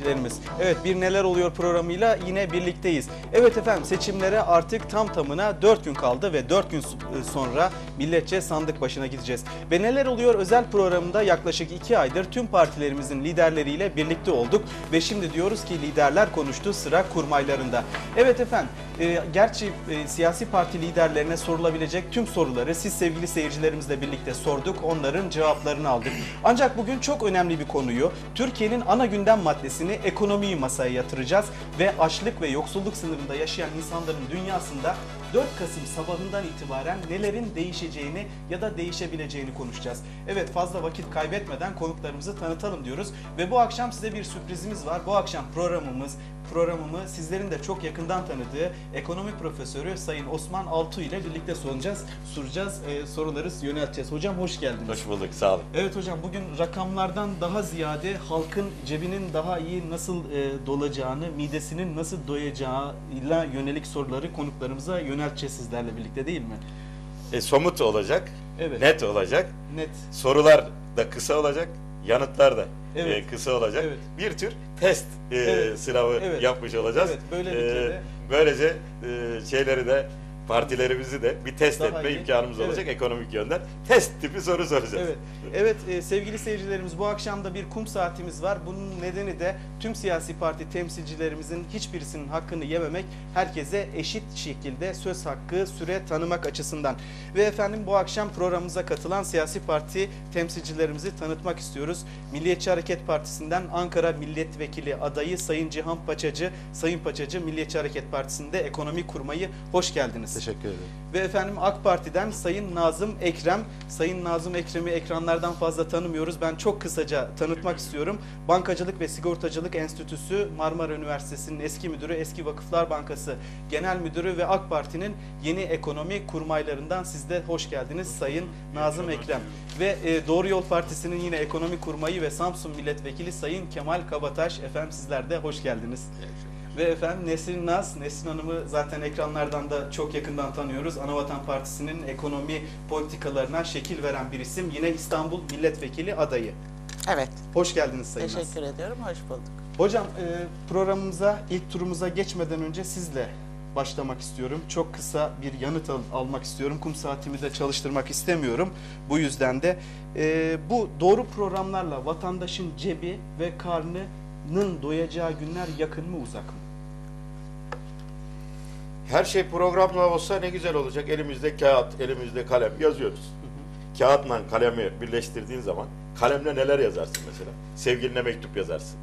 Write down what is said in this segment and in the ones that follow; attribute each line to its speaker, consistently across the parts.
Speaker 1: seyircilerimiz. Evet, bir Neler Oluyor programıyla yine birlikteyiz. Evet efendim, seçimlere artık tam tamına 4 gün kaldı ve 4 gün sonra milletçe sandık başına gideceğiz. Ve Neler Oluyor özel programında yaklaşık 2 aydır tüm partilerimizin liderleriyle birlikte olduk. Ve şimdi diyoruz ki liderler konuştu, sıra kurmaylarında. Evet efendim, gerçi siyasi parti liderlerine sorulabilecek tüm soruları siz sevgili seyircilerimizle birlikte sorduk, onların cevaplarını aldık. Ancak bugün çok önemli bir konuyu, Türkiye'nin ana gündem maddesini, ekonomiyi masaya yatıracağız ve açlık ve yoksulluk sınırında yaşayan insanların dünyasında 4 Kasım sabahından itibaren nelerin değişeceğini ya da değişebileceğini konuşacağız. Evet, fazla vakit kaybetmeden konuklarımızı tanıtalım diyoruz ve bu akşam size bir sürprizimiz var. Bu akşam programımı sizlerin de çok yakından tanıdığı ekonomi profesörü Sayın Osman Altuğ ile birlikte soracağız, soruları yönelteceğiz. Hocam hoş geldiniz.
Speaker 2: Hoş bulduk, sağ olun.
Speaker 1: Evet hocam, bugün rakamlardan daha ziyade halkın cebinin daha iyi nasıl dolacağını, midesinin nasıl doyacağıyla yönelik soruları konuklarımıza yönelteceğiz sizlerle birlikte, değil mi?
Speaker 2: Somut olacak,
Speaker 1: evet,
Speaker 2: net olacak,
Speaker 1: net.
Speaker 2: Sorular da kısa olacak, yanıtlar da
Speaker 1: evet,
Speaker 2: kısa olacak.
Speaker 1: Evet.
Speaker 2: Bir tür test
Speaker 1: evet,
Speaker 2: sınavı
Speaker 1: evet,
Speaker 2: yapmış olacağız.
Speaker 1: Evet, böylelikle
Speaker 2: böylece şeyleri de, partilerimizi de bir test
Speaker 1: daha
Speaker 2: etme
Speaker 1: iyi
Speaker 2: imkanımız
Speaker 1: evet
Speaker 2: olacak ekonomik yönden. Test tipi soru soracağız.
Speaker 1: Evet, evet sevgili seyircilerimiz, bu akşam da bir kum saatimiz var. Bunun nedeni de tüm siyasi parti temsilcilerimizin hiçbirisinin hakkını yememek, herkese eşit şekilde söz hakkı, süre tanımak açısından. Ve efendim, bu akşam programımıza katılan siyasi parti temsilcilerimizi tanıtmak istiyoruz. Milliyetçi Hareket Partisi'nden Ankara Milletvekili adayı Sayın Cihan Paçacı. Sayın Paçacı, Milliyetçi Hareket Partisi'nde ekonomi kurmayı hoş geldiniz.
Speaker 3: Teşekkür ederim.
Speaker 1: Ve efendim, AK Parti'den Sayın Nazım Ekrem. Sayın Nazım Ekrem'i ekranlardan fazla tanımıyoruz. Ben çok kısaca tanıtmak istiyorum. Bankacılık ve Sigortacılık Enstitüsü, Marmara Üniversitesi'nin eski müdürü, Eski Vakıflar Bankası Genel Müdürü ve AK Parti'nin yeni ekonomi kurmaylarından siz de hoş geldiniz Sayın Nazım Ekrem. Ve Doğru Yol Partisi'nin yine ekonomi kurmayı ve Samsun Milletvekili Sayın Kemal Kabataş. Efendim, sizler de hoş geldiniz. Ve efendim Nesrin Hanım'ı zaten ekranlardan da çok yakından tanıyoruz. Anavatan Partisi'nin ekonomi politikalarına şekil veren bir isim. Yine İstanbul Milletvekili adayı.
Speaker 4: Evet.
Speaker 1: Hoş geldiniz Sayın Naz.
Speaker 4: Teşekkür ediyorum, hoş bulduk.
Speaker 1: Hocam, programımıza, ilk turumuza geçmeden önce sizle başlamak istiyorum. Çok kısa bir yanıt almak istiyorum. Kum saatimi de çalıştırmak istemiyorum. Bu yüzden de bu doğru programlarla vatandaşın cebi ve karnının doyacağı günler yakın mı, uzak mı?
Speaker 2: Her şey programla olsa ne güzel olacak. Elimizde kağıt, elimizde kalem yazıyoruz. Kağıtla kalemi birleştirdiğin zaman kalemle neler yazarsın mesela? Sevgiline mektup yazarsın.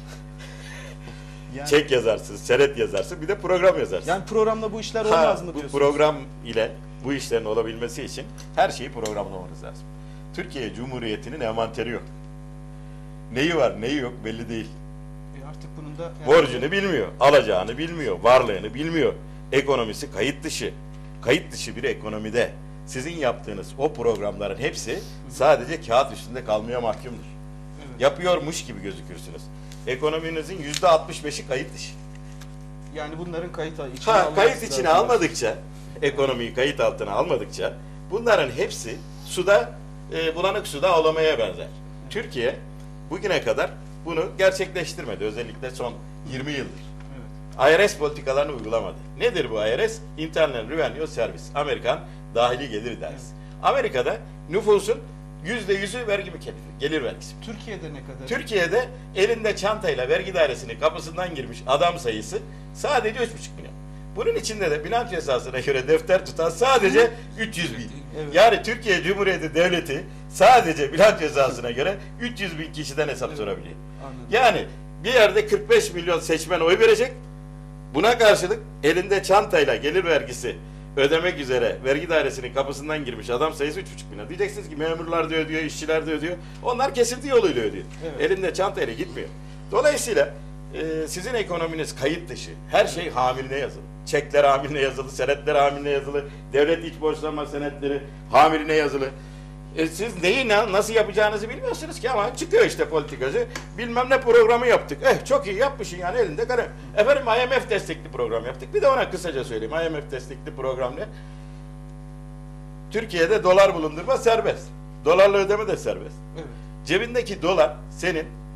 Speaker 1: Yani,
Speaker 2: çek yazarsın, senet yazarsın, bir de program yazarsın.
Speaker 1: Yani programla bu işler olmaz mı diyorsunuz?
Speaker 2: Bu program ile bu işlerin olabilmesi için her şeyi programlamanız lazım. Türkiye Cumhuriyeti'nin envanteri yok. Neyi var, neyi yok belli değil.
Speaker 1: Artık bunun da
Speaker 2: borcunu bilmiyor, alacağını bilmiyor, varlığını bilmiyor. Ekonomisi kayıt dışı. Kayıt dışı bir ekonomide sizin yaptığınız o programların hepsi sadece kağıt üstünde kalmaya mahkumdur.
Speaker 1: Evet.
Speaker 2: Yapıyormuş gibi gözükürsünüz. Ekonominizin %65'i kayıt dışı.
Speaker 1: Yani bunların kayıt
Speaker 2: içine almadıkça, ekonomiyi kayıt altına almadıkça bunların hepsi suda, bulanık suda ağlamaya benzer. Türkiye bugüne kadar bunu gerçekleştirmedi. Özellikle son 20 yıldır. IRS politikalarını uygulamadı. Nedir bu IRS? Internal Revenue Service. Amerikan dahili gelir dairesi. Amerika'da nüfusun %100'ü vergi mükellefi. Gelir vergisi.
Speaker 1: Türkiye'de ne kadar?
Speaker 2: Türkiye'de elinde çantayla vergi dairesinin kapısından girmiş adam sayısı sadece 3,5 milyon. Bunun içinde de bilanço esasına göre defter tutan sadece 300 bin.
Speaker 1: Evet.
Speaker 2: Yani Türkiye Cumhuriyeti Devleti sadece bilanço esasına göre 300 bin kişiden hesap sorabiliyor.
Speaker 1: Anladım.
Speaker 2: Yani bir yerde 45 milyon seçmen oy verecek. Buna karşılık elinde çantayla gelir vergisi ödemek üzere vergi dairesinin kapısından girmiş adam sayısı 3,5 bin. Diyeceksiniz ki memurlar da ödüyor, işçiler de ödüyor. Onlar kesinti yoluyla ödüyor.
Speaker 1: Evet.
Speaker 2: Elinde çantayla gitmiyor. Dolayısıyla sizin ekonominiz kayıt dışı. Her şey hamiline yazılı. Çekler hamiline yazılı, senetler hamiline yazılı, devlet iç borçlanma senetleri hamiline yazılı. Siz neyi nasıl yapacağınızı bilmiyorsunuz ki, ama çıkıyor işte politikacı. Bilmem ne programı yaptık. Çok iyi yapmışsın yani, elinde kalem. Efendim IMF destekli program yaptık. Bir de ona kısaca söyleyeyim. IMF destekli program ne? Türkiye'de dolar bulundurma serbest. Dolarla ödeme de serbest.
Speaker 1: Evet.
Speaker 2: Cebindeki dolar senin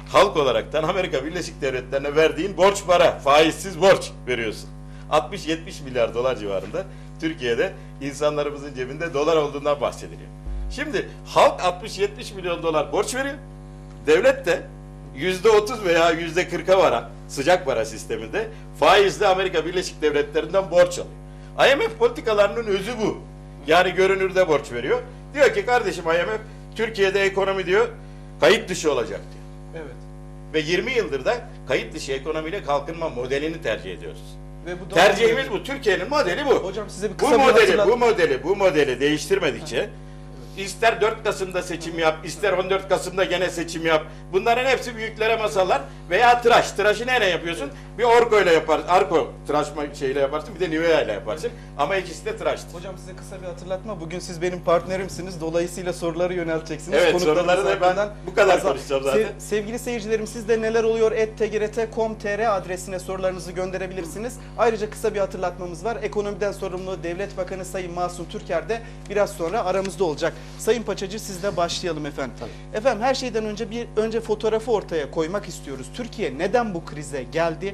Speaker 2: halk olaraktan Amerika Birleşik Devletleri'ne verdiğin borç para, faizsiz borç veriyorsun. 60-70 milyar dolar civarında Türkiye'de insanlarımızın cebinde dolar olduğundan bahsediliyor. Şimdi halk 60-70 milyon dolar borç veriyor. Devlet de %30 veya %40'a varan sıcak para sisteminde faizli Amerika Birleşik Devletleri'nden borç alıyor. IMF politikalarının özü bu. Yani görünürde borç veriyor. Diyor ki kardeşim IMF Türkiye'de ekonomi diyor kayıt dışı olacak diyor.
Speaker 1: Evet.
Speaker 2: Ve 20 yıldır da kayıt dışı ekonomiyle kalkınma modelini tercih ediyoruz.
Speaker 1: Ve bu
Speaker 2: Tercihimiz bu. Türkiye'nin modeli bu.
Speaker 1: Hocam size bir kısa
Speaker 2: Bu modeli değiştirmedikçe ister 4 Kasım'da seçim yap, ister 14 Kasım'da gene seçim yap. Bunların hepsi büyüklere masallar veya tıraş. Tıraşı neyle yapıyorsun? Bir orko ile yaparsın. Arko tıraşma şeyle yaparsın. Bir de Nivea ile yaparsın. Ama ikisi de tıraştır.
Speaker 1: Hocam size kısa bir hatırlatma. Bugün siz benim partnerimsiniz. Dolayısıyla soruları yönelteceksiniz.
Speaker 2: Evet,
Speaker 1: Konuklarınız
Speaker 2: soruları da ben
Speaker 1: hakkında
Speaker 2: bu kadar konuşacağım zaten.
Speaker 1: Sevgili seyircilerim, siz de neler oluyor @tgrt.com.tr adresine sorularınızı gönderebilirsiniz. Ayrıca kısa bir hatırlatmamız var. Ekonomiden sorumlu Devlet Bakanı Sayın Masum Türker de biraz sonra aramızda olacak. Sayın Paçacı, sizle başlayalım efendim.
Speaker 2: Tabii.
Speaker 1: Efendim, her şeyden önce fotoğrafı ortaya koymak istiyoruz. Türkiye neden bu krize geldi?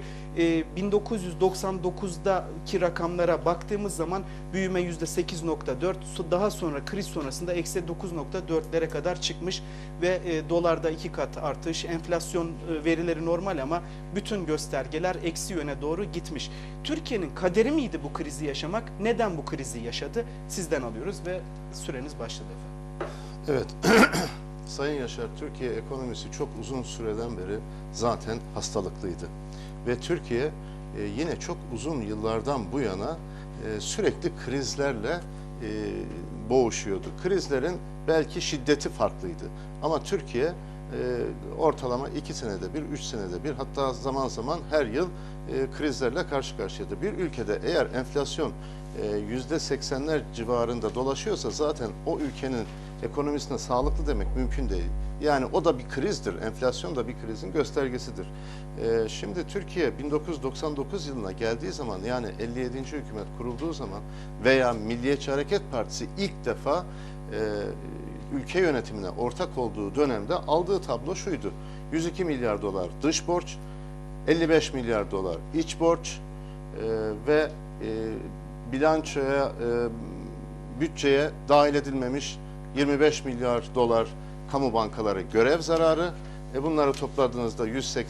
Speaker 1: 1999'daki rakamlara baktığımız zaman büyüme %8.4, daha sonra kriz sonrasında -9.4'lere kadar çıkmış ve dolarda 2 kat artış, enflasyon verileri normal ama bütün göstergeler eksi yöne doğru gitmiş. Türkiye'nin kaderi miydi bu krizi yaşamak? Neden bu krizi yaşadı? Sizden alıyoruz ve süreniz başladı efendim.
Speaker 3: Evet, Sayın Yaşar, Türkiye ekonomisi çok uzun süreden beri zaten hastalıklıydı. Ve Türkiye yine çok uzun yıllardan bu yana sürekli krizlerle boğuşuyordu. Krizlerin belki şiddeti farklıydı. Ama Türkiye ortalama 2 senede bir, 3 senede bir, hatta zaman zaman her yıl krizlerle karşı karşıyaydı. Bir ülkede eğer enflasyon %80'ler civarında dolaşıyorsa zaten o ülkenin ekonomisine sağlıklı demek mümkün değil. Yani o da bir krizdir. Enflasyon da bir krizin göstergesidir. Şimdi Türkiye 1999 yılına geldiği zaman, yani 57. hükümet kurulduğu zaman veya Milliyetçi Hareket Partisi ilk defa ülke yönetimine ortak olduğu dönemde aldığı tablo şuydu: 102 milyar dolar dış borç, 55 milyar dolar iç borç ve bilançoya, bütçeye dahil edilmemiş 25 milyar dolar kamu bankaları görev zararı. Bunları topladığınızda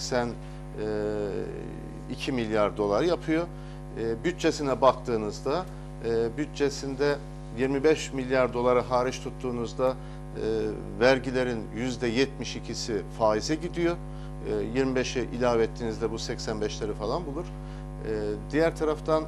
Speaker 3: 182 milyar dolar yapıyor. Bütçesine baktığınızda bütçesinde 25 milyar doları hariç tuttuğunuzda vergilerin %72'si faize gidiyor. 25'e ilave ettiğinizde bu 85'leri falan bulur. Diğer taraftan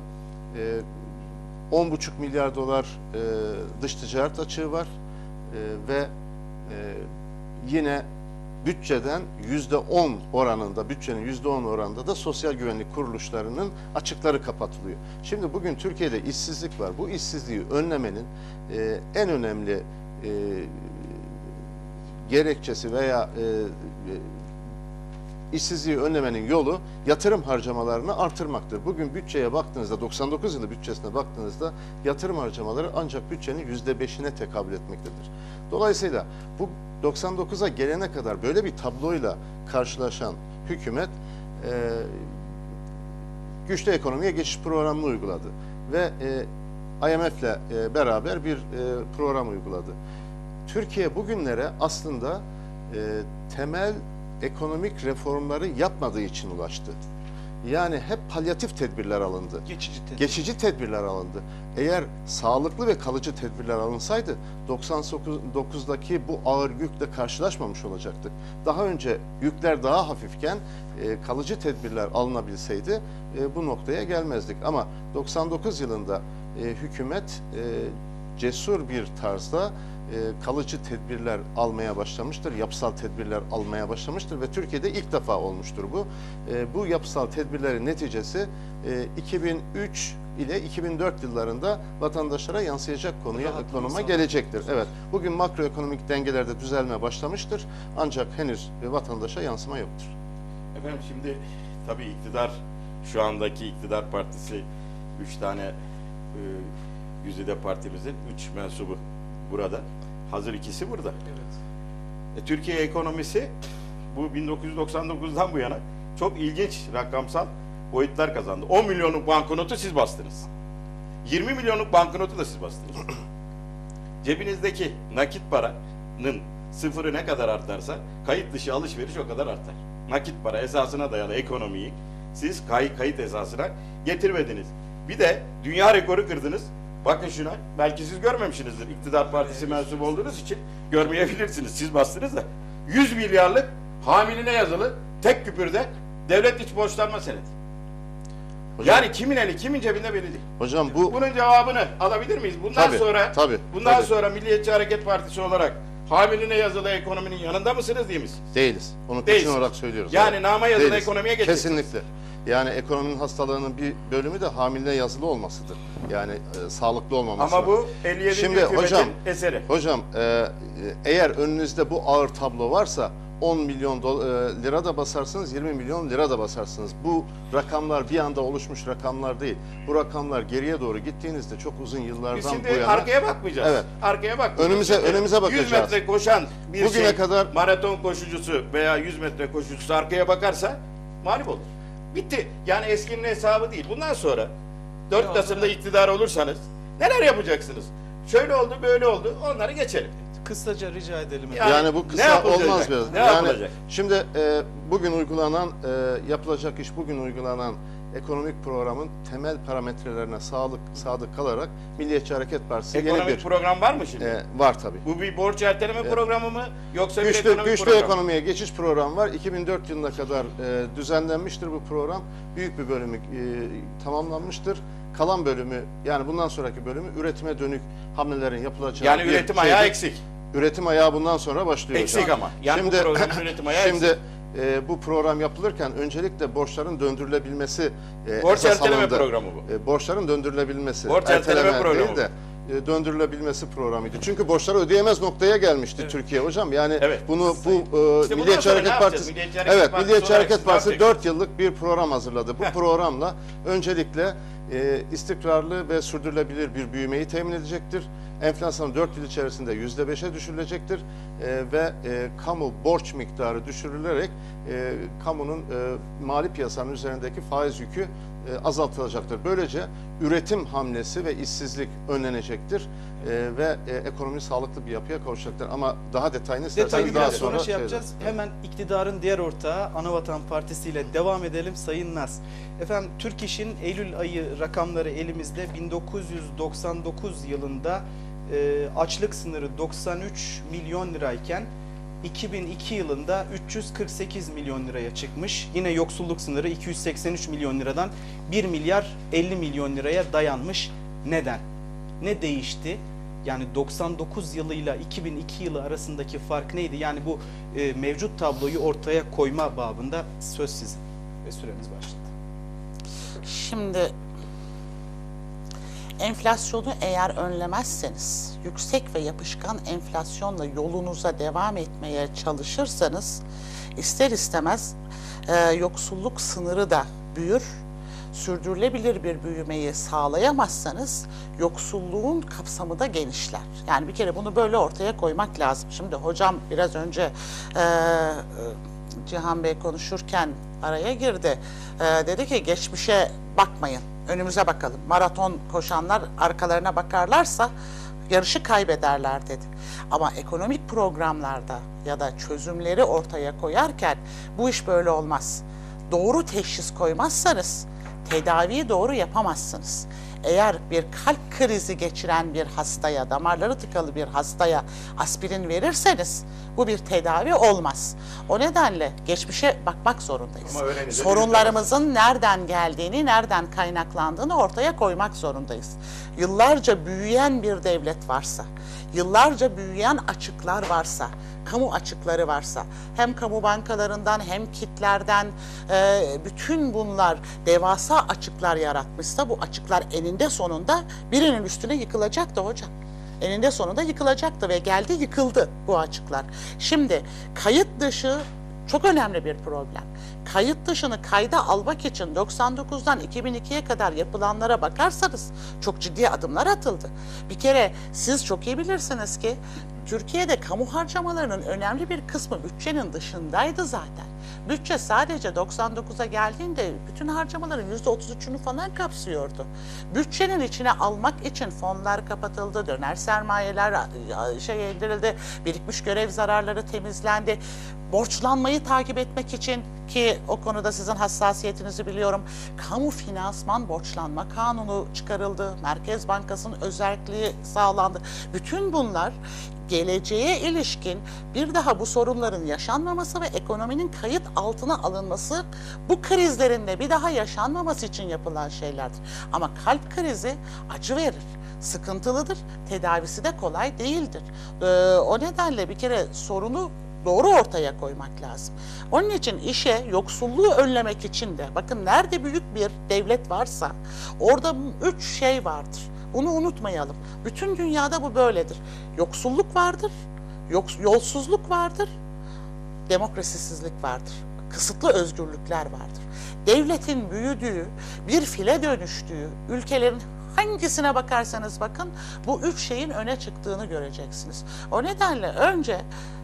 Speaker 3: 10,5 milyar dolar dış ticaret açığı var ve yine bütçeden %10 oranında, bütçenin %10 oranında da sosyal güvenlik kuruluşlarının açıkları kapatılıyor. Şimdi bugün Türkiye'de işsizlik var. Bu işsizliği önlemenin en önemli gerekçesi veya işsizliği önlemenin yolu yatırım harcamalarını artırmaktır. Bugün bütçeye baktığınızda, 99 yılı bütçesine baktığınızda yatırım harcamaları ancak bütçenin %5'ine tekabül etmektedir. Dolayısıyla bu 99'a gelene kadar böyle bir tabloyla karşılaşan hükümet güçlü ekonomiye geçiş programını uyguladı ve IMF'le beraber bir program uyguladı. Türkiye bugünlere aslında temel ekonomik reformları yapmadığı için ulaştı. Yani hep palyatif tedbirler alındı. Geçici tedbirler alındı. Eğer sağlıklı ve kalıcı tedbirler alınsaydı 99'daki bu ağır yükle karşılaşmamış olacaktık. Daha önce yükler daha hafifken kalıcı tedbirler alınabilseydi bu noktaya gelmezdik. Ama 99 yılında hükümet cesur bir tarzda kalıcı tedbirler almaya başlamıştır, yapısal tedbirler almaya başlamıştır ve Türkiye'de ilk defa olmuştur bu. Bu yapısal tedbirlerin neticesi 2003 ile 2004 yıllarında vatandaşlara yansıyacak konuma gelecektir. Evet, bugün makroekonomik dengelerde düzelme başlamıştır ancak henüz vatandaşa yansıma yoktur.
Speaker 2: Efendim, şimdi tabii iktidar, şu andaki iktidar partisi 3 tane güzide partimizin 3 mensubu burada. Hazır ikisi burada.
Speaker 1: Evet.
Speaker 2: Türkiye ekonomisi bu 1999'dan bu yana çok ilginç rakamsal boyutlar kazandı. 10 milyonluk banknotu siz bastınız. 20 milyonluk banknotu da siz bastınız. Cebinizdeki nakit paranın sıfırı ne kadar artarsa kayıt dışı alışveriş o kadar artar. Nakit para esasına dayalı ekonomiyi siz kayıt esasına getirmediniz. Bir de dünya rekoru kırdınız. Bakın şuna. Belki siz görmemişsinizdir. İktidar partisi mensubu olduğunuz için görmeyebilirsiniz. Siz bastınız da 100 milyarlık hamiline yazılı tek küpürde devlet iç borçlanma senedi.
Speaker 3: Hocam,
Speaker 2: Yani kimin eli kimin cebinde belli değil.
Speaker 3: hocam bu
Speaker 2: Bunun cevabını alabilir miyiz? Bundan
Speaker 3: tabii.
Speaker 2: sonra Milliyetçi Hareket Partisi olarak hamiline yazılı ekonominin yanında mısınız değil misiniz?
Speaker 3: değiliz. Onu
Speaker 2: Değilsiniz.
Speaker 3: kesin olarak söylüyoruz.
Speaker 2: Yani
Speaker 3: Evet.
Speaker 2: nama yazılı
Speaker 3: Değiliz.
Speaker 2: ekonomiye geçeceksiniz.
Speaker 3: Kesinlikle. Yani ekonominin hastalığının bir bölümü de hamile yazılı olmasıdır. Yani sağlıklı olmaması.
Speaker 2: Ama bu 57.
Speaker 3: Şimdi
Speaker 2: hükümetin
Speaker 3: hocam,
Speaker 2: eseri.
Speaker 3: Hocam eğer önünüzde bu ağır tablo varsa 10 milyon lira da basarsınız, 20 milyon lira da basarsınız. Bu rakamlar bir anda oluşmuş rakamlar değil. Bu rakamlar geriye doğru gittiğinizde çok uzun
Speaker 2: Biz
Speaker 3: yıllardan
Speaker 2: şimdi
Speaker 3: bu yana
Speaker 2: arkaya bakmayacağız.
Speaker 3: Evet.
Speaker 2: Arkaya bakmayacağız.
Speaker 3: Önümüze bakacağız.
Speaker 2: 100 metre koşan bir
Speaker 3: Bugüne kadar
Speaker 2: maraton koşucusu veya 100 metre koşucusu arkaya bakarsa mağlup olur. Bitti. Yani eskinin hesabı değil. Bundan sonra 4 Kasım'da iktidar olursanız neler yapacaksınız? Şöyle oldu, böyle oldu. Onları geçelim.
Speaker 1: Kısaca rica edelim.
Speaker 2: Yani
Speaker 3: bu
Speaker 2: ne
Speaker 3: kısa
Speaker 2: yapılacak?
Speaker 3: olmaz biraz.
Speaker 2: Ne
Speaker 3: Yani
Speaker 2: yapılacak?
Speaker 3: şimdi bugün uygulanan yapılacak iş, bugün uygulanan ekonomik programın temel parametrelerine sadık kalarak Milliyetçi Hareket Partisi yeni
Speaker 2: Ekonomik
Speaker 3: bir
Speaker 2: program var mı şimdi?
Speaker 3: var tabii.
Speaker 2: Bu bir borç erteleme programı mı yoksa bir
Speaker 3: Güçlü
Speaker 2: ekonomik program mı?
Speaker 3: ekonomiye geçiş programı var. 2004 yılına kadar düzenlenmiştir bu program. Büyük bir bölümü tamamlanmıştır. Kalan bölümü, yani bundan sonraki bölümü üretime dönük hamlelerin yapılacağı
Speaker 2: Yani
Speaker 3: bir
Speaker 2: üretim
Speaker 3: şeydir.
Speaker 2: ayağı eksik.
Speaker 3: Üretim ayağı bundan sonra başlıyor.
Speaker 2: Eksik
Speaker 3: hocam.
Speaker 2: ama. Yani bu programın üretim ayağı eksik.
Speaker 3: Şimdi bu program yapılırken öncelikle borçların döndürülebilmesi
Speaker 2: Borç
Speaker 3: esas
Speaker 2: erteleme
Speaker 3: alındı.
Speaker 2: programı bu.
Speaker 3: Borçların döndürülebilmesi.
Speaker 2: Borç erteleme programı
Speaker 3: değil de döndürülebilmesi programıydı. Çünkü borçları ödeyemez noktaya gelmişti Türkiye hocam. Yani
Speaker 2: Evet.
Speaker 3: bunu
Speaker 2: İşte bundan
Speaker 3: Milliyetçi
Speaker 2: sonra ne
Speaker 3: Hareket
Speaker 2: yapacağız?
Speaker 3: Partisi
Speaker 2: Milliyetçi Hareket Partisi
Speaker 3: Milliyetçi
Speaker 2: olarak
Speaker 3: Hareket
Speaker 2: siz ne
Speaker 3: Partisi
Speaker 2: yapacaksınız?
Speaker 3: 4 yıllık bir program hazırladı. Bu programla öncelikle istikrarlı ve sürdürülebilir bir büyümeyi temin edecektir. Enflasyon 4 yıl içerisinde %5'e düşürülecektir ve kamu borç miktarı düşürülerek kamunun mali piyasanın üzerindeki faiz yükü azaltılacaktır. Böylece üretim hamlesi ve işsizlik önlenecektir ve ekonomi sağlıklı bir yapıya kavuşacaktır. Ama daha detayını isterseniz
Speaker 1: Detaylı
Speaker 3: daha
Speaker 1: biraz sonra
Speaker 3: sonra
Speaker 1: yapacağız. Hemen iktidarın diğer ortağı Anavatan Partisi ile devam edelim Sayın Naz. Efendim Türk İş'in Eylül ayı rakamları elimizde. 1999 yılında açlık sınırı 93 milyon lirayken 2002 yılında 348 milyon liraya çıkmış. Yine yoksulluk sınırı 283 milyon liradan 1 milyar 50 milyon liraya dayanmış. Neden? Ne değişti? Yani 99 yılıyla 2002 yılı arasındaki fark neydi? Yani bu mevcut tabloyu ortaya koyma babında söz sizin ve süremiz başladı.
Speaker 4: Şimdi enflasyonu eğer önlemezseniz, yüksek ve yapışkan enflasyonla yolunuza devam etmeye çalışırsanız ister istemez yoksulluk sınırı da büyür. Sürdürülebilir bir büyümeyi sağlayamazsanız yoksulluğun kapsamı da genişler. Yani bir kere bunu böyle ortaya koymak lazım. Şimdi hocam biraz önce Cihan Bey konuşurken araya girdi. Dedi ki geçmişe bakmayın, önümüze bakalım. Maraton koşanlar arkalarına bakarlarsa yarışı kaybederler dedi. Ama ekonomik programlarda ya da çözümleri ortaya koyarken bu iş böyle olmaz. Doğru teşhis koymazsanız tedaviyi doğru yapamazsınız. Eğer bir kalp krizi geçiren bir hastaya, damarları tıkalı bir hastaya aspirin verirseniz bu bir tedavi olmaz. O nedenle geçmişe bakmak zorundayız. Sorunlarımızın nereden geldiğini, nereden kaynaklandığını ortaya koymak zorundayız. Yıllarca büyüyen bir devlet varsa, yıllarca büyüyen açıklar varsa, kamu açıkları varsa, hem kamu bankalarından hem kitlerden bütün bunlar devasa açıklar yaratmışsa bu açıklar eninde sonunda birinin üstüne yıkılacaktı hocam. Eninde sonunda yıkılacaktı ve geldi yıkıldı bu açıklar. Şimdi kayıt dışı çok önemli bir problem. Kayıt dışını kayda almak için 99'dan 2002'ye kadar yapılanlara bakarsanız çok ciddi adımlar atıldı. Bir kere siz çok iyi bilirsiniz ki Türkiye'de kamu harcamalarının önemli bir kısmı bütçenin dışındaydı zaten. Bütçe sadece 99'a geldiğinde bütün harcamaların %33'ünü falan kapsıyordu. Bütçenin içine almak için fonlar kapatıldı, döner sermayeler indirildi, birikmiş görev zararları temizlendi. Borçlanmayı takip etmek için, ki o konuda sizin hassasiyetinizi biliyorum, kamu finansman borçlanma kanunu çıkarıldı, Merkez Bankası'nın özelliği sağlandı. Bütün bunlar geleceğe ilişkin bir daha bu sorunların yaşanmaması ve ekonominin kayıt altına alınması, bu krizlerin de bir daha yaşanmaması için yapılan şeylerdir. Ama kalp krizi acı verir, sıkıntılıdır, tedavisi de kolay değildir. O nedenle bir kere sorunu doğru ortaya koymak lazım. Onun için işe yoksulluğu önlemek için de, bakın nerede büyük bir devlet varsa orada 3 şey vardır. Bunu unutmayalım. Bütün dünyada bu böyledir. Yoksulluk vardır, yolsuzluk vardır, demokrasisizlik vardır. Kısıtlı özgürlükler vardır. Devletin büyüdüğü, bir file dönüştüğü ülkelerin hangisine bakarsanız bakın bu 3 şeyin öne çıktığını göreceksiniz. O nedenle önce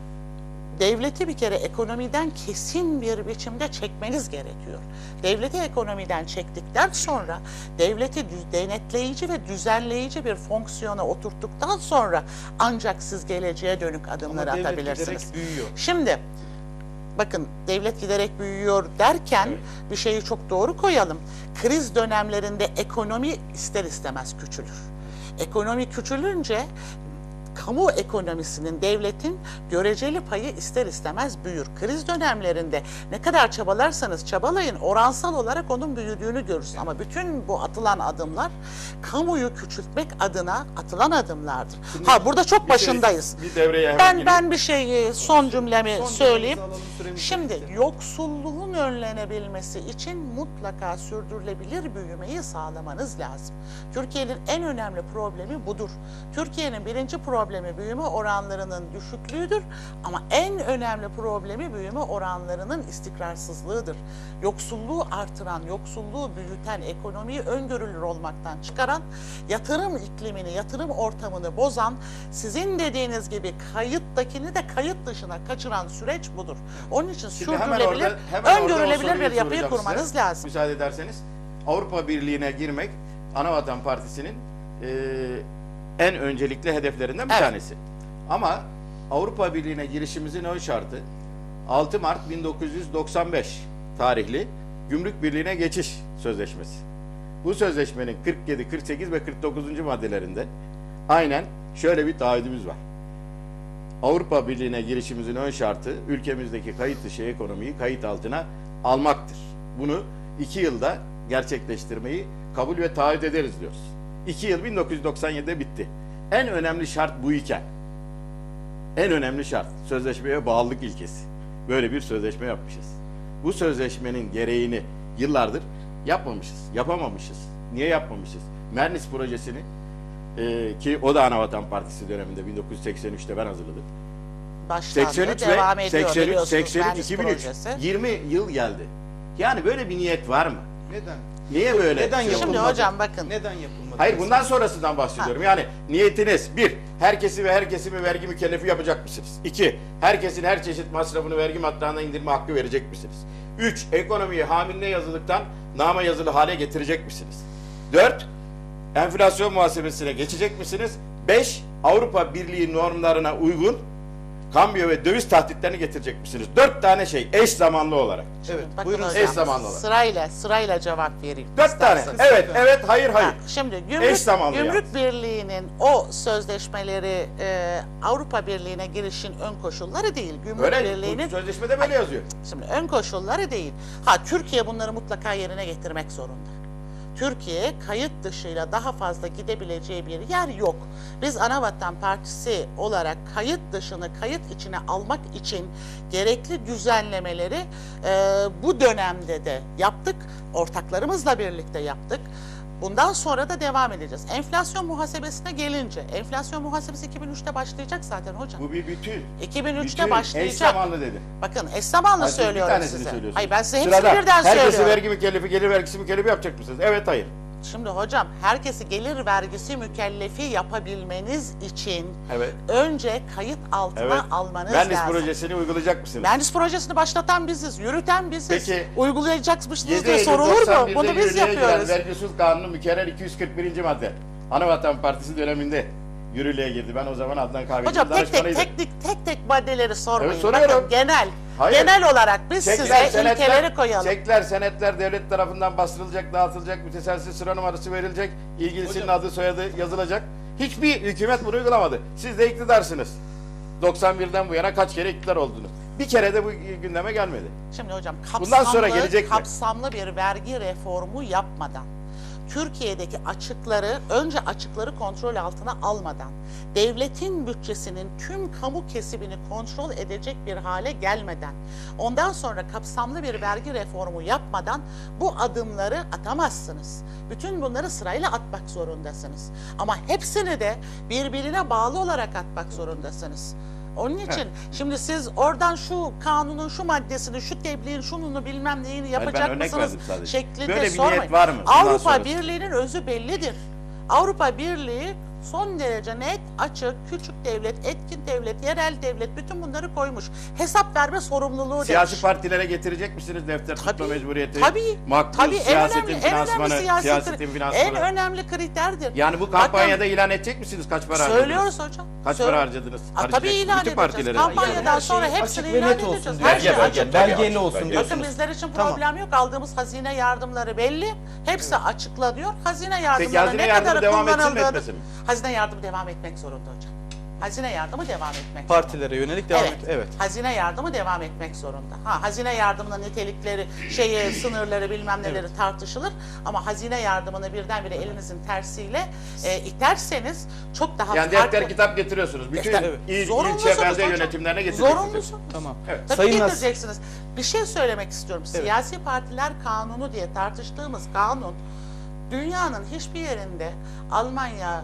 Speaker 4: devleti bir kere ekonomiden kesin bir biçimde çekmeniz gerekiyor. Devleti ekonomiden çektikten sonra devleti denetleyici ve düzenleyici bir fonksiyona oturttuktan sonra ancak siz geleceğe dönük adımlar
Speaker 1: Ama devlet
Speaker 4: atabilirsiniz.
Speaker 1: giderek büyüyor.
Speaker 4: Şimdi bakın, devlet giderek büyüyor derken bir şeyi çok doğru koyalım. Kriz dönemlerinde ekonomi ister istemez küçülür. Ekonomi küçülünce kamu ekonomisinin, devletin göreceli payı ister istemez büyür. Kriz dönemlerinde ne kadar çabalarsanız çabalayın, oransal olarak onun büyüdüğünü görürsün. Ama bütün bu atılan adımlar kamuyu küçültmek adına atılan adımlardır. Burada çok başındayız.
Speaker 2: Bir devreye hemen
Speaker 4: Ben bir şeyi, son cümlemi
Speaker 1: Son
Speaker 4: söyleyeyim.
Speaker 1: cümlemizi alalım, süremiz
Speaker 4: Şimdi
Speaker 1: bitti.
Speaker 4: yoksulluğun önlenebilmesi için mutlaka sürdürülebilir büyümeyi sağlamanız lazım. Türkiye'nin en önemli problemi budur. Türkiye'nin birinci problemi büyüme oranlarının düşüklüğüdür ama en önemli problemi büyüme oranlarının istikrarsızlığıdır. Yoksulluğu artıran, yoksulluğu büyüten, ekonomiyi öngörülür olmaktan çıkaran, yatırım iklimini, yatırım ortamını bozan, sizin dediğiniz gibi kayıttakini de kayıt dışına kaçıran süreç budur. Onun için
Speaker 2: Şimdi hemen
Speaker 4: sürdürülebilir,
Speaker 2: orada o
Speaker 4: öngörülebilir
Speaker 2: soruyu
Speaker 4: bir yapıyı
Speaker 2: soracağım
Speaker 4: kurmanız
Speaker 2: size.
Speaker 4: lazım.
Speaker 2: Müsaade ederseniz. Avrupa Birliği'ne girmek Anavatan Partisi'nin en öncelikli hedeflerinden bir
Speaker 4: Evet.
Speaker 2: tanesi. Ama Avrupa Birliği'ne girişimizin ön şartı 6 Mart 1995 tarihli Gümrük Birliği'ne geçiş sözleşmesi. Bu sözleşmenin 47, 48 ve 49. maddelerinde aynen şöyle bir taahhüdümüz var. Avrupa Birliği'ne girişimizin ön şartı ülkemizdeki kayıt dışı ekonomiyi kayıt altına almaktır. Bunu 2 yılda gerçekleştirmeyi kabul ve taahhüt ederiz diyoruz. 2 yıl 1997'de bitti. En önemli şart bu iken, en önemli şart sözleşmeye bağlılık ilkesi. Böyle bir sözleşme yapmışız. Bu sözleşmenin gereğini yıllardır yapmamışız, yapamamışız. Niye yapmamışız? Mernis projesini ki o da Anavatan Partisi döneminde 1983'te ben hazırladım.
Speaker 4: Başlandı,
Speaker 2: 83
Speaker 4: devam
Speaker 2: ve
Speaker 4: ediyor
Speaker 2: 83,
Speaker 4: biliyorsunuz
Speaker 2: 83,
Speaker 4: Mernis
Speaker 2: 2003.
Speaker 4: projesi.
Speaker 2: 20 yıl geldi. Yani böyle bir niyet var mı?
Speaker 1: Neden?
Speaker 2: Niye böyle?
Speaker 1: Neden
Speaker 2: şey
Speaker 1: yapılmadı?
Speaker 4: Şimdi hocam bakın.
Speaker 1: Neden yapılmadı?
Speaker 2: Hayır, bundan sonrasından bahsediyorum. Yani niyetiniz bir, herkesi ve herkesi vergi mükellefi yapacak mısınız? İki, herkesin her çeşit masrafını vergi matrağına indirme hakkı verecek misiniz? Üç, ekonomiyi hamiline yazılıktan nama yazılı hale getirecek misiniz? Dört, enflasyon muhasebesine geçecek misiniz? Beş, Avrupa Birliği normlarına uygun kambiyo ve döviz tahditlerini getirecek misiniz? 4 tane şey eş zamanlı olarak.
Speaker 1: Evet,
Speaker 4: Bakın
Speaker 1: buyurun.
Speaker 4: hocam,
Speaker 2: eş zamanlı olarak.
Speaker 4: Sırayla cevap vereyim.
Speaker 2: 4 tane.
Speaker 4: isterseniz.
Speaker 2: Evet, evet, hayır, hayır.
Speaker 4: Ha, şimdi
Speaker 2: Eş zamanlı
Speaker 4: Gümrük Birliği'nin o sözleşmeleri Avrupa Birliği'ne girişin ön koşulları değil. Gümrük
Speaker 2: Öyle,
Speaker 4: Birliği'nin
Speaker 2: bu sözleşmede böyle yazıyor.
Speaker 4: şimdi ön koşulları değil. Türkiye bunları mutlaka yerine getirmek zorunda. Türkiye kayıt dışıyla daha fazla gidebileceği bir yer yok. Biz Anavatan Partisi olarak kayıt dışını kayıt içine almak için gerekli düzenlemeleri bu dönemde de yaptık. Ortaklarımızla birlikte yaptık. Bundan sonra da devam edeceğiz. Enflasyon muhasebesine gelince, enflasyon muhasebesi 2003'te başlayacak zaten hocam.
Speaker 2: Bu bir bütün.
Speaker 4: 2003'te
Speaker 2: Bütün
Speaker 4: başlayacak.
Speaker 2: eş zamanlı dedim.
Speaker 4: Bakın eş zamanlı
Speaker 2: Siz bir
Speaker 4: söylüyorum
Speaker 2: tanesini
Speaker 4: size.
Speaker 2: söylüyorsunuz.
Speaker 4: Hayır, ben size hepsini
Speaker 2: Sırada
Speaker 4: birden
Speaker 2: herkesi
Speaker 4: söylüyorum.
Speaker 2: vergi mükellefi, gelir vergisi mükellefi yapacak mısınız? Evet, hayır.
Speaker 4: Şimdi hocam, herkesi gelir vergisi mükellefi yapabilmeniz için
Speaker 2: Evet.
Speaker 4: önce kayıt altına almanız lazım.
Speaker 2: Mühendis projesini uygulayacak mısınız?
Speaker 4: Mühendis projesini başlatan biziz, yürüten biziz.
Speaker 2: Peki,
Speaker 4: Uygulayacakmışsınız
Speaker 2: 7
Speaker 4: diye
Speaker 2: Eylül
Speaker 4: sorulur mu?
Speaker 2: 91'de
Speaker 4: Bunu biz
Speaker 2: yürürlüğe giren
Speaker 4: yapıyoruz.
Speaker 2: Vergi Usul Kanunu mükerrer 241. madde. Anavatan Partisi döneminde yürürlüğe girdi. Ben o zaman Adnan Kahveci'nin
Speaker 4: Hocam
Speaker 2: danışmanıydım.
Speaker 4: tek tek maddeleri sormayın.
Speaker 2: Evet, soruyorum.
Speaker 4: Bakın genel.
Speaker 2: Hayır.
Speaker 4: Genel olarak biz size ilkeleri koyalım.
Speaker 2: Çekler, senetler devlet tarafından bastırılacak, dağıtılacak, müteselsiz sıra numarası verilecek, ilgilisinin adı soyadı yazılacak. Hiçbir hükümet bunu uygulamadı. Siz de iktidarsınız. 91'den bu yana kaç kere iktidar oldunuz? Bir kere de bu gündeme gelmedi.
Speaker 4: Şimdi hocam
Speaker 2: Bundan sonra gelecek mi?
Speaker 4: kapsamlı bir vergi reformu yapmadan, Türkiye'deki önce açıkları kontrol altına almadan, devletin bütçesinin tüm kamu kesibini kontrol edecek bir hale gelmeden, ondan sonra kapsamlı bir vergi reformu yapmadan bu adımları atamazsınız. Bütün bunları sırayla atmak zorundasınız. Ama hepsini de birbirine bağlı olarak atmak zorundasınız. Onun için şimdi siz oradan şu kanunun şu maddesini, şu tebliğin şununu bilmem neyini yapacak
Speaker 2: örnek
Speaker 4: mısınız
Speaker 2: verdim sadece.
Speaker 4: şeklinde
Speaker 2: Böyle bir
Speaker 4: sormayın.
Speaker 2: niyet var mı bundan
Speaker 4: Avrupa
Speaker 2: sonrası?
Speaker 4: Birliği'nin özü bellidir. Avrupa Birliği son derece net, açık, küçük devlet, etkin devlet, yerel devlet bütün bunları koymuş. Hesap verme sorumluluğu
Speaker 2: Siyasi
Speaker 4: demiş.
Speaker 2: partilere getirecek misiniz defter tutma mecburiyeti?
Speaker 4: Tabii.
Speaker 2: Makbul,
Speaker 4: Tabii
Speaker 2: siyasetin finansmanı, siyasetin
Speaker 4: en
Speaker 2: finansmanı.
Speaker 4: önemli kriterdir.
Speaker 2: Yani bu kampanyada ilan edecek misiniz kaç para
Speaker 4: Söylüyoruz
Speaker 2: harcadınız?
Speaker 4: hocam.
Speaker 2: Kaç para harcadınız?
Speaker 4: Tabii
Speaker 2: Harcayacaksınız.
Speaker 4: ilan
Speaker 2: Bütün
Speaker 4: edeceğiz.
Speaker 2: partilere.
Speaker 4: Kampanyadan
Speaker 1: Yani her
Speaker 4: sonra
Speaker 1: şey
Speaker 4: hepsini
Speaker 1: açık ve
Speaker 4: ilan
Speaker 1: net olsun
Speaker 4: edeceğiz.
Speaker 1: diyorsunuz.
Speaker 4: Her şey
Speaker 2: Belge,
Speaker 4: açık.
Speaker 1: belgeyle olsun
Speaker 2: Bakın
Speaker 1: diyorsunuz.
Speaker 4: Bakın bizler için
Speaker 1: Tamam.
Speaker 4: problem yok. Aldığımız hazine yardımları belli. Hepsi açıklanıyor. Hazine
Speaker 2: Peki
Speaker 4: yardımları
Speaker 2: hazine
Speaker 4: ne
Speaker 2: yardımı
Speaker 4: kadar
Speaker 2: devam etsin mi
Speaker 4: kullanıldığı...
Speaker 2: etmesin mi?
Speaker 4: Hazine yardımı devam etmek zorunda hocam. Hazine yardımı devam etmek
Speaker 1: Partilere yönelik devam
Speaker 4: Evet.
Speaker 1: et. Evet.
Speaker 4: Hazine yardımı devam etmek zorunda. Hazine yardımının nitelikleri, sınırları bilmem neleri tartışılır. Ama hazine yardımını birdenbire elinizin tersiyle iterseniz çok daha
Speaker 2: Yani
Speaker 4: farklı.
Speaker 2: defter kitap getiriyorsunuz. Bütün
Speaker 4: Defter-
Speaker 2: il,
Speaker 4: Zorunlusunuz
Speaker 2: ilçe, belde
Speaker 4: hocam.
Speaker 2: yönetimlerine getireceksiniz.
Speaker 4: Zorunlusunuz.
Speaker 1: Tamam.
Speaker 2: Evet.
Speaker 4: Tabii
Speaker 1: Sayın Nas-
Speaker 4: getireceksiniz. Bir şey söylemek istiyorum.
Speaker 1: Evet.
Speaker 4: Siyasi partiler kanunu diye tartıştığımız kanun dünyanın hiçbir yerinde Almanya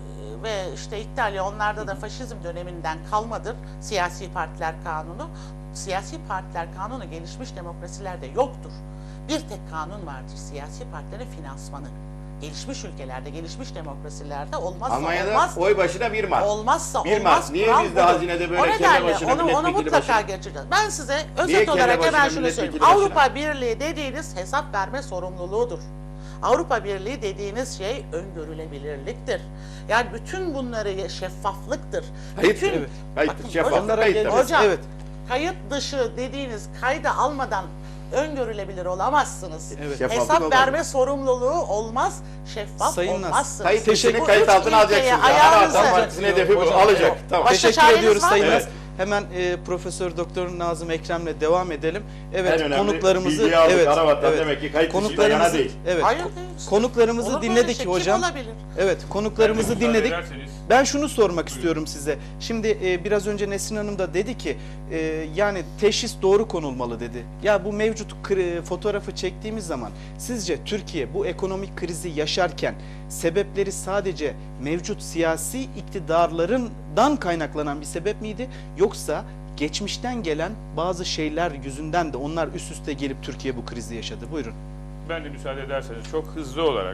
Speaker 4: ve işte İtalya onlarda da faşizm döneminden kalmadır siyasi partiler kanunu. Siyasi partiler kanunu gelişmiş demokrasilerde yoktur. Bir tek kanun vardır. Siyasi partilerin finansmanı. Gelişmiş ülkelerde, gelişmiş demokrasilerde olmazsa
Speaker 2: Almanya'da
Speaker 4: olmaz.
Speaker 2: oy başına 1 mark.
Speaker 4: Olmazsa
Speaker 2: Bir
Speaker 4: olmaz.
Speaker 2: mark. Niye
Speaker 4: kural
Speaker 2: bizde
Speaker 4: budur.
Speaker 2: hazinede böyle
Speaker 4: O
Speaker 2: kelle
Speaker 4: nedenle
Speaker 2: başına,
Speaker 4: onu
Speaker 2: milletvekili
Speaker 4: mutlaka
Speaker 2: başına?
Speaker 4: geçeceğiz. Ben size
Speaker 2: Niye
Speaker 4: özet
Speaker 2: kelle
Speaker 4: olarak
Speaker 2: başına,
Speaker 4: hemen şunu
Speaker 2: milletvekili
Speaker 4: söyleyeyim.
Speaker 2: başına?
Speaker 4: Avrupa Birliği dediğiniz hesap verme sorumluluğudur. Avrupa Birliği dediğiniz şey öngörülebilirliktir. Yani bütün bunları şeffaflıktır.
Speaker 2: Kayıt,
Speaker 4: bütün,
Speaker 2: evet. Kayıt,
Speaker 4: Bakın
Speaker 2: şeffaflık,
Speaker 1: Onlara
Speaker 2: kayıt
Speaker 1: geliriz.
Speaker 2: tabii.
Speaker 4: Hocam,
Speaker 1: Evet.
Speaker 4: kayıt dışı dediğiniz kayda almadan öngörülebilir olamazsınız.
Speaker 1: Evet.
Speaker 2: Şeffaflık
Speaker 4: Hesap
Speaker 2: olmaz.
Speaker 4: verme sorumluluğu olmaz, şeffaf
Speaker 1: Sayın Nas,
Speaker 4: olmazsınız.
Speaker 2: Kayıt
Speaker 1: Teşekkür-
Speaker 2: dışını
Speaker 4: Bu
Speaker 2: kayıt
Speaker 4: üç
Speaker 2: altına
Speaker 4: ilkeyi
Speaker 2: alacaksınız. Yani
Speaker 4: ayağınıza-
Speaker 2: Anavatan Partisi'nin hedefi bu.
Speaker 1: Hocam,
Speaker 2: Alacak. Tamam.
Speaker 4: Başka
Speaker 1: Teşekkür
Speaker 4: çareniz
Speaker 1: ediyoruz
Speaker 4: var mı?
Speaker 1: Sayın
Speaker 2: Evet.
Speaker 1: Nas. Hemen Profesör Doktor Nazım Ekrem'le devam edelim. Evet,
Speaker 2: En önemli
Speaker 1: konuklarımızı
Speaker 2: bilgiyi aldık. Anavatan demek ki kayıt dışıyla yana değil.
Speaker 1: Evet.
Speaker 4: Hayır değil.
Speaker 1: Konuklarımızı
Speaker 4: Olur mu öyle
Speaker 1: dinledik
Speaker 4: şey?
Speaker 1: hocam.
Speaker 4: Kim olabilir?
Speaker 1: Evet, konuklarımızı
Speaker 5: Müsaade
Speaker 1: dinledik.
Speaker 5: ederseniz.
Speaker 1: Ben şunu sormak istiyorum size. Şimdi biraz önce Nesrin Hanım da dedi ki yani teşhis doğru konulmalı dedi. Ya bu mevcut fotoğrafı çektiğimiz zaman sizce Türkiye bu ekonomik krizi yaşarken sebepleri sadece mevcut siyasi iktidarlarından kaynaklanan bir sebep miydi? Yoksa geçmişten gelen bazı şeyler yüzünden de onlar üst üste gelip Türkiye bu krizi yaşadı. Buyurun.
Speaker 5: Ben de müsaade ederseniz çok hızlı olarak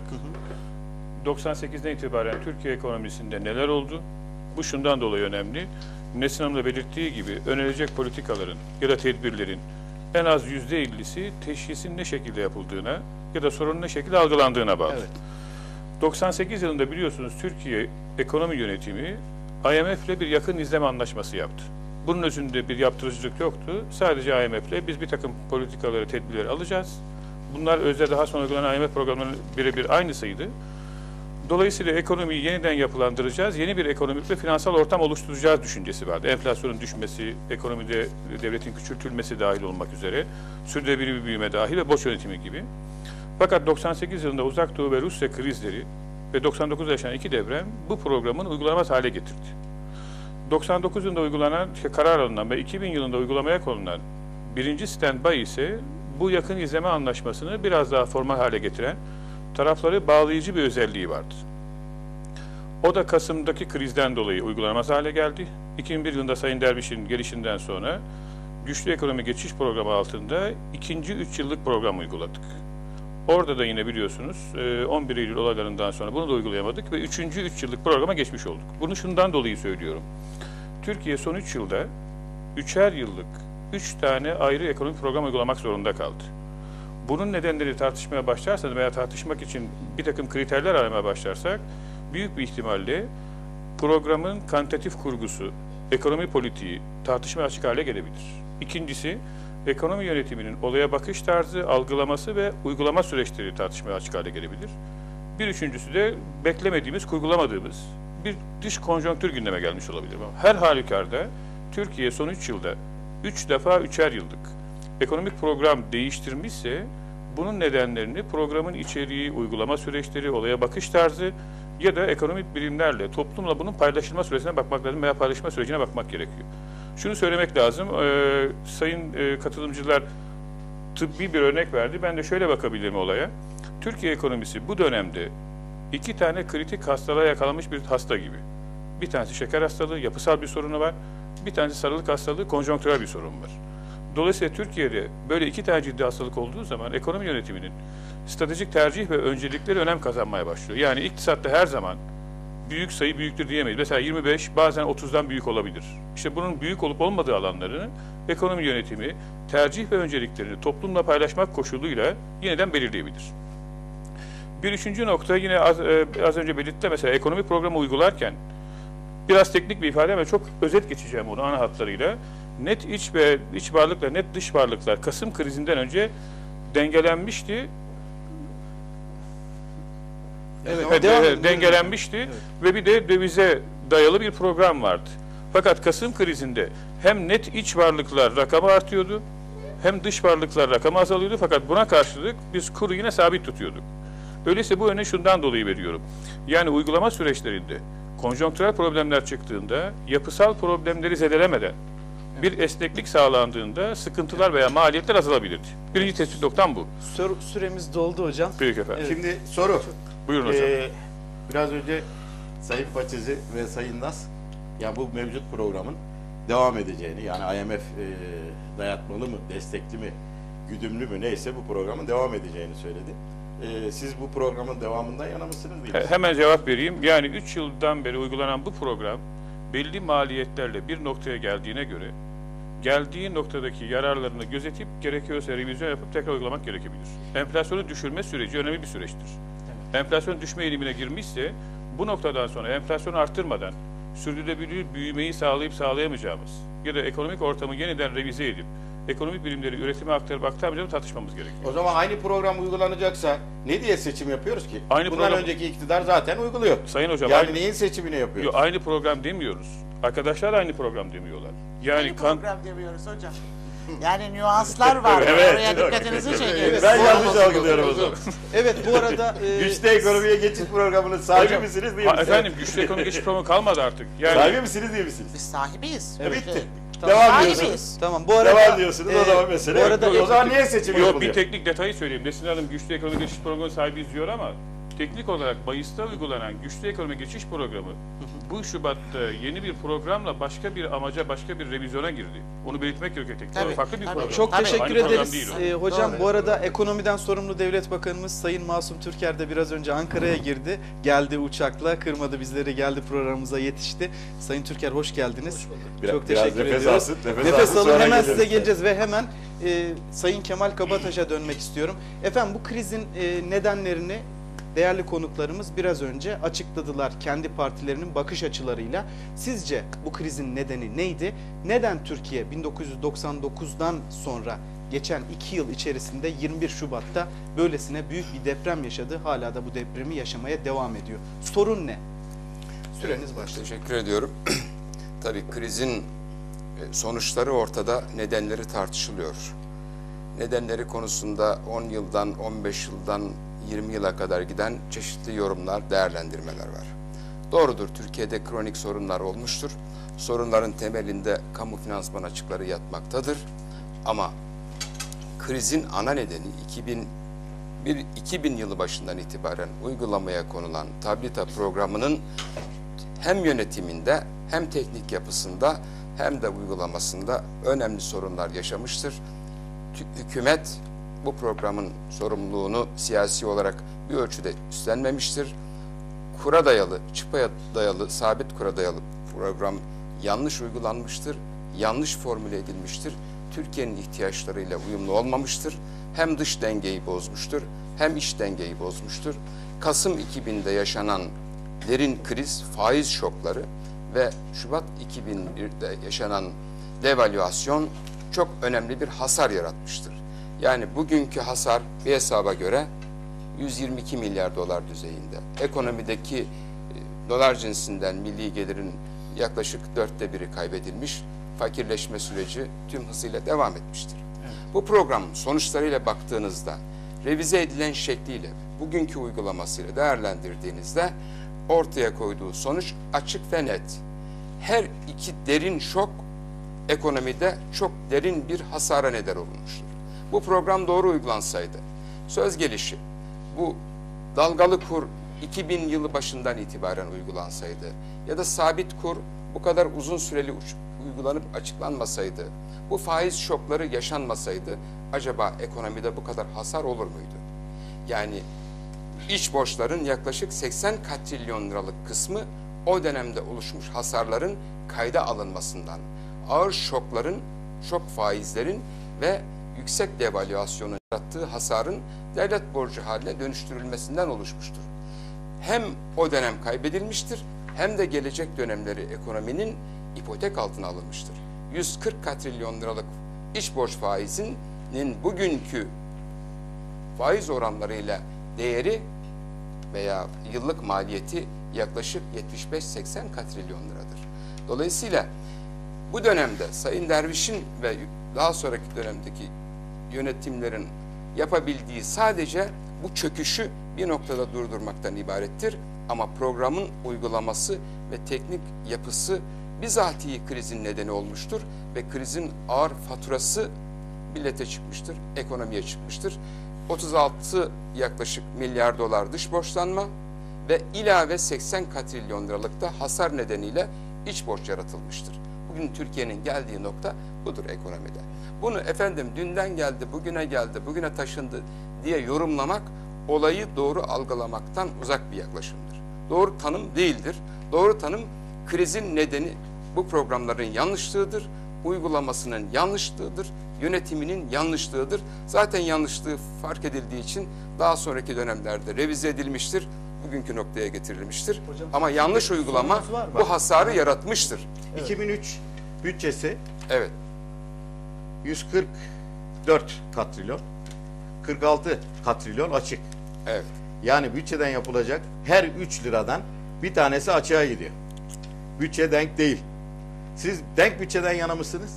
Speaker 5: 98'den itibaren Türkiye ekonomisinde neler oldu? Bu şundan dolayı önemli. Nesrin Hanım da belirttiği gibi önerilecek politikaların ya da tedbirlerin en az %50'si teşhisin ne şekilde yapıldığına ya da sorunun ne şekilde algılandığına bağlı.
Speaker 1: Evet.
Speaker 5: 98 yılında biliyorsunuz Türkiye ekonomi yönetimi IMF ile bir yakın izleme anlaşması yaptı. Bunun özünde bir yaptırıcılık yoktu. Sadece IMF ile biz bir takım politikaları, tedbirleri alacağız. Bunlar özde daha sonra uygulanan IMF programlarının birebir aynısıydı. Dolayısıyla ekonomiyi yeniden yapılandıracağız, yeni bir ekonomik ve finansal ortam oluşturacağız düşüncesi vardı. Enflasyonun düşmesi, ekonomide devletin küçültülmesi dahil olmak üzere, sürdürülebilir bir büyüme dahil ve borç yönetimi gibi. Fakat 98 yılında Uzak Doğu ve Rusya krizleri ve 99'da yaşanan iki deprem bu programın uygulanamaz hale getirdi. 99 yılında uygulanan, karar alınan ve 2000 yılında uygulamaya konulan birinci stand-by ise bu yakın izleme anlaşmasını biraz daha formal hale getiren, tarafları bağlayıcı bir özelliği vardır. O da Kasım'daki krizden dolayı uygulanamaz hale geldi. 2001 yılında Sayın Derviş'in gelişinden sonra güçlü ekonomi geçiş programı altında ikinci 3 yıllık program uyguladık. Orada da yine biliyorsunuz 11 Eylül olaylarından sonra bunu da uygulayamadık ve 3. 3 yıllık programa geçmiş olduk. Bunu şundan dolayı söylüyorum. Türkiye son 3 yılda 3'er yıllık 3 tane ayrı ekonomik program uygulamak zorunda kaldı. Bunun nedenleri tartışmaya başlarsanız veya tartışmak için bir takım kriterler aramaya başlarsak büyük bir ihtimalle programın kantitatif kurgusu, ekonomi politiği tartışmaya açık hale gelebilir. İkincisi, ekonomi yönetiminin olaya bakış tarzı, algılaması ve uygulama süreçleri tartışmaya açık hale gelebilir. Bir üçüncüsü de beklemediğimiz, kurgulamadığımız bir dış konjonktür gündeme gelmiş olabilir. Her halükarda Türkiye son 3 yılda 3 defa 3'er yıllık ekonomik program değiştirmişse bunun nedenlerini programın içeriği, uygulama süreçleri, olaya bakış tarzı ya da ekonomik birimlerle, toplumla bunun paylaşılma sürecine bakmak lazım veya paylaşma sürecine bakmak gerekiyor. Şunu söylemek lazım, sayın katılımcılar tıbbi bir örnek verdi. Ben de şöyle bakabilirim olaya. Türkiye ekonomisi bu dönemde 2 tane kritik hastalığa yakalanmış bir hasta gibi. Bir tanesi şeker hastalığı, yapısal bir sorunu var. Bir tanesi sarılık hastalığı, konjonktürel bir sorun var. Dolayısıyla Türkiye'de böyle 2 tane ciddi hastalık olduğu zaman ekonomi yönetiminin stratejik tercih ve öncelikleri önem kazanmaya başlıyor. Yani iktisatta her zaman büyük sayı büyüktür diyemeyiz. Mesela 25 bazen 30'dan büyük olabilir. İşte bunun büyük olup olmadığı alanlarını ekonomi yönetimi tercih ve önceliklerini toplumla paylaşmak koşuluyla yeniden belirleyebilir. Bir üçüncü nokta yine az önce belirtti, mesela ekonomi programı uygularken biraz teknik bir ifade ama çok özet geçeceğim onu ana hatlarıyla. Net iç ve iç varlıkla net dış varlıklar Kasım krizinden önce dengelenmişti. Dengelenmişti ve bir de dövize dayalı bir program vardı. Fakat Kasım krizinde hem net iç varlıklar rakamı artıyordu hem dış varlıklar rakamı azalıyordu, fakat buna karşılık biz kuru yine sabit tutuyorduk. Öyleyse bu örneği şundan dolayı veriyorum. Yani uygulama süreçlerinde konjonktürel problemler çıktığında yapısal problemleri zedelemeden bir esneklik sağlandığında sıkıntılar veya maliyetler azalabilirdi. Birinci tespit noktam bu.
Speaker 1: Süremiz doldu hocam.
Speaker 5: Büyük efendim.
Speaker 2: Şimdi soru.
Speaker 5: Buyurun hocam.
Speaker 2: Biraz önce Sayın Paçezi ve Sayın Nas ya bu mevcut programın devam edeceğini, yani IMF dayatmalı mı, destekli mi, güdümlü mü neyse bu programın devam edeceğini söyledi. Siz bu programın devamından yana mısınız değil misiniz?
Speaker 5: Hemen cevap vereyim. Yani 3 yıldan beri uygulanan bu program belli maliyetlerle bir noktaya geldiğine göre geldiği noktadaki yararlarını gözetip gerekiyorsa revizyon yapıp tekrar uygulamak gerekebilir. Enflasyonu düşürme süreci önemli bir süreçtir. Enflasyon düşme eğilimine girmişse bu noktadan sonra enflasyonu arttırmadan sürdürülebilir büyümeyi sağlayıp sağlayamayacağımız ya da ekonomik ortamı yeniden revize edip ekonomik birimleri üretime aktarıp aktarmayacağımız tartışmamız gerekiyor.
Speaker 2: O zaman aynı program uygulanacaksa ne diye seçim yapıyoruz ki?
Speaker 5: Aynı
Speaker 2: Bundan
Speaker 5: program-
Speaker 2: önceki iktidar zaten uyguluyor.
Speaker 5: Sayın hocam,
Speaker 2: yani
Speaker 5: aynı-
Speaker 2: neyin seçimini yapıyoruz?
Speaker 5: Aynı program demiyoruz. Arkadaşlar aynı program demiyorlar. Yani
Speaker 4: Aynı program demiyoruz hocam. Yani nüanslar var.
Speaker 2: Evet,
Speaker 4: Oraya
Speaker 2: evet.
Speaker 4: dikkatinizi çekiyoruz.
Speaker 2: Ben yanlış algılıyorum o zaman.
Speaker 1: Evet, bu arada
Speaker 2: Güçlü ekonomiye geçiş programının sahibi
Speaker 5: Hocam,
Speaker 2: misiniz değil misiniz?
Speaker 5: efendim güçlü ekonomi geçiş programı kalmadı artık. Yani
Speaker 2: Sahibi misiniz değil misiniz?
Speaker 4: Biz sahibiyiz.
Speaker 2: Bitti.
Speaker 1: Tamam.
Speaker 2: Devam
Speaker 4: Sahibiyiz.
Speaker 2: diyorsunuz.
Speaker 1: tamam, bu arada
Speaker 2: Devam diyorsunuz o zaman mesele.
Speaker 1: bu arada
Speaker 2: o zaman niye seçim
Speaker 5: Yok,
Speaker 2: yapılıyor?
Speaker 5: bir teknik detayı söyleyeyim. Nesin Hanım güçlü ekonomi geçiş programı sahibiyiz diyor ama teknik olarak Mayıs'ta uygulanan güçlü ekonomi geçiş programı bu Şubat'ta yeni bir programla başka bir amaca, başka bir revizyona girdi. Onu belirtmek gerekiyor teknik.
Speaker 4: Tabii,
Speaker 5: Farklı bir
Speaker 4: tabii.
Speaker 5: program.
Speaker 1: Çok
Speaker 4: Tabii.
Speaker 1: teşekkür
Speaker 5: Aynı program
Speaker 1: ederiz.
Speaker 5: değil o.
Speaker 1: Hocam
Speaker 3: Doğru.
Speaker 1: bu arada ekonomiden sorumlu devlet bakanımız Sayın Masum Türker de biraz önce Ankara'ya girdi. Geldi uçakla, kırmadı bizleri, geldi programımıza yetişti. Sayın Türker hoş geldiniz. Çok
Speaker 2: Biraz
Speaker 1: teşekkür
Speaker 2: nefes
Speaker 1: ediyoruz.
Speaker 2: alsın,
Speaker 1: Nefes alın,
Speaker 2: sonra
Speaker 1: hemen
Speaker 2: geliriz.
Speaker 1: size geleceğiz ve hemen Sayın Kemal Kabataş'a dönmek istiyorum. Efendim bu krizin nedenlerini değerli konuklarımız biraz önce açıkladılar kendi partilerinin bakış açılarıyla. Sizce bu krizin nedeni neydi? Neden Türkiye 1999'dan sonra geçen 2 yıl içerisinde 21 Şubat'ta böylesine büyük bir deprem yaşadı? Hala da bu depremi yaşamaya devam ediyor. Sorun ne? Süreniz başlıyor.
Speaker 6: Teşekkür ediyorum. Tabii krizin sonuçları ortada, nedenleri tartışılıyor. Nedenleri konusunda 10 yıldan, 15 yıldan 20 yıla kadar giden çeşitli yorumlar, değerlendirmeler var. Doğrudur, Türkiye'de kronik sorunlar olmuştur. Sorunların temelinde kamu finansman açıkları yatmaktadır. Ama krizin ana nedeni 2000 yılı başından itibaren uygulamaya konulan Tablita programının hem yönetiminde hem teknik yapısında hem de uygulamasında önemli sorunlar yaşamıştır. Hükümet bu programın sorumluluğunu siyasi olarak bir ölçüde üstlenmemiştir. Kura dayalı, çıpaya dayalı, sabit kura dayalı program yanlış uygulanmıştır, yanlış formüle edilmiştir. Türkiye'nin ihtiyaçlarıyla uyumlu olmamıştır. Hem dış dengeyi bozmuştur, hem iç dengeyi bozmuştur. Kasım 2000'de yaşanan derin kriz, faiz şokları ve Şubat 2001'de yaşanan devalüasyon çok önemli bir hasar yaratmıştır. Yani bugünkü hasar bir hesaba göre 122 milyar dolar düzeyinde. Ekonomideki dolar cinsinden milli gelirin yaklaşık 1/4'ü kaybedilmiş, fakirleşme süreci tüm hızıyla devam etmiştir. Evet. Bu programın sonuçlarıyla baktığınızda, revize edilen şekliyle, bugünkü uygulamasıyla değerlendirdiğinizde ortaya koyduğu sonuç açık ve net. Her iki derin şok ekonomide çok derin bir hasara neden olmuştur. Bu program doğru uygulansaydı, söz gelişi, bu dalgalı kur 2000 yılı başından itibaren uygulansaydı ya da sabit kur bu kadar uzun süreli uygulanıp açıklanmasaydı, bu faiz şokları yaşanmasaydı acaba ekonomide bu kadar hasar olur muydu? Yani iç borçların yaklaşık 80 katrilyon liralık kısmı o dönemde oluşmuş hasarların kayda alınmasından, ağır şokların, şok faizlerin ve yüksek devalüasyonun yarattığı hasarın devlet borcu haline dönüştürülmesinden oluşmuştur. Hem o dönem kaybedilmiştir hem de gelecek dönemleri ekonominin ipotek altına alınmıştır. 140 katrilyon liralık iç borç faizinin bugünkü faiz oranlarıyla değeri veya yıllık maliyeti yaklaşık 75-80 katrilyon liradır. Dolayısıyla bu dönemde Sayın Derviş'in ve daha sonraki dönemdeki yönetimlerin yapabildiği sadece bu çöküşü bir noktada durdurmaktan ibarettir. Ama programın uygulaması ve teknik yapısı bizatihi krizin nedeni olmuştur ve krizin ağır faturası millete çıkmıştır, ekonomiye çıkmıştır. 36 yaklaşık milyar dolar dış borçlanma ve ilave 80 katrilyon liralık da hasar nedeniyle iç borç yaratılmıştır. Bugün Türkiye'nin geldiği nokta budur ekonomide. Bunu efendim dünden geldi, bugüne taşındı diye yorumlamak olayı doğru algılamaktan uzak bir yaklaşımdır. Doğru tanım değildir. Doğru tanım krizin nedeni bu programların yanlışlığıdır, uygulamasının yanlışlığıdır, yönetiminin yanlışlığıdır. Zaten yanlışlığı fark edildiği için daha sonraki dönemlerde revize edilmiştir, bugünkü noktaya getirilmiştir.
Speaker 1: Hocam,
Speaker 6: ama yanlış uygulama bu hasarı yaratmıştır.
Speaker 2: Evet. 2003 bütçesi
Speaker 6: Evet.
Speaker 2: 144 katrilyon, 46 katrilyon açık.
Speaker 6: Evet.
Speaker 2: Yani bütçeden yapılacak her 3 liradan bir tanesi açığa gidiyor. Bütçe denk değil. Siz denk bütçeden yana mısınız?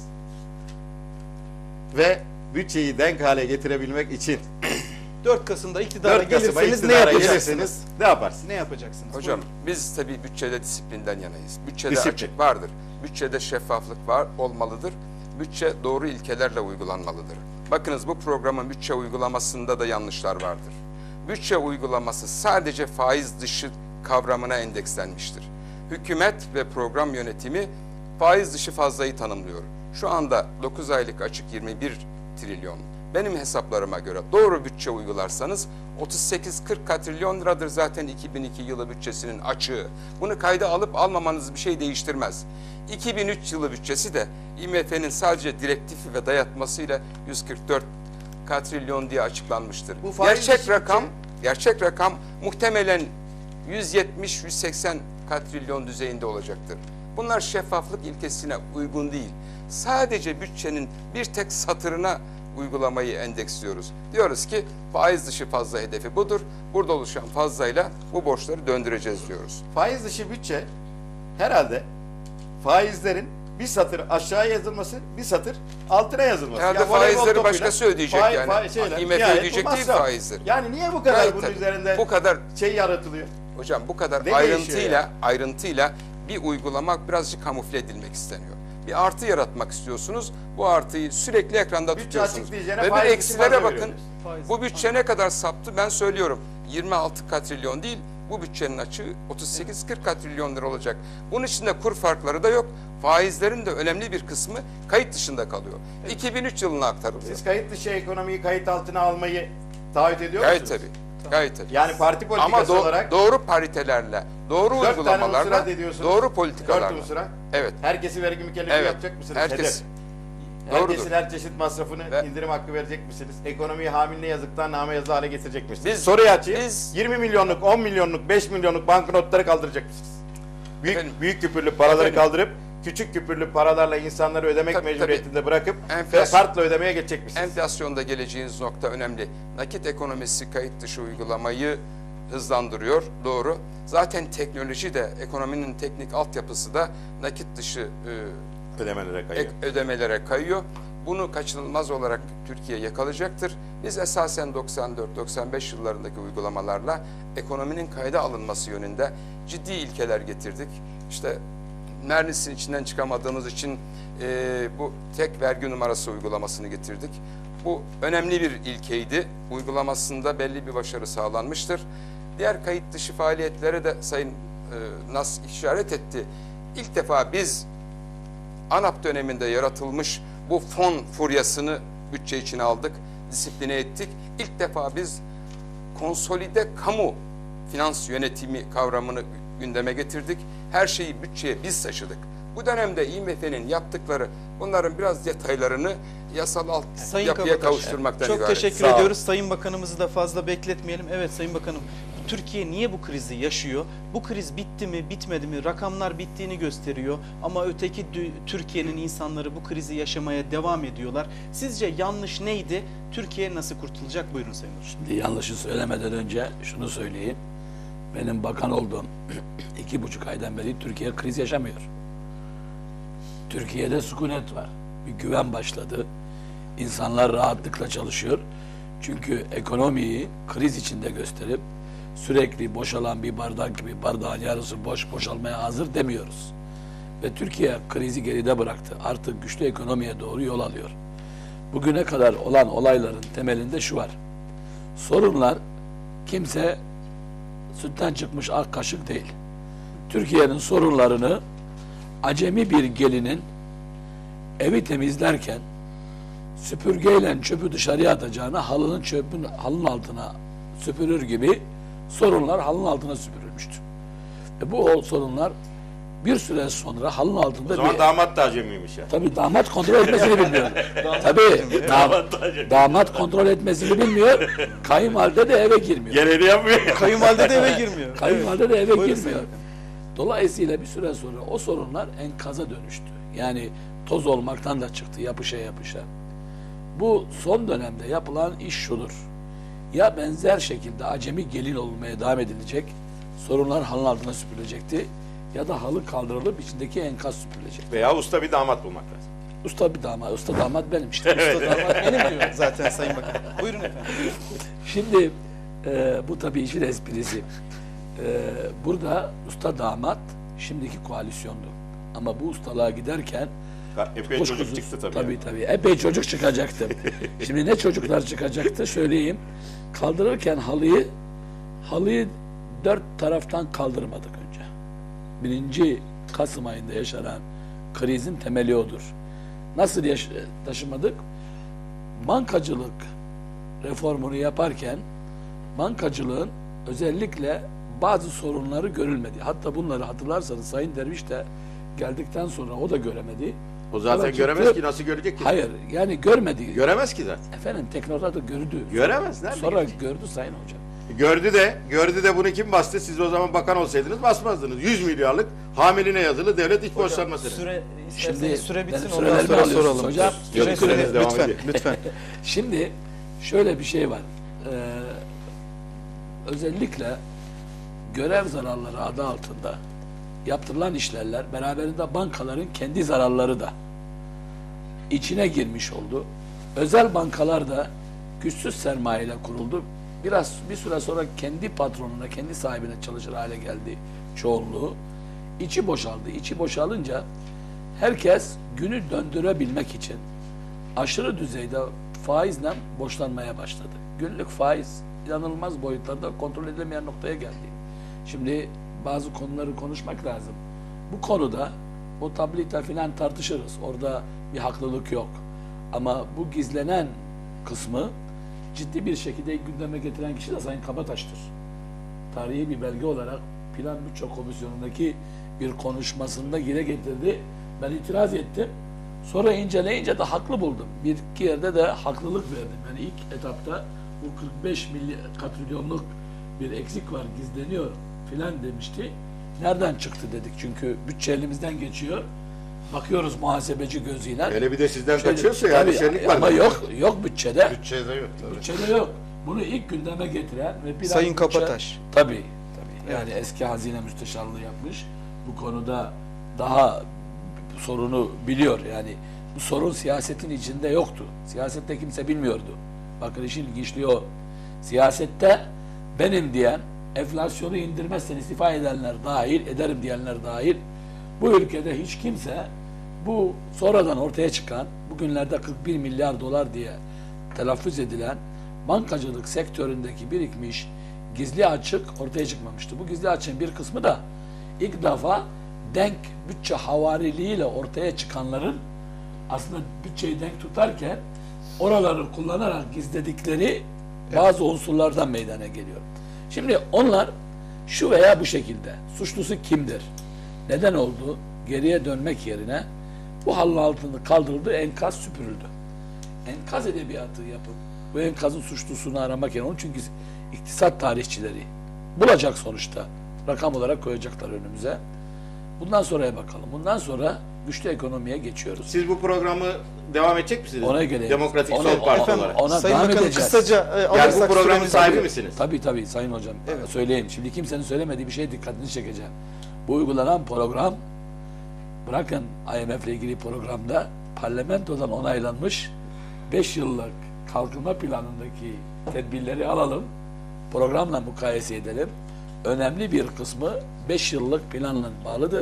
Speaker 2: Ve bütçeyi denk hale getirebilmek için
Speaker 1: 4 Kasım'da iktidara
Speaker 2: 4 Kasım'a
Speaker 1: gelirseniz ne
Speaker 2: iktidara
Speaker 1: yapacaksınız?
Speaker 2: gelirseniz ne yaparsınız?
Speaker 1: Ne yapacaksınız?
Speaker 6: Hocam
Speaker 1: Buyurun.
Speaker 6: biz tabii bütçede disiplinden yanayız. Bütçede
Speaker 2: Disiplin.
Speaker 6: açık vardır. Bütçede şeffaflık olmalıdır. Bütçe doğru ilkelerle uygulanmalıdır. Bakınız bu programın bütçe uygulamasında da yanlışlar vardır. Bütçe uygulaması sadece faiz dışı kavramına endekslenmiştir. Hükümet ve program yönetimi faiz dışı fazlayı tanımlıyor. Şu anda 9 aylık açık 21 trilyon. Benim hesaplarıma göre doğru bütçe uygularsanız 38-40 katrilyon liradır zaten 2002 yılı bütçesinin açığı. Bunu kayda alıp almamanız bir şey değiştirmez. 2003 yılı bütçesi de IMF'nin sadece direktifi ve dayatmasıyla 144 katrilyon diye açıklanmıştır.
Speaker 2: Bu faiz dışı
Speaker 6: Gerçek rakam muhtemelen 170-180 katrilyon düzeyinde olacaktır. Bunlar şeffaflık ilkesine uygun değil. Sadece bütçenin bir tek satırına uygulamayı endeksliyoruz. Diyoruz ki faiz dışı fazla hedefi budur. Burada oluşan fazlayla bu borçları döndüreceğiz diyoruz.
Speaker 2: Faiz dışı bütçe herhalde faizlerin bir satır aşağı yazılması, bir satır altına yazılması.
Speaker 6: Herhalde
Speaker 2: Yani voleybol
Speaker 6: faizleri
Speaker 2: topuyla
Speaker 6: başkası ödeyecek IMF
Speaker 2: nihayet bu
Speaker 6: ödeyecek değil
Speaker 2: masraf.
Speaker 6: faizleri.
Speaker 2: Yani niye bu kadar
Speaker 6: Gayet
Speaker 2: bunun
Speaker 6: tabii.
Speaker 2: üzerinde
Speaker 6: Bu kadar
Speaker 2: şey yaratılıyor?
Speaker 6: hocam bu kadar
Speaker 2: Ne değişiyor
Speaker 6: ayrıntıyla bir uygulama birazcık kamufle edilmek isteniyor. Bir artı yaratmak istiyorsunuz. Bu artıyı sürekli ekranda
Speaker 2: Bütçe
Speaker 6: tutuyorsunuz.
Speaker 2: açıklayacağına
Speaker 6: Ve bir
Speaker 2: faiz dışı
Speaker 6: eksilere
Speaker 2: fazla
Speaker 6: bakın.
Speaker 2: veriyoruz.
Speaker 1: Faiz.
Speaker 6: Bu bütçe ne kadar saptı ben söylüyorum. 26 katrilyon değil bu bütçenin açığı 38-40 trilyon lira olacak. Bunun içinde kur farkları da yok. Faizlerin de önemli bir kısmı kayıt dışında kalıyor. 2003 yılına aktarılıyor.
Speaker 2: Siz kayıt dışı ekonomiyi kayıt altına almayı taahhüt ediyor
Speaker 6: Gayet
Speaker 2: musunuz?
Speaker 6: tabii. Gayet tabii.
Speaker 2: Yani parti politikası
Speaker 6: Ama
Speaker 2: olarak
Speaker 6: doğru paritelerle, doğru
Speaker 2: 4 tane
Speaker 6: uygulamalarla,
Speaker 2: unsurat ediyorsunuz.
Speaker 6: doğru
Speaker 2: 4
Speaker 6: politikalarla.
Speaker 2: unsura.
Speaker 6: Evet.
Speaker 2: Herkesi vergi mükellefi
Speaker 6: Evet.
Speaker 2: yapacak mısınız?
Speaker 6: Herkes.
Speaker 2: Hedef.
Speaker 6: Doğrudur.
Speaker 2: Herkesin her çeşit masrafını
Speaker 6: Ve-
Speaker 2: indirim hakkı verecek misiniz? Ekonomiyi hamile yazıktan nama yazı hale getirecek misiniz?
Speaker 6: Biz-
Speaker 2: Soruyu açayım.
Speaker 6: biz-
Speaker 2: 20 milyonluk, 10 milyonluk, 5 milyonluk banknotları kaldıracak mısınız?
Speaker 6: Efendim?
Speaker 2: Büyük küpürlü paraları
Speaker 6: Efendim?
Speaker 2: kaldırıp küçük küpürlü paralarla insanları ödemek
Speaker 6: Tabii,
Speaker 2: mecburiyetinde bırakıp
Speaker 6: Enflasyon-
Speaker 2: kartla ödemeye geçecek misiniz?
Speaker 6: Enflasyonda geleceğiniz nokta önemli. Nakit ekonomisi kayıt dışı uygulamayı hızlandırıyor. Doğru. Zaten teknoloji de, ekonominin teknik altyapısı da nakit dışı
Speaker 2: Ödemelere kayıyor.
Speaker 6: ödemelere kayıyor. Bunu kaçınılmaz olarak Türkiye yakalayacaktır. Biz esasen 94-95 yıllarındaki uygulamalarla ekonominin kayda alınması yönünde ciddi ilkeler getirdik. İşte Mernis'in içinden çıkamadığımız için bu tek vergi numarası uygulamasını getirdik. Bu önemli bir ilkeydi. Uygulamasında belli bir başarı sağlanmıştır. Diğer kayıt dışı faaliyetlere de Sayın Nas işaret etti. İlk defa biz ANAP döneminde yaratılmış bu fon furyasını bütçe içine aldık, disipline ettik. İlk defa biz konsolide kamu finans yönetimi kavramını gündeme getirdik. Her şeyi bütçeye biz taşıdık. Bu dönemde IMF'nin yaptıkları, bunların biraz detaylarını yasal
Speaker 1: Sayın
Speaker 6: yapıya
Speaker 1: Kabataş,
Speaker 6: kavuşturmaktan
Speaker 1: çok
Speaker 6: ibaret.
Speaker 1: teşekkür
Speaker 2: Sağ olun.
Speaker 1: ediyoruz. Sayın Bakanımızı da fazla bekletmeyelim. Evet Sayın Bakanım, Türkiye niye bu krizi yaşıyor? Bu kriz bitti mi, bitmedi mi? Rakamlar bittiğini gösteriyor. Ama öteki Türkiye'nin insanları bu krizi yaşamaya devam ediyorlar. Sizce yanlış neydi? Türkiye nasıl kurtulacak? Buyurun Sayın Bakan.
Speaker 7: Şimdi yanlışı söylemeden önce şunu söyleyeyim. Benim bakan olduğum 2,5 aydan beri Türkiye kriz yaşamıyor. Türkiye'de sükunet var. Bir güven başladı. İnsanlar rahatlıkla çalışıyor. Çünkü ekonomiyi kriz içinde gösterip sürekli boşalan bir bardak gibi bardağın yarısı boş, boşalmaya hazır demiyoruz. Ve Türkiye krizi geride bıraktı. Artık güçlü ekonomiye doğru yol alıyor. Bugüne kadar olan olayların temelinde şu var. Sorunlar kimse sütten çıkmış ak kaşık değil. Türkiye'nin sorunlarını acemi bir gelinin evi temizlerken süpürgeyle çöpü dışarıya atacağına halının altına süpürür gibi sorunlar halının altına süpürülmüştü. Ve bu sorunlar bir süre sonra halının altında
Speaker 2: O zaman damat da acemiymiş ya.
Speaker 7: tabii damat kontrol etmesini bilmiyor. Tabii damat kontrol etmesini bilmiyor. Kayınvalide de eve girmiyor.
Speaker 2: Gereğini yapmıyor.
Speaker 1: Kayınvalide de eve girmiyor.
Speaker 7: Kayınvalide de eve
Speaker 1: Buyurun
Speaker 7: girmiyor.
Speaker 1: Sayın Bakan.
Speaker 7: Dolayısıyla bir süre sonra o sorunlar enkaza dönüştü. Yani toz olmaktan da çıktı yapışa yapışa. Bu son dönemde yapılan iş şudur. Ya benzer şekilde acemi gelin olmaya devam edilecek, sorunlar halının altına süpürülecekti ya da halı kaldırılıp içindeki enkaz süpürülecek.
Speaker 2: Veya usta bir damat bulmak lazım.
Speaker 7: Usta damat benim işte. Usta damat benim diyor.
Speaker 1: Zaten Sayın Bakan. Buyurun efendim.
Speaker 7: Şimdi bu tabii işin esprisi. Burada usta damat şimdiki koalisyondu. Ama bu ustalığa giderken
Speaker 2: Epey çocuk
Speaker 7: kuşkusuz-
Speaker 2: çıktı tabii.
Speaker 7: Tabii. Epey çocuk çıkacaktı. Şimdi ne çocuklar çıkacaktı söyleyeyim. Kaldırırken halıyı 4 taraftan kaldırmadık önce. 1. Kasım ayında yaşanan krizin temeli odur. Nasıl taşımadık? Bankacılık reformunu yaparken bankacılığın özellikle bazı sorunları görülmedi. Hatta bunları hatırlarsanız Sayın Derviş de geldikten sonra o da göremedi.
Speaker 2: O zaten
Speaker 7: Sonra
Speaker 2: göremez
Speaker 7: çıktı.
Speaker 2: ki, nasıl görecek ki?
Speaker 7: Hayır yani görmedi.
Speaker 2: Göremez ki zaten.
Speaker 7: Efendim teknokrada gördü.
Speaker 2: Göremez, nerede
Speaker 7: Sonra
Speaker 2: görecek?
Speaker 7: gördü Sayın Hocam.
Speaker 2: Gördü de bunu kim bastı? Siz o zaman bakan olsaydınız basmazdınız. 100 milyarlık hamiline yazılı devlet iç borçlanması.
Speaker 1: Süre,
Speaker 7: Şimdi
Speaker 1: isterseniz süre bitsin
Speaker 7: ben
Speaker 1: ondan
Speaker 7: sürelerimi
Speaker 1: sonra
Speaker 7: alıyorsunuz
Speaker 1: soralım.
Speaker 7: hocam.
Speaker 1: Süre,
Speaker 2: Yok,
Speaker 1: süre,
Speaker 2: süreniz devam
Speaker 1: lütfen,
Speaker 2: ediyor.
Speaker 1: lütfen.
Speaker 7: Şimdi şöyle bir şey var. Özellikle görev zararları adı altında yaptırılan işlerler beraberinde bankaların kendi zararları da içine girmiş oldu. Özel bankalar da güçsüz sermayeyle kuruldu. Bir süre sonra kendi patronuna, kendi sahibine çalışır hale geldi çoğunluğu. İçi boşaldı. İçi boşalınca herkes günü döndürebilmek için aşırı düzeyde faizle borçlanmaya başladı. Günlük faiz inanılmaz boyutlarda kontrol edilemeyen noktaya geldi. Şimdi bazı konuları konuşmak lazım. Bu konuda o tablita filan tartışırız. Orada bir haklılık yok. Ama bu gizlenen kısmı ciddi bir şekilde gündeme getiren kişi de Sayın Kabataş'tır. Tarihi bir belge olarak Plan Bütçe Komisyonu'ndaki bir konuşmasında dile getirdi. Ben itiraz ettim. Sonra inceleyince de haklı buldum. Bir iki yerde de haklılık verdim. Yani ilk etapta bu 45 katrilyonluk bir eksik var, gizleniyor filan demişti. Nereden çıktı dedik. Çünkü bütçe elimizden geçiyor. Bakıyoruz muhasebeci gözüyle.
Speaker 2: Öyle bir de sizden
Speaker 7: Şöyle-
Speaker 2: kaçıyorsa yani
Speaker 7: Tabii,
Speaker 2: şenlik var.
Speaker 7: ama yok bütçede.
Speaker 3: Bütçede yok tabii.
Speaker 7: Bütçede yok. Bunu ilk gündeme getiren ve Plan
Speaker 1: Sayın
Speaker 7: Bütçe-
Speaker 1: Kapataş.
Speaker 7: Tabii. Yani eski hazine müsteşarlığı yapmış. Bu konuda daha bu sorunu biliyor. Yani bu sorun siyasetin içinde yoktu. Siyasette kimse bilmiyordu. Bakın işin ilginçliği o. Siyasette benim diyen, enflasyonu indirmezsen istifa edenler dahil, ederim diyenler dahil, bu ülkede hiç kimse bu sonradan ortaya çıkan, bugünlerde 41 milyar dolar diye telaffuz edilen bankacılık sektöründeki birikmiş gizli açık ortaya çıkmamıştı. Bu gizli açığın bir kısmı da ilk defa denk bütçe havariliğiyle ortaya çıkanların aslında bütçeyi denk tutarken oraları kullanarak gizledikleri bazı unsurlardan meydana geliyor. Şimdi onlar şu veya bu şekilde suçlusu kimdir? Neden oldu? Geriye dönmek yerine bu halın altında kaldırıldı, enkaz süpürüldü. Enkaz edebiyatı yapıp bu enkazın suçlusunu aramak yerine, onun çünkü iktisat tarihçileri bulacak sonuçta. Rakam olarak koyacaklar önümüze. Bundan sonraya bakalım. Bundan sonra güçlü ekonomiye geçiyoruz.
Speaker 2: Siz bu programı devam edecek misiniz?
Speaker 7: Ona geleyim.
Speaker 2: Demokratik
Speaker 7: Ona-
Speaker 2: Sol Parti
Speaker 7: efendim,
Speaker 2: olarak.
Speaker 7: ona
Speaker 1: Sayın
Speaker 7: devam
Speaker 1: Bakanım
Speaker 7: edeceğiz.
Speaker 1: kısaca
Speaker 2: Yani bu
Speaker 1: alırsak
Speaker 2: programın
Speaker 1: süremizi
Speaker 2: sahibi
Speaker 1: alıyor.
Speaker 2: misiniz?
Speaker 7: Tabii Sayın Hocam. Söyleyeyim. Şimdi kimsenin söylemediği bir şey dikkatini çekeceğim. Bu uygulanan program, bırakın IMF ile ilgili programda parlamentodan onaylanmış 5 yıllık kalkınma planındaki tedbirleri alalım. Programla mukayese edelim. Önemli bir kısmı 5 yıllık planla bağlıdır.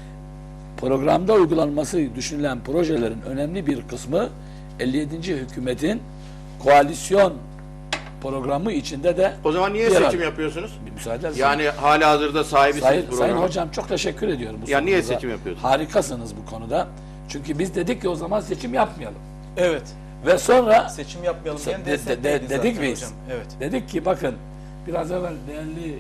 Speaker 7: Programda uygulanması düşünülen projelerin önemli bir kısmı 57. hükümetin koalisyon programı içinde de
Speaker 2: O zaman niye
Speaker 7: yer
Speaker 2: seçim
Speaker 7: alıyor.
Speaker 2: yapıyorsunuz?
Speaker 7: Bir müsaade ederseniz.
Speaker 2: Yani hala hazırda sahibisiniz
Speaker 7: Sayın
Speaker 2: programın.
Speaker 7: Hocam çok teşekkür ediyorum bu
Speaker 2: Ya niye
Speaker 7: sorunuza.
Speaker 2: seçim yapıyorsunuz?
Speaker 7: Harikasınız bu konuda. Çünkü biz dedik ki o zaman seçim yapmayalım.
Speaker 1: Evet.
Speaker 7: Ve sonra
Speaker 1: Seçim yapmayalım diyen
Speaker 7: de-
Speaker 1: DSP'ydi
Speaker 7: de-
Speaker 1: zaten
Speaker 7: dedik biz.
Speaker 1: hocam. Evet.
Speaker 7: dedik ki bakın biraz evvel değerli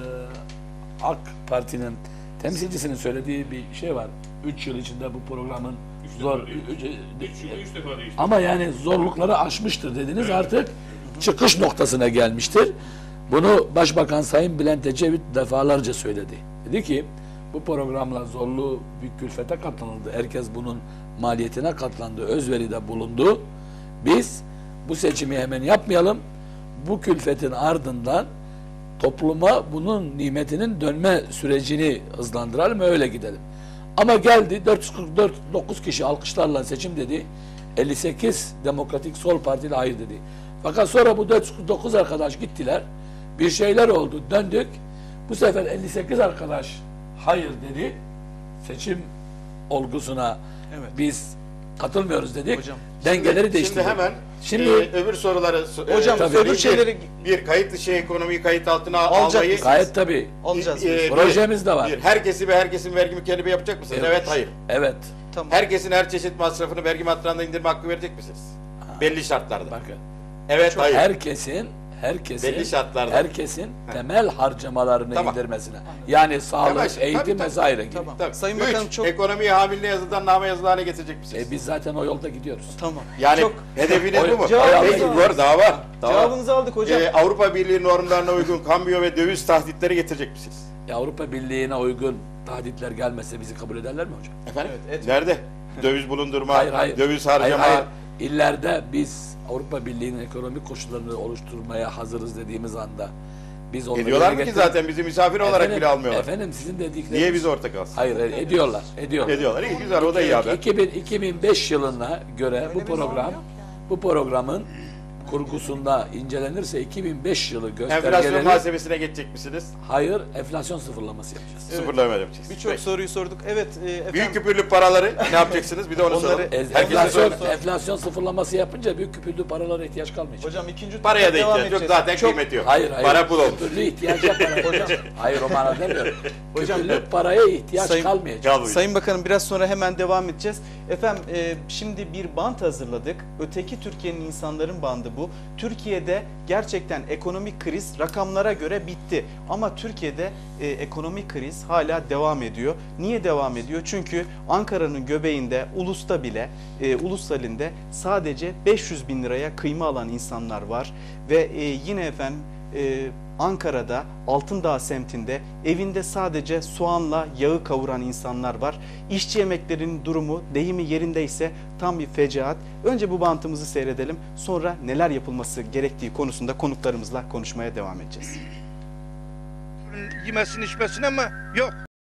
Speaker 7: AK Parti'nin temsilcisinin söylediği bir şey var. 3 yıl içinde bu programın zor
Speaker 5: Üç defa değişti.
Speaker 7: ama yani zorlukları aşmıştır dediniz, artık çıkış noktasına gelmiştir. Bunu Başbakan Sayın Bülent Ecevit defalarca söyledi. Dedi ki bu programla zorlu büyük külfete katlanıldı. Herkes bunun maliyetine katlandı. Özveride bulundu. Biz bu seçimi hemen yapmayalım. Bu külfetin ardından topluma bunun nimetinin dönme sürecini hızlandıralım, öyle gidelim. Ama geldi 449 kişi alkışlarla seçim dedi. 58 Demokratik Sol Parti ile hayır dedi. Fakat sonra bu 449 arkadaş gittiler. Bir şeyler oldu. Döndük. Bu sefer 58 arkadaş hayır dedi. Seçim olgusuna
Speaker 1: Evet.
Speaker 7: biz katılmıyoruz dedik.
Speaker 1: Hocam,
Speaker 7: dengeleri değiştirdik.
Speaker 2: Şimdi hemen
Speaker 7: Şimdi
Speaker 2: öbür soruları
Speaker 1: Hocam,
Speaker 7: tabii.
Speaker 1: öbür şeyleri
Speaker 2: bir kayıt dışı ekonomiyi kayıt altına
Speaker 1: Alacak
Speaker 2: almayı
Speaker 1: mısınız?
Speaker 7: gayet tabii.
Speaker 1: alacağız.
Speaker 2: Bir-
Speaker 7: Projemiz de var.
Speaker 2: herkesin vergi mükəllefi yapacak mısınız? Evet, hayır.
Speaker 7: Evet.
Speaker 1: Tamam.
Speaker 2: Herkesin her çeşit masrafını vergi matrağında indirme hakkı verecek misiniz? Belli şartlarda.
Speaker 7: Bakın.
Speaker 2: Evet, hayır.
Speaker 7: Herkesin
Speaker 2: Belli şartlarda.
Speaker 7: herkesin temel harcamalarını
Speaker 2: Tamam.
Speaker 7: indirmesine. Yani sağlık,
Speaker 2: Tamam,
Speaker 7: eğitim
Speaker 2: tabii,
Speaker 7: vesaire gibi.
Speaker 1: Tamam.
Speaker 2: Tabii.
Speaker 1: Sayın
Speaker 2: 3.
Speaker 1: Bakanım çok
Speaker 2: Ekonomiyi hamiline yazıldan nama yazılı hale getirecek misiniz?
Speaker 7: Biz zaten o yolda gidiyoruz.
Speaker 1: tamam.
Speaker 2: Yani
Speaker 1: çok
Speaker 2: hedefiniz bu mu?
Speaker 1: Cevabınızı
Speaker 2: Peki,
Speaker 1: aldık.
Speaker 2: var, daha var. Daha var.
Speaker 1: Cevabınızı aldık hocam.
Speaker 2: Avrupa Birliği normlarına uygun kambiyo ve döviz tahditleri getirecek misiniz?
Speaker 7: Avrupa Birliği'ne uygun tahditler gelmese bizi kabul ederler mi hocam?
Speaker 2: Efendim?
Speaker 1: Evet, etmiyor.
Speaker 2: Nerede? Döviz bulundurma,
Speaker 7: Hayır.
Speaker 2: döviz
Speaker 7: Hayır,
Speaker 2: harcama.
Speaker 7: hayır. İllerde biz Avrupa Birliği'nin ekonomik koşullarını oluşturmaya hazırız dediğimiz anda biz onları
Speaker 2: Ediyorlar
Speaker 7: yerine
Speaker 2: mı ki
Speaker 7: getir-
Speaker 2: zaten bizi misafir olarak bile almıyorlar?
Speaker 7: Efendim sizin dedikleriniz...
Speaker 2: Niye biz ortak alsın?
Speaker 7: Hayır, ediyorlar.
Speaker 2: Ediyorlar. İyi, güzel, o da iyi haber.
Speaker 7: 2005 yılına göre bu program, bu programın kurgusunda incelenirse 2005 yılı
Speaker 2: Enflasyon
Speaker 7: göstergeleri...
Speaker 2: muhasebesine geçecek misiniz?
Speaker 7: Hayır, enflasyon sıfırlaması yapacağız.
Speaker 2: Sıfırlama yapacaksınız.
Speaker 1: Birçok
Speaker 2: Peki.
Speaker 1: soruyu sorduk. Evet efendim.
Speaker 2: Büyük küpürlü paraları ne yapacaksınız? Bir de onu
Speaker 1: Onları-
Speaker 2: soralım.
Speaker 7: Enflasyon, enflasyon sıfırlaması yapınca büyük küpürlü paralara ihtiyaç kalmayacak.
Speaker 1: Hocam ikinci turda
Speaker 2: Paraya da
Speaker 1: devam
Speaker 2: ihtiyaç yok.
Speaker 1: edeceğiz.
Speaker 2: Zaten
Speaker 1: Çok-
Speaker 2: kıymeti yok.
Speaker 7: Hayır,
Speaker 2: Para pul olmuş.
Speaker 7: küpürlü ihtiyaca para. Hocam, hayır o manada demiyorum.
Speaker 1: Hocam,
Speaker 7: Küpürlü paraya ihtiyaç
Speaker 1: Sayın-
Speaker 7: kalmayacak.
Speaker 2: Gel buyurun.
Speaker 1: Sayın Bakanım biraz sonra hemen devam edeceğiz. Efendim şimdi bir bant hazırladık. Öteki Türkiye'nin insanların bandı bu. Türkiye'de gerçekten ekonomik kriz rakamlara göre bitti. Ama Türkiye'de ekonomik kriz hala devam ediyor. Niye devam ediyor? Çünkü Ankara'nın göbeğinde, Ulus'ta bile, Ulus halinde sadece 500 bin liraya kıyma alan insanlar var. Ve yine efendim Ankara'da Altındağ semtinde evinde sadece soğanla yağı kavuran insanlar var. İşçi emeklerinin durumu deyimi yerindeyse tam bir fecaat. Önce bu bantımızı seyredelim. Sonra neler yapılması gerektiği konusunda konuklarımızla konuşmaya devam edeceğiz.
Speaker 8: Yemesin içmesin ama yok.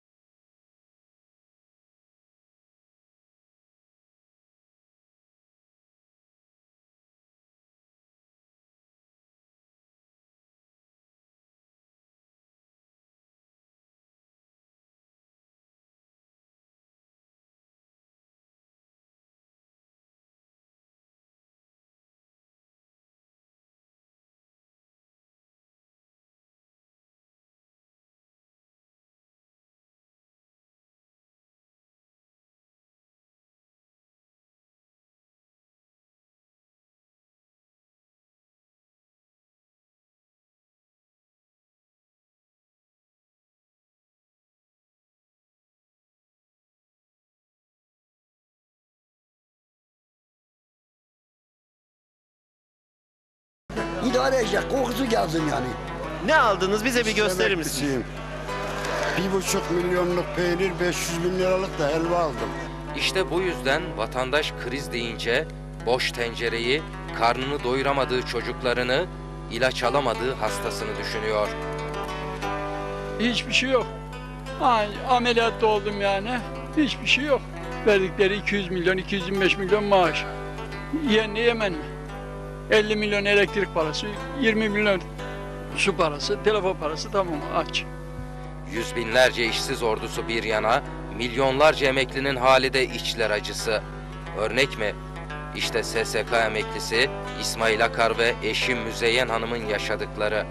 Speaker 9: İdare edecek, kokusu gelsin yani.
Speaker 10: Ne aldınız bize bir gösterir misiniz?
Speaker 9: Emeklisiyim. 1,5 milyonluk peynir, 500 bin liralık da helva aldım.
Speaker 11: İşte bu yüzden vatandaş kriz deyince boş tencereyi, karnını doyuramadığı çocuklarını, ilaç alamadığı hastasını düşünüyor.
Speaker 12: Hiçbir şey yok. Ameliyatta oldum yani. Hiçbir şey yok. Verdikleri 200 milyon, 225 milyon maaş. Yiyen mi yemen mi? 50 milyon elektrik parası, 20 milyon su parası, telefon parası, tamam aç.
Speaker 11: Yüz binlerce işsiz ordusu bir yana, milyonlarca emeklinin hali de içler acısı. Örnek mi? İşte SSK emeklisi İsmail Akar ve eşi Müzeyyen Hanım'ın yaşadıkları.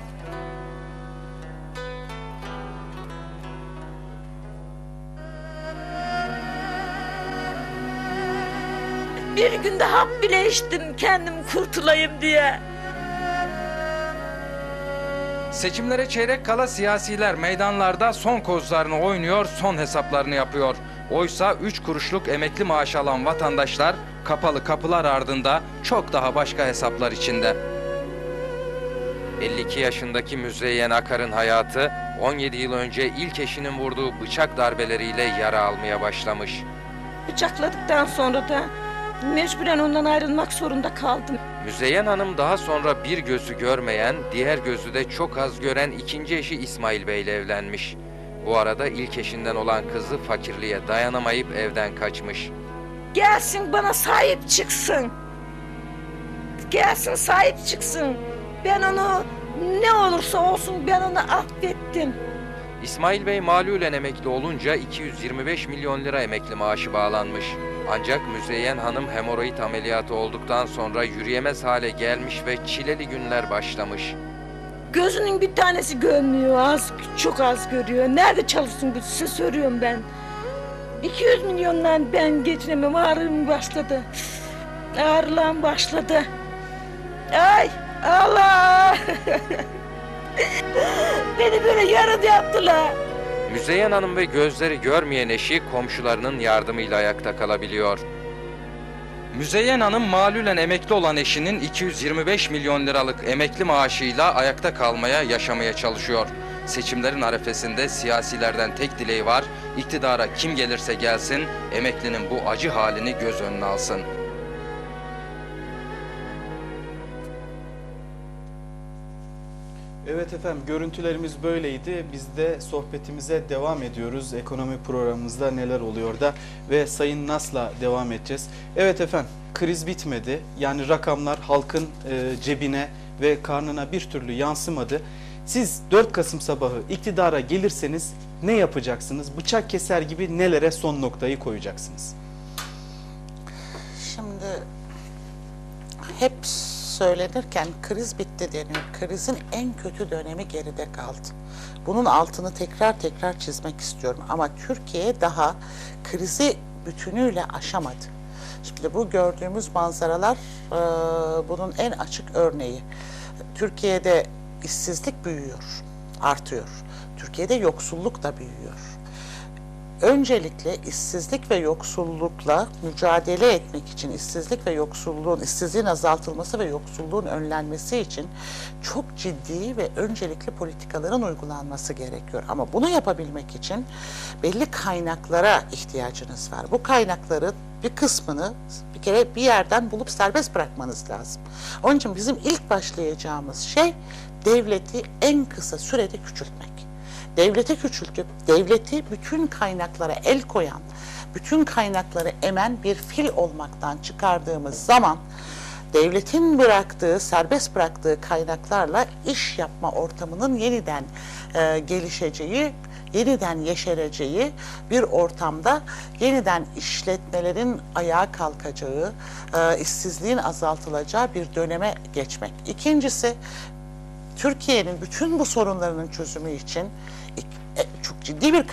Speaker 13: Bir günde hap bile içtim kendim kurtulayım diye.
Speaker 11: Seçimlere çeyrek kala siyasiler meydanlarda son kozlarını oynuyor, son hesaplarını yapıyor. Oysa 3 kuruşluk emekli maaşı alan vatandaşlar kapalı kapılar ardında çok daha başka hesaplar içinde. 52 yaşındaki Müzeyyen Akar'ın hayatı 17 yıl önce ilk eşinin vurduğu bıçak darbeleriyle yara almaya başlamış.
Speaker 13: Bıçakladıktan sonra da mecburen ondan ayrılmak zorunda kaldım.
Speaker 11: Müzeyyen Hanım daha sonra bir gözü görmeyen, diğer gözü de çok az gören ikinci eşi İsmail Bey ile evlenmiş. Bu arada ilk eşinden olan kızı fakirliğe dayanamayıp evden kaçmış.
Speaker 13: Gelsin bana sahip çıksın. Gelsin sahip çıksın. Ben onu ne olursa olsun ben onu affettim.
Speaker 11: İsmail Bey malulen emekli olunca 225 milyon lira emekli maaşı bağlanmış. Ancak Müzeyyen Hanım hemoroid ameliyatı olduktan sonra yürüyemez hale gelmiş ve çileli günler başlamış.
Speaker 13: Gözünün bir tanesi görmüyor, çok az görüyor. Nerede çalışsın bu size soruyorum ben. 200 milyondan ben geçinemem, ağrım başladı. Ağrılan başladı. Ay Allah! Beni böyle yarıda yaptılar.
Speaker 11: Müzeyyen Hanım ve gözleri görmeyen eşi komşularının yardımıyla ayakta kalabiliyor. Müzeyyen Hanım malulen emekli olan eşinin 225 milyon liralık emekli maaşıyla ayakta kalmaya, yaşamaya çalışıyor. Seçimlerin arefesinde siyasilerden tek dileği var, iktidara kim gelirse gelsin, emeklinin bu acı halini göz önüne alsın.
Speaker 1: Evet efendim, görüntülerimiz böyleydi. Biz de sohbetimize devam ediyoruz. Ekonomi programımızda neler oluyor da ve Sayın Nas'la devam edeceğiz. Evet efendim, kriz bitmedi. Yani rakamlar halkın cebine ve karnına bir türlü yansımadı. Siz 4 Kasım sabahı iktidara gelirseniz ne yapacaksınız? Bıçak keser gibi nelere son noktayı koyacaksınız?
Speaker 4: Şimdi hep söylenirken kriz bitti deniyor. Krizin en kötü dönemi geride kaldı. Bunun altını tekrar tekrar çizmek istiyorum. Ama Türkiye daha krizi bütünüyle aşamadı. Şimdi bu gördüğümüz manzaralar bunun en açık örneği. Türkiye'de işsizlik büyüyor, artıyor. Türkiye'de yoksulluk da büyüyor. Öncelikle işsizlik ve yoksullukla mücadele etmek için, işsizliğin azaltılması ve yoksulluğun önlenmesi için çok ciddi ve öncelikli politikaların uygulanması gerekiyor. Ama bunu yapabilmek için belli kaynaklara ihtiyacınız var. Bu kaynakların bir kısmını bir kere bir yerden bulup serbest bırakmanız lazım. Onun için bizim ilk başlayacağımız şey devleti en kısa sürede küçültmek. Devleti küçültüp, devleti bütün kaynaklara el koyan, bütün kaynakları emen bir fil olmaktan çıkardığımız zaman devletin serbest bıraktığı kaynaklarla iş yapma ortamının yeniden gelişeceği, yeniden yeşereceği bir ortamda yeniden işletmelerin ayağa kalkacağı, işsizliğin azaltılacağı bir döneme geçmek. İkincisi, Türkiye'nin bütün bu sorunlarının çözümü için çok ciddi bir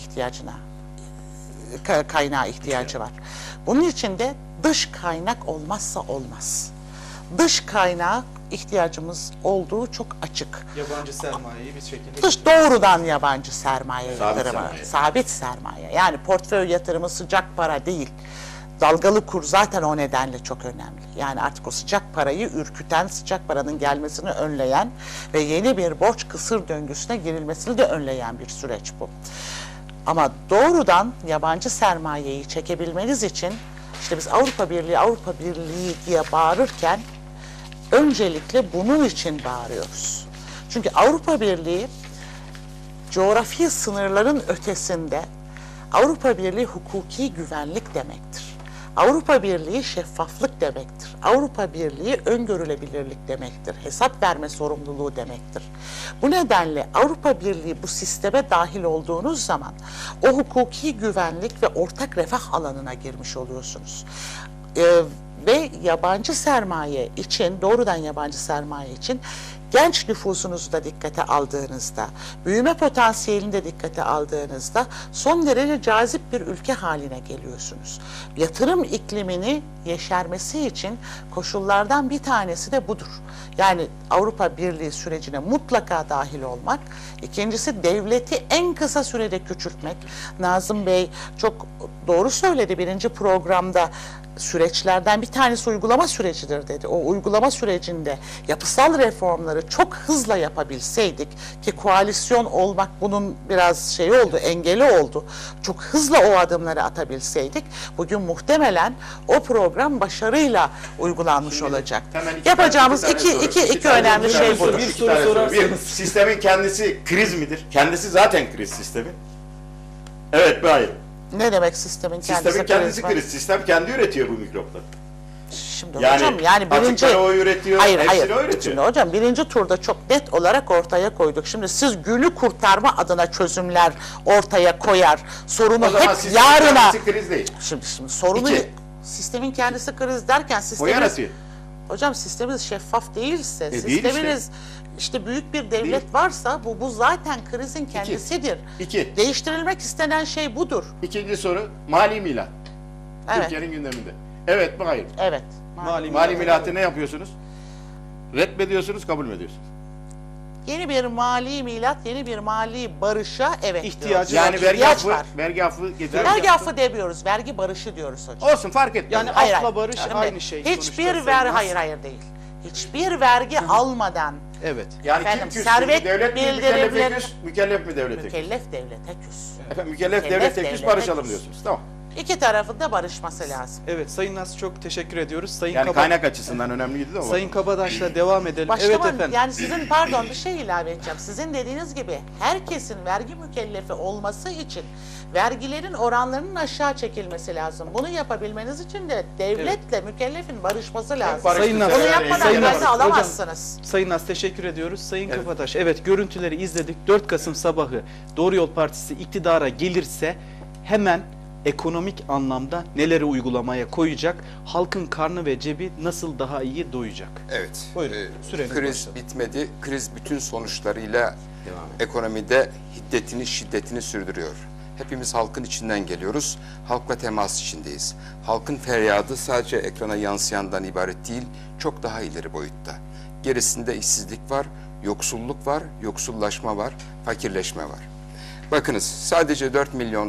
Speaker 4: kaynağa ihtiyacı var. Bunun için de dış kaynak olmazsa olmaz. Dış kaynağa ihtiyacımız olduğu çok açık.
Speaker 1: Yabancı sermayeyi bir şekilde...
Speaker 4: Doğrudan yabancı sermaye yatırımı,
Speaker 2: sermaye.
Speaker 4: sabit sermaye. Yani portföy yatırımı sıcak para değil. Dalgalı kur zaten o nedenle çok önemli. Yani artık o sıcak parayı ürküten, sıcak paranın gelmesini önleyen ve yeni bir borç kısır döngüsüne girilmesini de önleyen bir süreç bu. Ama doğrudan yabancı sermayeyi çekebilmeniz için işte biz Avrupa Birliği diye bağırırken öncelikle bunun için bağırıyoruz. Çünkü Avrupa Birliği coğrafi sınırların ötesinde, Avrupa Birliği hukuki güvenlik demektir. Avrupa Birliği şeffaflık demektir. Avrupa Birliği öngörülebilirlik demektir. Hesap verme sorumluluğu demektir. Bu nedenle Avrupa Birliği bu sisteme dahil olduğunuz zaman o hukuki güvenlik ve ortak refah alanına girmiş oluyorsunuz. Ve yabancı sermaye için, doğrudan yabancı sermaye için genç nüfusunuzu da dikkate aldığınızda, büyüme potansiyelini de dikkate aldığınızda son derece cazip bir ülke haline geliyorsunuz. Yatırım iklimini yeşermesi için koşullardan bir tanesi de budur. Yani Avrupa Birliği sürecine mutlaka dahil olmak. İkincisi devleti en kısa sürede küçültmek. Nazım Bey çok doğru söyledi birinci programda. Süreçlerden bir tanesi uygulama sürecidir dedi. O uygulama sürecinde yapısal reformları çok hızla yapabilseydik ki koalisyon olmak bunun biraz oldu, engeli oldu. Çok hızla o adımları atabilseydik bugün muhtemelen o program başarıyla uygulanmış olacak. Yapacağımız iki önemli şey budur.
Speaker 1: Bir soru sorarsanız.
Speaker 2: Sistemin kendisi kriz midir? Kendisi zaten kriz sistemi. Evet, hayır.
Speaker 4: Ne demek sistemin kendisi?
Speaker 2: Sistemin kendisi kriz. Sistem kendi üretiyor bu mikropları.
Speaker 4: Şimdi hocam yani birinci...
Speaker 2: o üretiyor,
Speaker 4: hayır.
Speaker 2: o üretiyor.
Speaker 4: Şimdi hocam birinci turda çok net olarak ortaya koyduk. Şimdi siz günü kurtarma adına çözümler ortaya koyar. Sorunu hep yarına...
Speaker 2: kriz değil.
Speaker 4: Şimdi sorunu... Sistemin kendisi kriz derken sisteminiz... Hocam sisteminiz şeffaf değilse, sisteminiz... İşte büyük bir devlet varsa bu zaten krizin kendisidir. Değiştirilmek istenen şey budur.
Speaker 2: İkinci soru mali milat.
Speaker 4: Evet.
Speaker 2: Türkiye'nin gündeminde. Evet mi hayır?
Speaker 4: Evet.
Speaker 2: Mali milatı ne yapıyorsunuz? Ret mi ediyorsunuz, kabul mü ediyorsunuz?
Speaker 4: Yeni bir mali milat, yeni bir mali barışa
Speaker 1: ihtiyacı
Speaker 2: yani
Speaker 4: var.
Speaker 2: Vergi affı getiriyor.
Speaker 4: Vergi affı demiyoruz, vergi barışı diyoruz hocam.
Speaker 2: Olsun, fark etmez.
Speaker 1: Yani affla barış aynı şey.
Speaker 4: Hiçbir hayır değil. Hiçbir vergi almadan.
Speaker 1: Evet.
Speaker 2: Yani kim küs? Devlet mi mükellef mi devlete küs?
Speaker 4: Mükellef devlete küs.
Speaker 2: Efendim mükellef devlete küs barışalım diyorsunuz. Tamam.
Speaker 4: İki tarafın da barışması lazım.
Speaker 1: Evet Sayın Naz, çok teşekkür ediyoruz. Sayın
Speaker 2: Yani kaynak açısından önemliydi de o.
Speaker 1: Sayın Kabadaş'la devam edelim.
Speaker 4: Başkanım,
Speaker 1: Evet efendim.
Speaker 4: yani sizin pardon bir şey ilave edeceğim. Sizin dediğiniz gibi herkesin vergi mükellefi olması için vergilerin oranlarının aşağı çekilmesi lazım. Bunu yapabilmeniz için de devletle mükellefin barışması lazım.
Speaker 1: Sayın Naz,
Speaker 4: Bunu yapmadan
Speaker 1: Sayın Naz,
Speaker 4: vergi alamazsınız.
Speaker 1: Sayın Naz teşekkür ediyoruz. Sayın Kabadaş, evet görüntüleri izledik. 4 Kasım sabahı Doğru Yol Partisi iktidara gelirse hemen ekonomik anlamda neleri uygulamaya koyacak? Halkın karnı ve cebi nasıl daha iyi doyacak?
Speaker 6: Evet.
Speaker 1: Buyurun, süreniz
Speaker 6: Kriz
Speaker 1: başladı.
Speaker 6: bitmedi. Kriz bütün sonuçlarıyla ekonomide hiddetini, şiddetini sürdürüyor. Hepimiz halkın içinden geliyoruz. Halkla temas içindeyiz. Halkın feryadı sadece ekrana yansıyandan ibaret değil, çok daha ileri boyutta. Gerisinde işsizlik var, yoksulluk var, yoksullaşma var, fakirleşme var. Bakınız, sadece 4 milyon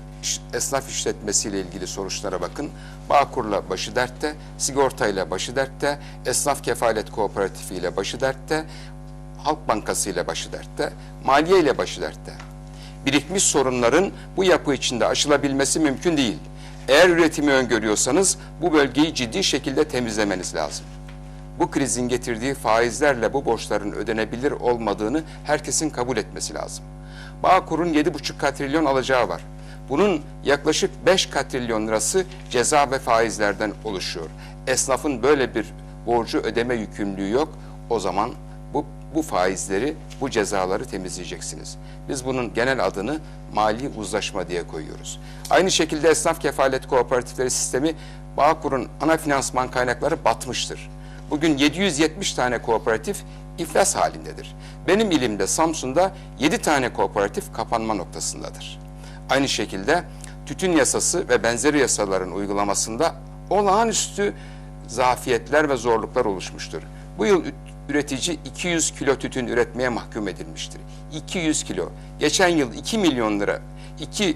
Speaker 6: esnaf işletmesiyle ilgili sonuçlara bakın. Bağkur'la başı dertte, sigortayla başı dertte, esnaf kefalet kooperatifiyle başı dertte, Halk Bankası ile başı dertte, maliye ile başı dertte. Birikmiş sorunların bu yapı içinde aşılabilmesi mümkün değil. Eğer üretimi öngörüyorsanız bu bölgeyi ciddi şekilde temizlemeniz lazım. Bu krizin getirdiği faizlerle bu borçların ödenebilir olmadığını herkesin kabul etmesi lazım. Bağkur'un 7,5 katrilyon alacağı var. Bunun yaklaşık 5 katrilyon lirası ceza ve faizlerden oluşuyor. Esnafın böyle bir borcu ödeme yükümlülüğü yok. O zaman bu faizleri, bu cezaları temizleyeceksiniz. Biz bunun genel adını mali uzlaşma diye koyuyoruz. Aynı şekilde esnaf kefalet kooperatifleri sistemi, Bağkur'un ana finansman kaynakları batmıştır. Bugün 770 tane kooperatif iflas halindedir. Benim ilimde Samsun'da 7 tane kooperatif kapanma noktasındadır. Aynı şekilde tütün yasası ve benzeri yasaların uygulamasında olağanüstü zafiyetler ve zorluklar oluşmuştur. Bu yıl üretici 200 kilo tütün üretmeye mahkum edilmiştir. 200 kilo. Geçen yıl 2 milyon lira, 2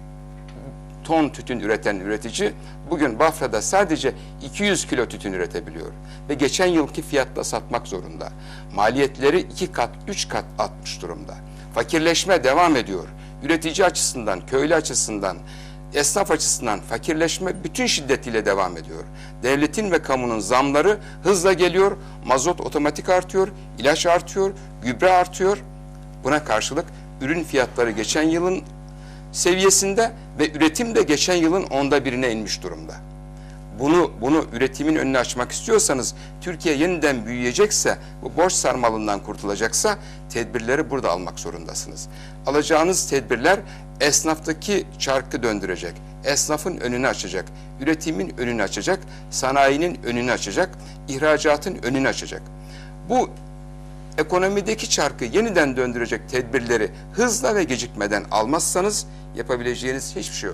Speaker 6: ton tütün üreten üretici bugün Bafra'da sadece 200 kilo tütün üretebiliyor. Ve geçen yılki fiyatla satmak zorunda. Maliyetleri 2 kat, 3 kat artmış durumda. Fakirleşme devam ediyor. Üretici açısından, köylü açısından, esnaf açısından fakirleşme bütün şiddetiyle devam ediyor. Devletin ve kamunun zamları hızla geliyor, mazot otomatik artıyor, ilaç artıyor, gübre artıyor. Buna karşılık ürün fiyatları geçen yılın seviyesinde ve üretim de geçen yılın 1/10'ine inmiş durumda. Bunu üretimin önünü açmak istiyorsanız, Türkiye yeniden büyüyecekse, bu borç sarmalından kurtulacaksa tedbirleri burada almak zorundasınız. Alacağınız tedbirler esnaftaki çarkı döndürecek, esnafın önünü açacak, üretimin önünü açacak, sanayinin önünü açacak, ihracatın önünü açacak. Bu ekonomideki çarkı yeniden döndürecek tedbirleri hızla ve gecikmeden almazsanız yapabileceğiniz hiçbir şey yok.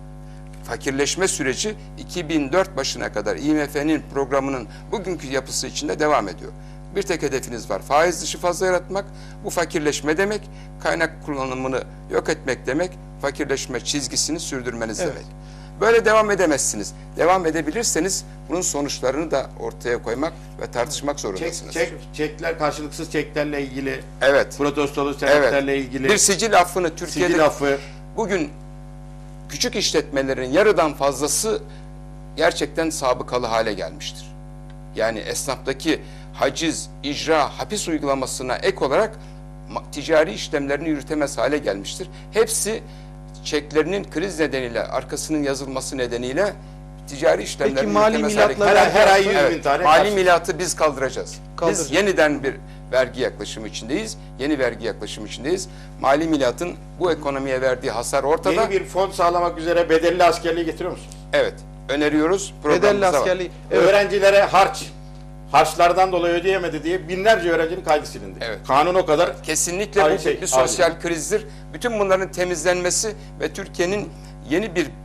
Speaker 6: Fakirleşme süreci 2004 başına kadar IMF'nin programının bugünkü yapısı içinde devam ediyor. Bir tek hedefiniz var: faiz dışı fazla yaratmak. Bu fakirleşme demek, kaynak kullanımını yok etmek demek, fakirleşme çizgisini sürdürmeniz demek. Böyle devam edemezsiniz. Devam edebilirseniz bunun sonuçlarını da ortaya koymak ve tartışmak zorundasınız.
Speaker 2: Çekler, karşılıksız çeklerle ilgili,
Speaker 6: evet,
Speaker 2: protestolu senetlerle ilgili
Speaker 6: bir sicil affını Türkiye'de
Speaker 2: sicil affı.
Speaker 6: Bugün küçük işletmelerin yarıdan fazlası gerçekten sabıkalı hale gelmiştir. Yani esnaftaki haciz, icra, hapis uygulamasına ek olarak ticari işlemlerini yürütemez hale gelmiştir. Hepsi çeklerinin kriz nedeniyle, arkasının yazılması nedeniyle ticari işlemlerini yürütemez hale gelmiştir.
Speaker 2: Her ay 100.000 tane.
Speaker 6: Mali milatı biz kaldıracağız. Biz yeniden bir vergi yaklaşımı içindeyiz. Yeni vergi yaklaşımı içindeyiz. Mali milatın bu ekonomiye verdiği hasar ortada.
Speaker 2: Yeni bir fon sağlamak üzere bedelli askerliği getiriyor musunuz?
Speaker 6: Evet. Öneriyoruz.
Speaker 1: Bedelli askerliği.
Speaker 2: Evet. Öğrencilere harçlardan dolayı ödeyemedi diye binlerce öğrencinin kaydı silindi.
Speaker 6: Evet.
Speaker 2: Kanun o kadar.
Speaker 6: Kesinlikle bu bir sosyal krizdir. Bütün bunların temizlenmesi ve Türkiye'nin yeni bir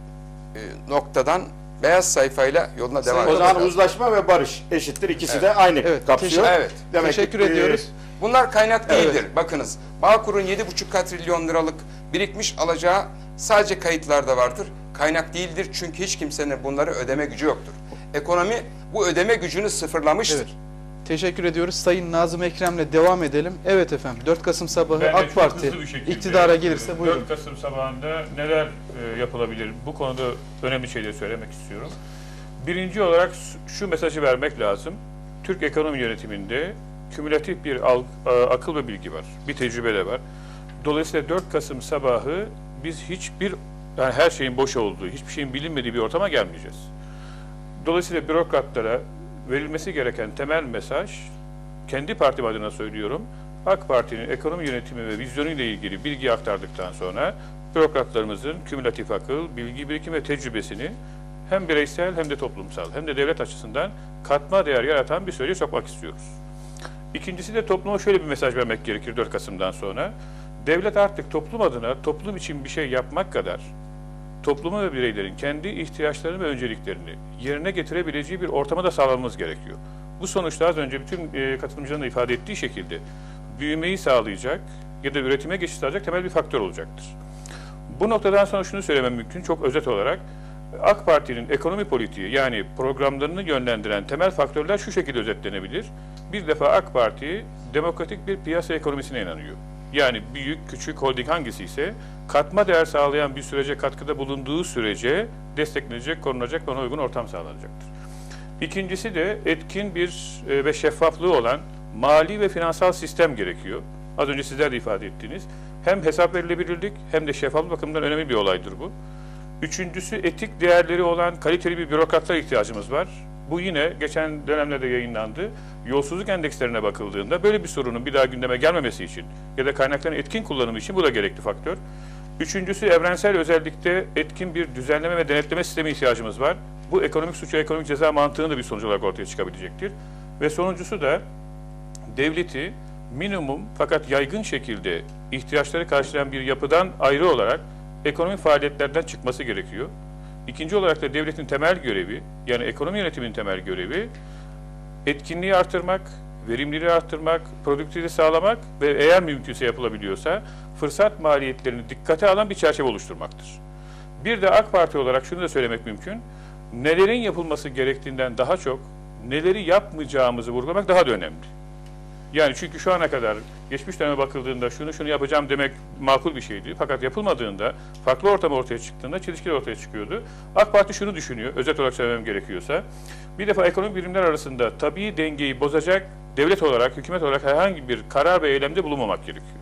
Speaker 6: noktadan beyaz sayfayla yoluna devam edecek.
Speaker 2: O zaman uzlaşma ve barış eşittir. İkisi de aynı kapsıyor.
Speaker 6: Evet.
Speaker 2: Demek
Speaker 1: teşekkür ediyoruz.
Speaker 6: Bunlar kaynak değildir. Bakınız, Bağkur'un 7,5 katrilyon liralık birikmiş alacağı sadece kayıtlarda vardır. Kaynak değildir çünkü hiç kimsenin bunları ödeme gücü yoktur. Ekonomi bu ödeme gücünü sıfırlamıştır.
Speaker 1: Teşekkür ediyoruz. Sayın Nazım Ekrem'le devam edelim. Evet efendim, 4 Kasım sabahı
Speaker 5: Ben de
Speaker 1: AK
Speaker 5: çok
Speaker 1: Parti
Speaker 5: hızlı bir şekilde,
Speaker 1: iktidara gelirse buyurun.
Speaker 5: 4 Kasım sabahında neler yapılabilir? Bu konuda önemli şeyleri söylemek istiyorum. Birinci olarak şu mesajı vermek lazım. Türk ekonomi yönetiminde kümülatif bir akıl ve bilgi var. Bir tecrübe de var. Dolayısıyla 4 Kasım sabahı biz yani her şeyin boş olduğu, hiçbir şeyin bilinmediği bir ortama gelmeyeceğiz. Dolayısıyla bürokratlara verilmesi gereken temel mesaj, kendi partim adına söylüyorum, AK Parti'nin ekonomi yönetimi ve vizyonu ile ilgili bilgi aktardıktan sonra bürokratlarımızın kümülatif akıl, bilgi birikimi ve tecrübesini hem bireysel hem de toplumsal hem de devlet açısından katma değer yaratan bir sürece sokmak istiyoruz. İkincisi de topluma şöyle bir mesaj vermek gerekir 4 Kasım'dan sonra. Devlet artık toplum adına toplum için bir şey yapmak kadar toplumu ve bireylerin kendi ihtiyaçlarını ve önceliklerini yerine getirebileceği bir ortama da sağlamamız gerekiyor. Bu sonuçta az önce bütün katılımcıların da ifade ettiği şekilde büyümeyi sağlayacak ya da üretime geçiş sağlayacak temel bir faktör olacaktır. Bu noktadan sonra şunu söylemem mümkün, çok özet olarak AK Parti'nin ekonomi politiği yani programlarını yönlendiren temel faktörler şu şekilde özetlenebilir. Bir defa AK Parti demokratik bir piyasa ekonomisine inanıyor. Yani büyük, küçük, holding hangisi ise katma değer sağlayan bir sürece katkıda bulunduğu sürece desteklenecek, korunacak ve ona uygun ortam sağlanacaktır. İkincisi de etkin bir ve şeffaflığı olan mali ve finansal sistem gerekiyor. Az önce sizler de ifade ettiğiniz. Hem hesap verilebilirlik hem de şeffaflık bakımından önemli bir olaydır bu. Üçüncüsü etik değerleri olan kaliteli bir bürokratlara ihtiyacımız var. Bu yine geçen dönemlerde yayınlandı. Yolsuzluk endekslerine bakıldığında böyle bir sorunun bir daha gündeme gelmemesi için ya da kaynakların etkin kullanımı için bu da gerekli faktör. Üçüncüsü evrensel özellikte etkin bir düzenleme ve denetleme sistemi ihtiyacımız var. Bu ekonomik suç ve ekonomik ceza mantığının da bir sonuç olarak ortaya çıkabilecektir. Ve sonuncusu da devleti minimum fakat yaygın şekilde ihtiyaçları karşılayan bir yapıdan ayrı olarak ekonomik faaliyetlerden çıkması gerekiyor. İkinci olarak da devletin temel görevi, yani ekonomi yönetiminin temel görevi, etkinliği artırmak, verimliliği artırmak, produktivite sağlamak ve eğer mümkünse yapılabiliyorsa fırsat maliyetlerini dikkate alan bir çerçeve oluşturmaktır. Bir de AK Parti olarak şunu da söylemek mümkün, nelerin yapılması gerektiğinden daha çok neleri yapmayacağımızı vurgulamak daha da önemli. Yani çünkü şu ana kadar geçmiş döneme bakıldığında şunu yapacağım demek makul bir şeydi. Fakat yapılmadığında, farklı ortam ortaya çıktığında çelişkiler ortaya çıkıyordu. AK Parti şunu düşünüyor, özet olarak söylemem gerekiyorsa. Bir defa ekonomik birimler arasında tabii dengeyi bozacak devlet olarak, hükümet olarak herhangi bir karar ve eylemde bulunmamak gerekiyor.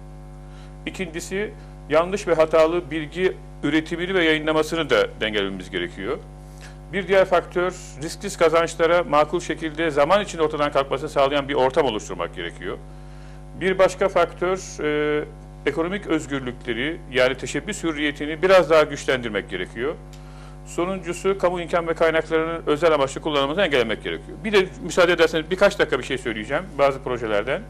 Speaker 5: İkincisi, yanlış ve hatalı bilgi üretimini ve yayınlamasını da dengelememiz gerekiyor. Bir diğer faktör, risksiz kazançlara makul şekilde zaman içinde ortadan kalkmasını sağlayan bir ortam oluşturmak gerekiyor. Bir başka faktör, ekonomik özgürlükleri yani teşebbüs hürriyetini biraz daha güçlendirmek gerekiyor. Sonuncusu, kamu imkan ve kaynaklarının özel amaçlı kullanılmasını engellemek gerekiyor. Bir de müsaade ederseniz birkaç dakika bir şey söyleyeceğim bazı projelerden.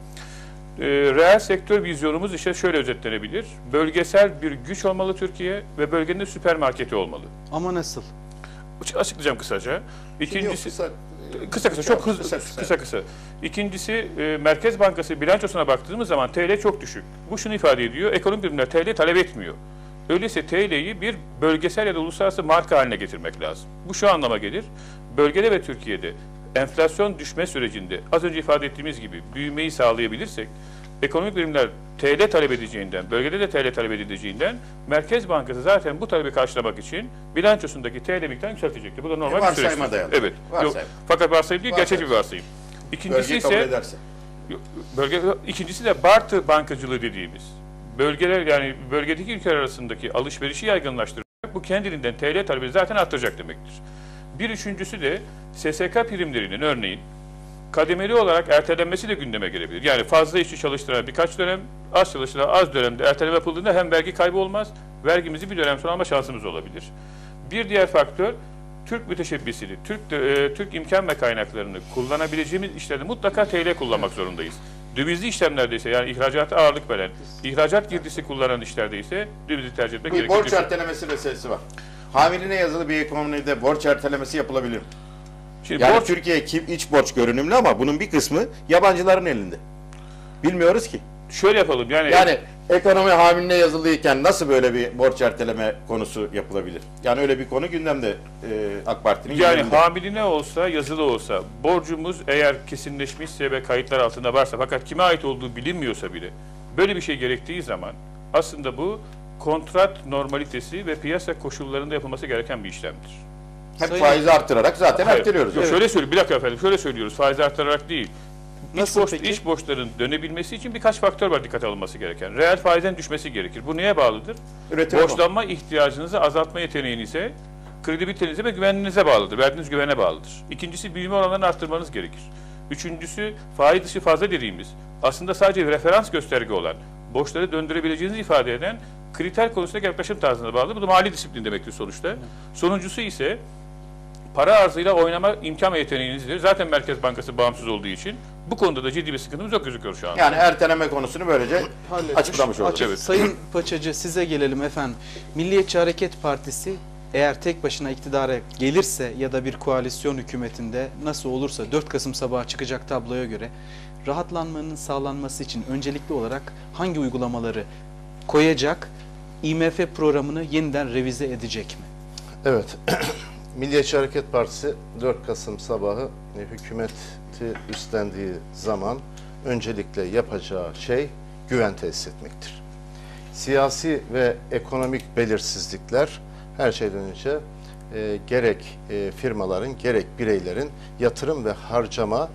Speaker 5: Reel sektör vizyonumuz işte şöyle özetlenebilir. Bölgesel bir güç olmalı Türkiye ve bölgenin süpermarketi olmalı.
Speaker 1: Ama nasıl?
Speaker 5: Açıklayacağım kısaca. İkincisi, kısa. İkincisi, Merkez Bankası bilançosuna baktığımız zaman TL çok düşük. Bu şunu ifade ediyor, ekonomik birimler TL talep etmiyor. Öyleyse TL'yi bir bölgesel ya da uluslararası marka haline getirmek lazım. Bu şu anlama gelir, bölgede ve Türkiye'de enflasyon düşme sürecinde az önce ifade ettiğimiz gibi büyümeyi sağlayabilirsek, ekonomik birimler TL talep edeceğinden, bölgede de TL talep edileceğinden Merkez Bankası zaten bu talebi karşılamak için bilançosundaki TL miktarını yükseltecektir. Bu da normal bir süreç.
Speaker 2: Varsayıma dayalı.
Speaker 5: Evet. Yok, fakat varsayım değil, gerçek bir varsayım. İkincisi ise ikincisi de barter bankacılığı dediğimiz. Bölgeler yani bölgedeki ülkeler arasındaki alışverişi yaygınlaştırmak bu kendiliğinden TL talebini zaten arttıracak demektir. Bir üçüncüsü de SSK primlerinin örneğin kademeli olarak ertelenmesi de gündeme gelebilir. Yani fazla işçi çalıştıran birkaç dönem, az çalıştıran az dönemde erteleme yapıldığında hem vergi kaybı olmaz, vergimizi bir dönem sonra alma şansımız olabilir. Bir diğer faktör, Türk müteşebbisini, Türk imkan ve kaynaklarını kullanabileceğimiz işlerde mutlaka TL kullanmak zorundayız. Dövizli işlemlerde ise yani ihracata ağırlık veren, ihracat girdisi kullanan işlerde ise dövizi tercih etmek gerekir.
Speaker 2: Borç ertelemesi meselesi var. Hamiline yazılı bir ekonomide borç ertelemesi yapılabilir mi?
Speaker 5: Şimdi
Speaker 2: yani Türkiye iç borç görünümlü ama bunun bir kısmı yabancıların elinde. Bilmiyoruz ki.
Speaker 5: şöyle yapalım
Speaker 2: Yani ekonomi hamiline yazılıyken nasıl böyle bir borç erteleme konusu yapılabilir? Yani öyle bir konu gündemde AK Parti'nin gündeminde.
Speaker 5: hamiline olsa, yazılı olsa, borcumuz eğer kesinleşmişse ve kayıtlar altında varsa, fakat kime ait olduğu bilinmiyorsa bile, böyle bir şey gerektiği zaman aslında bu kontrat normalitesi ve piyasa koşullarında yapılması gereken bir işlemdir.
Speaker 2: Hep faizi arttırarak zaten erteliyoruz.
Speaker 5: Yok, şöyle söyleyeyim, bir dakika efendim, şöyle söylüyoruz, faizi arttırarak değil.
Speaker 1: Nasıl peki?
Speaker 5: İç borçların dönebilmesi için birkaç faktör var dikkate alınması gereken. Reel faizden düşmesi gerekir. Bu neye bağlıdır? Borçlanma ihtiyacınızı azaltma yeteneğinize, kredibilitenize ve güveninize bağlıdır. Verdiğiniz güvene bağlıdır. İkincisi, büyüme oranlarını arttırmanız gerekir. Üçüncüsü, faiz dışı fazla dediğimiz, aslında sadece referans gösterge olan, borçları döndürebileceğinizi ifade eden kriter konusundaki yaklaşım tarzına bağlı. Bu da mali disiplin demektir sonuçta. Sonuncusu ise para arzıyla oynama imkan ve yeteneğinizdir. Zaten Merkez Bankası bağımsız olduğu için bu konuda da ciddi bir sıkıntımız yok gözüküyor şu anda.
Speaker 2: Yani erteleme konusunu böylece açıklamış olduk.
Speaker 1: Evet. Sayın Paçacı, size gelelim efendim. Milliyetçi Hareket Partisi eğer tek başına iktidara gelirse ya da bir koalisyon hükümetinde nasıl olursa 4 Kasım sabahı çıkacak tabloya göre rahatlanmanın sağlanması için öncelikli olarak hangi uygulamaları koyacak, IMF programını yeniden revize edecek mi?
Speaker 3: Evet, Milliyetçi Hareket Partisi 4 Kasım sabahı hükümeti üstlendiği zaman öncelikle yapacağı şey güven tesis etmektir. Siyasi ve ekonomik belirsizlikler her şeyden önce gerek firmaların gerek bireylerin yatırım ve harcama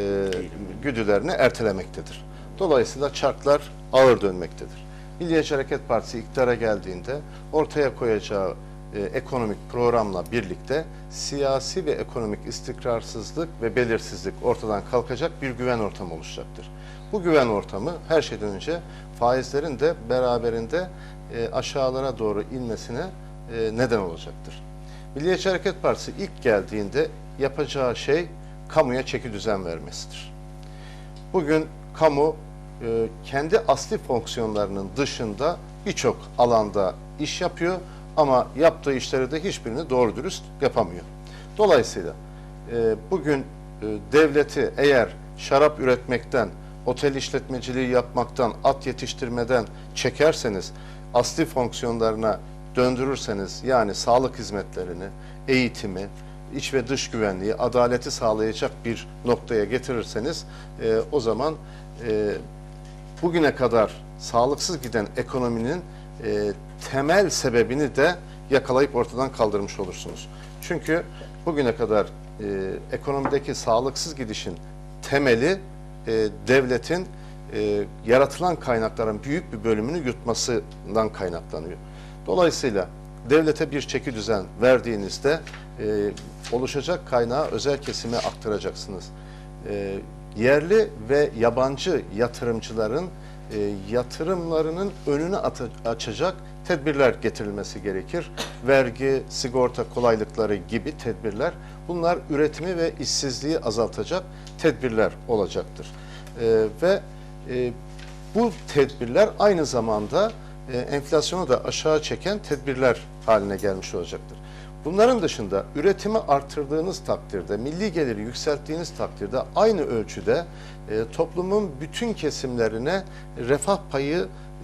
Speaker 3: güdülerini ertelemektedir. Dolayısıyla çarklar ağır dönmektedir. Milliyetçi Hareket Partisi iktidara geldiğinde ortaya koyacağı ekonomik programla birlikte siyasi ve ekonomik istikrarsızlık ve belirsizlik ortadan kalkacak bir güven ortamı oluşacaktır. Bu güven ortamı her şeyden önce faizlerin de beraberinde aşağılara doğru inmesine neden olacaktır. Milliyetçi Hareket Partisi ilk geldiğinde yapacağı şey kamuya çeki düzen vermesidir. Bugün kamu kendi asli fonksiyonlarının dışında birçok alanda iş yapıyor ama yaptığı işleri de hiçbirini doğru dürüst yapamıyor. Dolayısıyla bugün devleti eğer şarap üretmekten, otel işletmeciliği yapmaktan, at yetiştirmeden çekerseniz, asli fonksiyonlarına döndürürseniz, yani sağlık hizmetlerini, eğitimi, iç ve dış güvenliği, adaleti sağlayacak bir noktaya getirirseniz o zaman bugüne kadar sağlıksız giden ekonominin temel sebebini de yakalayıp ortadan kaldırmış olursunuz. Çünkü bugüne kadar ekonomideki sağlıksız gidişin temeli devletin yaratılan kaynakların büyük bir bölümünü yutmasından kaynaklanıyor. Dolayısıyla devlete bir çeki düzen verdiğinizde oluşacak kaynağı özel kesime aktaracaksınız. Yerli ve yabancı yatırımcıların yatırımlarının önünü açacak tedbirler getirilmesi gerekir. Vergi, sigorta kolaylıkları gibi tedbirler, bunlar üretimi ve işsizliği azaltacak tedbirler olacaktır. Ve bu tedbirler aynı zamanda enflasyonu da aşağı çeken tedbirler haline gelmiş olacaktır. Bunların dışında üretimi artırdığınız takdirde, milli geliri yükselttiğiniz takdirde aynı ölçüde toplumun bütün kesimlerine refah payı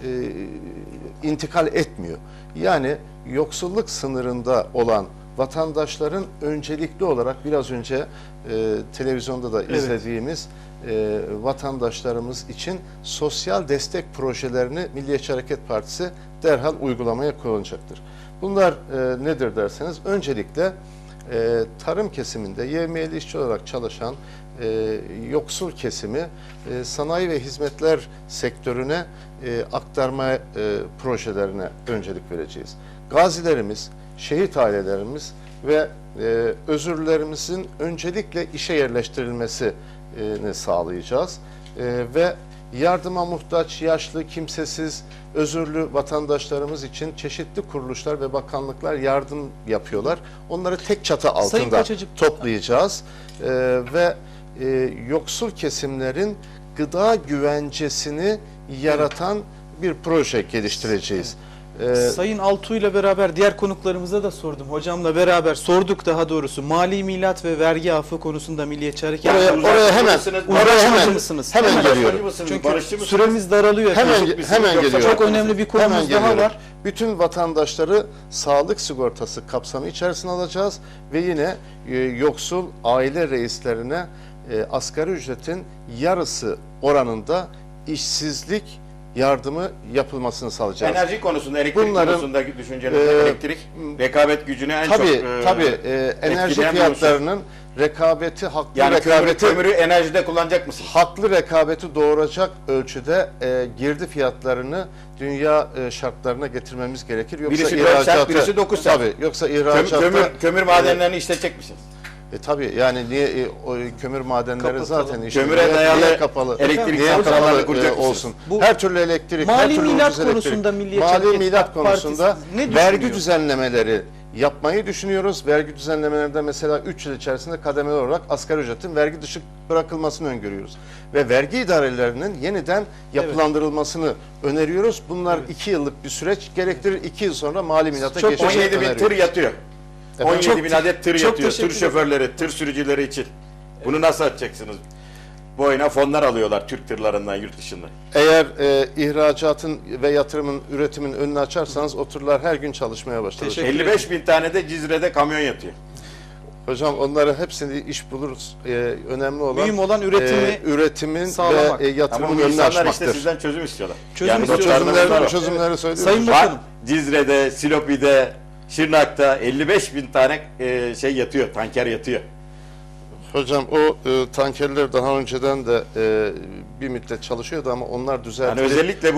Speaker 3: intikal etmiyor. Yani yoksulluk sınırında olan vatandaşların öncelikli olarak biraz önce televizyonda da izlediğimiz vatandaşlarımız için sosyal destek projelerini Milliyetçi Hareket Partisi derhal uygulamaya koyulacaktır. Bunlar nedir derseniz, öncelikle tarım kesiminde yevmiyeli işçi olarak çalışan yoksul kesimi sanayi ve hizmetler sektörüne aktarma projelerine öncelik vereceğiz. Gazilerimiz, şehit ailelerimiz ve özürlerimizin öncelikle işe yerleştirilmesini sağlayacağız ve yardıma muhtaç, yaşlı, kimsesiz, özürlü vatandaşlarımız için çeşitli kuruluşlar ve bakanlıklar yardım yapıyorlar. Onları tek çatı altında toplayacağız ve yoksul kesimlerin gıda güvencesini yaratan bir proje geliştireceğiz.
Speaker 1: Sayın Altuğ ile beraber diğer konuklarımıza da sordum. Hocamla beraber sorduk daha doğrusu. Mali milat ve vergi affı konusunda Milliyetçi Hareket
Speaker 3: oraya hemen geliyorum.
Speaker 1: Çünkü süremiz daralıyor.
Speaker 3: Hemen geliyorum.
Speaker 1: Çok önemli bir konumuz daha var.
Speaker 3: Bütün vatandaşları sağlık sigortası kapsamı içerisine alacağız ve yine yoksul aile reislerine asgari ücretin yarısı oranında işsizlik yardımı yapılmasını sağlayacağız.
Speaker 2: Enerji konusunda, elektrik konusunda düşüncelerinde elektrik rekabet gücünü en çok
Speaker 3: enerji fiyatlarının rekabeti, haklı
Speaker 2: yani
Speaker 3: rekabeti,
Speaker 2: kömürü enerjide kullanacak mısınız?
Speaker 3: Haklı rekabeti doğuracak ölçüde girdi fiyatlarını dünya şartlarına getirmemiz gerekir. Yoksa
Speaker 2: birisi 4 sent, birisi 9 sent.
Speaker 3: Tabii, yoksa ihracatta
Speaker 2: kömür madenlerini işletecek misiniz?
Speaker 3: Tabii yani niye kömür madenleri
Speaker 1: kapatalım.
Speaker 3: zaten işte
Speaker 2: kömüre dayalı
Speaker 3: kapalı,
Speaker 2: elektrik
Speaker 3: santralleri olsun. Her türlü elektrik,
Speaker 1: mali
Speaker 3: her türlü
Speaker 1: milat
Speaker 3: ucuz
Speaker 1: konusunda
Speaker 3: elektrik. Mali milat konusunda vergi düzenlemeleri yapmayı düşünüyoruz. Vergi düzenlemelerinde mesela 3 yıl içerisinde kademeli olarak asgari ücretin vergi dışı bırakılmasını öngörüyoruz. Ve vergi idarelerinin yeniden yapılandırılmasını öneriyoruz. Bunlar 2 yıllık bir süreç gerektirir. 2 yıl sonra mali milata geçişini
Speaker 2: 17 bin tır yatıyor. 17 bin adet tır yatıyor. Tır
Speaker 1: teşekkür
Speaker 2: şoförleri, tır sürücüleri için. Bunu nasıl açacaksınız? Boyuna fonlar alıyorlar Türk tırlarından yurt dışında.
Speaker 3: Eğer ihracatın ve yatırımın, üretimin önünü açarsanız o tırlar her gün çalışmaya başlar.
Speaker 2: 55 bin tane de Cizre'de kamyon yatıyor.
Speaker 3: Hocam onları hepsini iş buluruz. Önemli olan
Speaker 1: mühim olan üretimin
Speaker 3: sağlamak ve yatırımın önünü açmaktır.
Speaker 2: İşte sizden çözüm istiyorlar.
Speaker 3: Çözümleri söylüyoruz.
Speaker 1: Sayın Bakanım.
Speaker 2: Cizre'de, Silopi'de, Şırnak'ta 55 bin tane yatıyor, tanker yatıyor.
Speaker 3: Hocam o tankerler daha önceden de bir müddet çalışıyordu ama onlar düzeltilip
Speaker 2: yani özellikle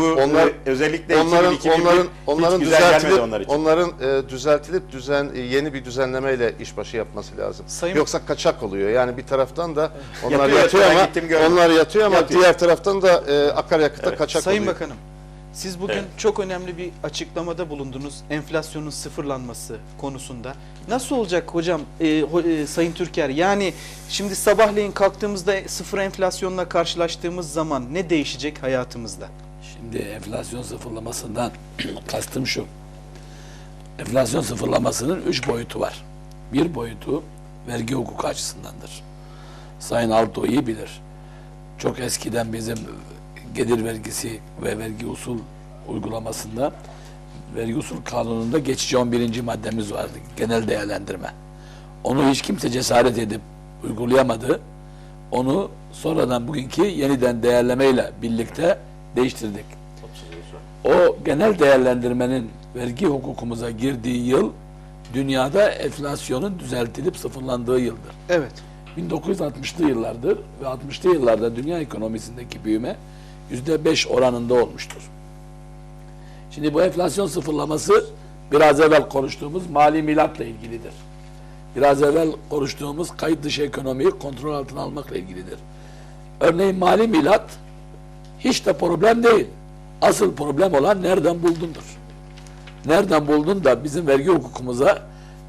Speaker 3: onların düzeltilip yeni bir düzenlemeyle işbaşı yapması lazım. Yoksa kaçak oluyor. Yani bir taraftan da onlar yatıyor ama diğer taraftan da akaryakıta kaçak
Speaker 1: Sayın
Speaker 3: oluyor.
Speaker 1: Bakanım, siz bugün çok önemli bir açıklamada bulundunuz. Enflasyonun sıfırlanması konusunda. Nasıl olacak hocam Sayın Türker? Yani şimdi sabahleyin kalktığımızda sıfır enflasyonla karşılaştığımız zaman ne değişecek hayatımızda?
Speaker 7: Şimdi enflasyon sıfırlamasından kastım şu. Enflasyon sıfırlamasının 3 boyutu var. Bir boyutu vergi hukuku açısındandır. Sayın Altuğ iyi bilir. Çok eskiden bizim gelir vergisi ve vergi usul uygulamasında vergi usul kanununda geçici 11. maddemiz vardı. Genel değerlendirme. Onu hiç kimse cesaret edip uygulayamadı. Onu sonradan bugünkü yeniden değerlemeyle birlikte değiştirdik. O genel değerlendirmenin vergi hukukumuza girdiği yıl dünyada enflasyonun düzeltilip sıfırlandığı yıldır.
Speaker 1: Evet.
Speaker 7: 1960'lı yıllardır ve 60'lı yıllarda dünya ekonomisindeki büyüme %5 oranında olmuştur. Şimdi bu enflasyon sıfırlaması biraz evvel konuştuğumuz mali milatla ilgilidir. Biraz evvel konuştuğumuz kayıt dışı ekonomiyi kontrol altına almakla ilgilidir. Örneğin mali milat hiç de problem değil. Asıl problem olan nereden buldundur. Nereden buldun da bizim vergi hukukumuza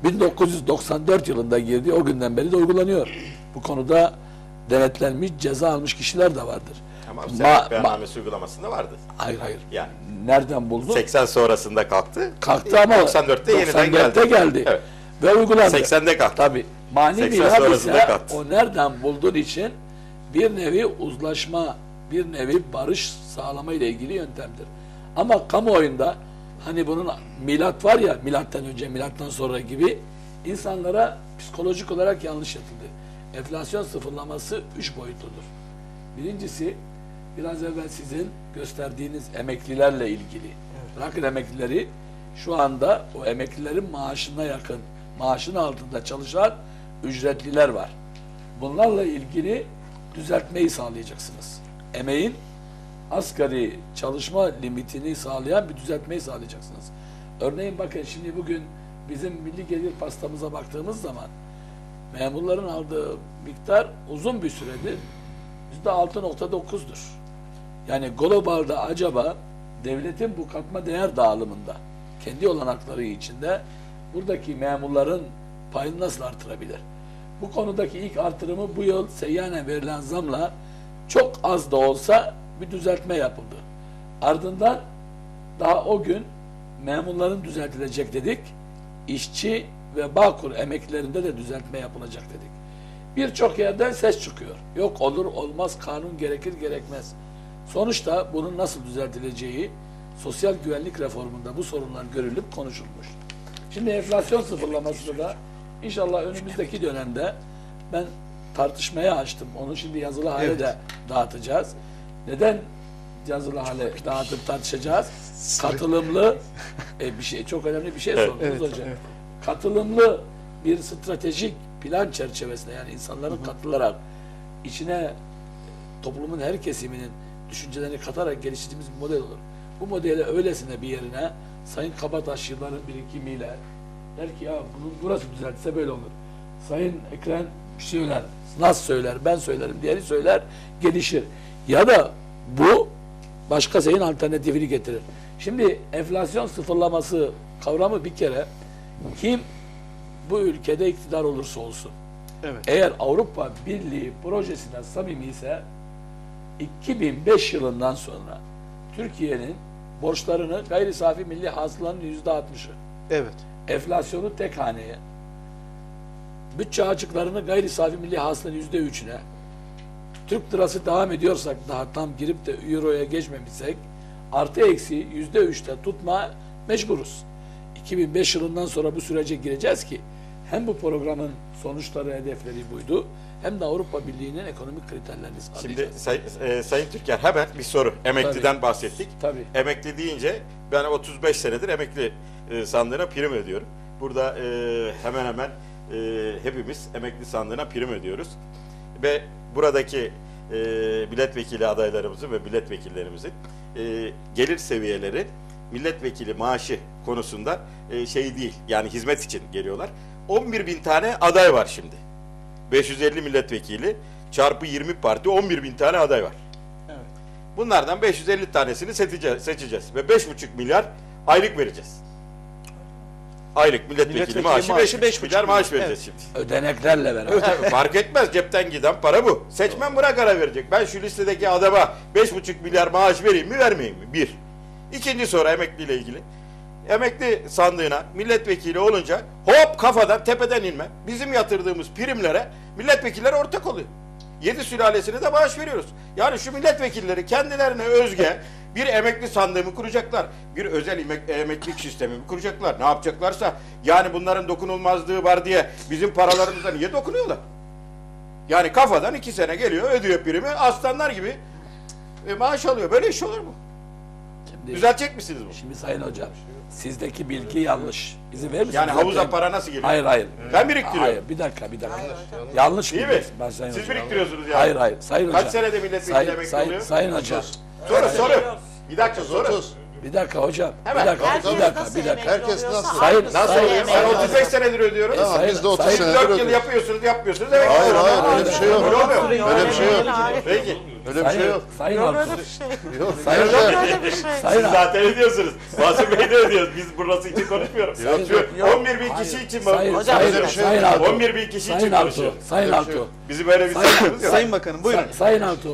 Speaker 7: 1994 yılında girdi. O günden beri de uygulanıyor. Bu konuda denetlenmiş, ceza almış kişiler de vardır.
Speaker 2: Ama senet beyannamesi uygulamasında vardı.
Speaker 7: Hayır.
Speaker 2: Yani
Speaker 7: nereden buldun?
Speaker 2: 80 sonrasında kalktı.
Speaker 7: Kalktı ama
Speaker 2: 94'te yeniden geldi.
Speaker 7: Evet. Ve uygulandı.
Speaker 2: 80'de kalktı.
Speaker 7: Tabii. Mani milat ise o nereden bulduğun için bir nevi uzlaşma, bir nevi barış sağlama ile ilgili yöntemdir. Ama kamuoyunda hani bunun milat var ya, milattan önce, milattan sonra gibi insanlara psikolojik olarak yanlış yapıldı. Enflasyon sıfırlaması 3 boyutludur. Birincisi, biraz evvel sizin gösterdiğiniz emeklilerle ilgili. Evet. Bırakın emeklileri, şu anda o emeklilerin maaşına yakın, maaşın altında çalışan ücretliler var. Bunlarla ilgili düzeltmeyi sağlayacaksınız. Emeğin asgari çalışma limitini sağlayan bir düzeltmeyi sağlayacaksınız. Örneğin bakın şimdi bugün bizim milli gelir pastamıza baktığımız zaman memurların aldığı miktar uzun bir süredir %6.9'dur. Yani globalde acaba devletin bu katma değer dağılımında kendi olanakları içinde buradaki memurların payını nasıl artırabilir? Bu konudaki ilk artırımı bu yıl seyyanen verilen zamla çok az da olsa bir düzeltme yapıldı. Ardından daha o gün memurların düzeltilecek dedik. İşçi ve Bağkur emeklilerinde de düzeltme yapılacak dedik. Birçok yerden ses çıkıyor. Yok olur olmaz, kanun gerekir gerekmez. Sonuçta bunun nasıl düzeltileceği sosyal güvenlik reformunda bu sorunlar görülüp konuşulmuş. Şimdi enflasyon sıfırlamasını da inşallah önümüzdeki dönemde ben tartışmaya açtım. Onu şimdi yazılı hale de dağıtacağız. Neden yazılı hale dağıtıp tartışacağız? Katılımlı bir şey, çok önemli bir şey sordunuz hocam. Evet. Katılımlı bir stratejik plan çerçevesinde, yani insanların katılarak içine toplumun her kesiminin düşüncelerini katarak geliştirdiğimiz bir model olur. Bu modeli öylesine bir yerine Sayın Kabataş yılların birikimiyle der ki ya bunun burası düzeltse böyle olur. Sayın Ekrem bir şey söyler, nasıl söyler, ben söylerim, diğeri söyler, gelişir. Ya da bu başka şeyin alternatifini getirir. Şimdi enflasyon sıfırlaması kavramı bir kere kim bu ülkede iktidar olursa olsun, evet, eğer Avrupa Birliği projesine samimi ise 2005 yılından sonra Türkiye'nin borçlarını gayri safi milli hasılanın %60'ı, evet, enflasyonu tek haneye, bütçe açıklarını gayri safi milli hasılanın %3'üne, Türk lirası devam ediyorsak daha tam girip de euroya geçmemişsek artı eksi %3'te tutma mecburuz. 2005 yılından sonra bu sürece gireceğiz ki hem bu programın sonuçları, hedefleri buydu, hem de Avrupa Birliği'nin ekonomik kriterlerini sağlayacağız.
Speaker 2: Şimdi Sayın Türker, hemen bir soru. Emekliden bahsettik.
Speaker 7: Tabii.
Speaker 2: Emekli deyince ben 35 senedir emekli sandığına prim ödüyorum. Burada hemen hemen hepimiz emekli sandığına prim ödüyoruz. Ve buradaki milletvekili adaylarımızın ve milletvekillerimizin gelir seviyeleri milletvekili maaşı konusunda şey değil. Yani hizmet için geliyorlar. 11.000 tane aday var şimdi. 550 milletvekili çarpı 20 parti 11.000 tane aday var. Evet. Bunlardan 550 tanesini seçeceğiz ve 5,5 milyar aylık vereceğiz. Aylık milletvekili maaşı 5,5 milyar maaş vereceğiz, evet, şimdi.
Speaker 7: Ödeneklerle beraber.
Speaker 2: Fark etmez, cepten giden para bu. Seçmen buna karar verecek. Ben şu listedeki adama 5,5 milyar maaş vereyim mi vermeyeyim mi? Bir. İkinci soru emekliyle ilgili. Emekli sandığına milletvekili olunca hop kafadan tepeden inme. Bizim yatırdığımız primlere milletvekilleri ortak oluyor. 7 sülalesine de maaş veriyoruz. Yani şu milletvekilleri kendilerine özgü bir emekli sandığı mı kuracaklar? Bir özel emeklilik sistemi mi kuracaklar? Ne yapacaklarsa, yani bunların dokunulmazlığı var diye bizim paralarımıza niye dokunuyorlar? Yani kafadan 2 sene geliyor, ödüyor primi, aslanlar gibi maaş alıyor. Böyle iş olur mu? Şimdi, düzeltecek misiniz bu?
Speaker 7: Şimdi Sayın Hocam, sizdeki bilgi yanlış. İzin verir misiniz?
Speaker 2: Yani havuza para nasıl geliyor?
Speaker 7: Hayır.
Speaker 2: Ben biriktiriyorum.
Speaker 7: Hayır, bir dakika. Yanlış
Speaker 2: değil mi?
Speaker 7: Ben Sayın
Speaker 2: Siz
Speaker 7: Hocam
Speaker 2: biriktiriyorsunuz yani.
Speaker 7: Hayır. Sayın Hocam.
Speaker 2: Kaç senede milletvekili emekli oluyor?
Speaker 7: Sayın Hocam.
Speaker 2: Soru. Bir dakika soru.
Speaker 7: Bir dakika hocam.
Speaker 2: Hemen.
Speaker 7: Bir dakika.
Speaker 3: Herkes nasıl?
Speaker 2: Nasıl oluyor? Ben 35 senedir ödüyorum.
Speaker 3: Tamam, biz de 30 senedir
Speaker 2: 4 yıl yapıyorsunuz. Emekli
Speaker 3: hayır, öyle bir şey yok. Öyle bir şey yok.
Speaker 2: Peki.
Speaker 3: Öyle bir şey yok.
Speaker 7: Sayın Altuğ.
Speaker 3: Yok.
Speaker 2: Siz zaten ödüyorsunuz. Basın Bey de ödüyoruz. Biz burası için konuşmuyoruz. 11.000 kişi için mi?
Speaker 7: Hocam, Sayın Altuğ.
Speaker 2: 11.000 kişi için konuşuyoruz.
Speaker 7: Sayın Altuğ.
Speaker 2: Bizi böyle bir sakınız yok.
Speaker 1: Sayın Bakanım buyurun.
Speaker 7: Sayın Altuğ.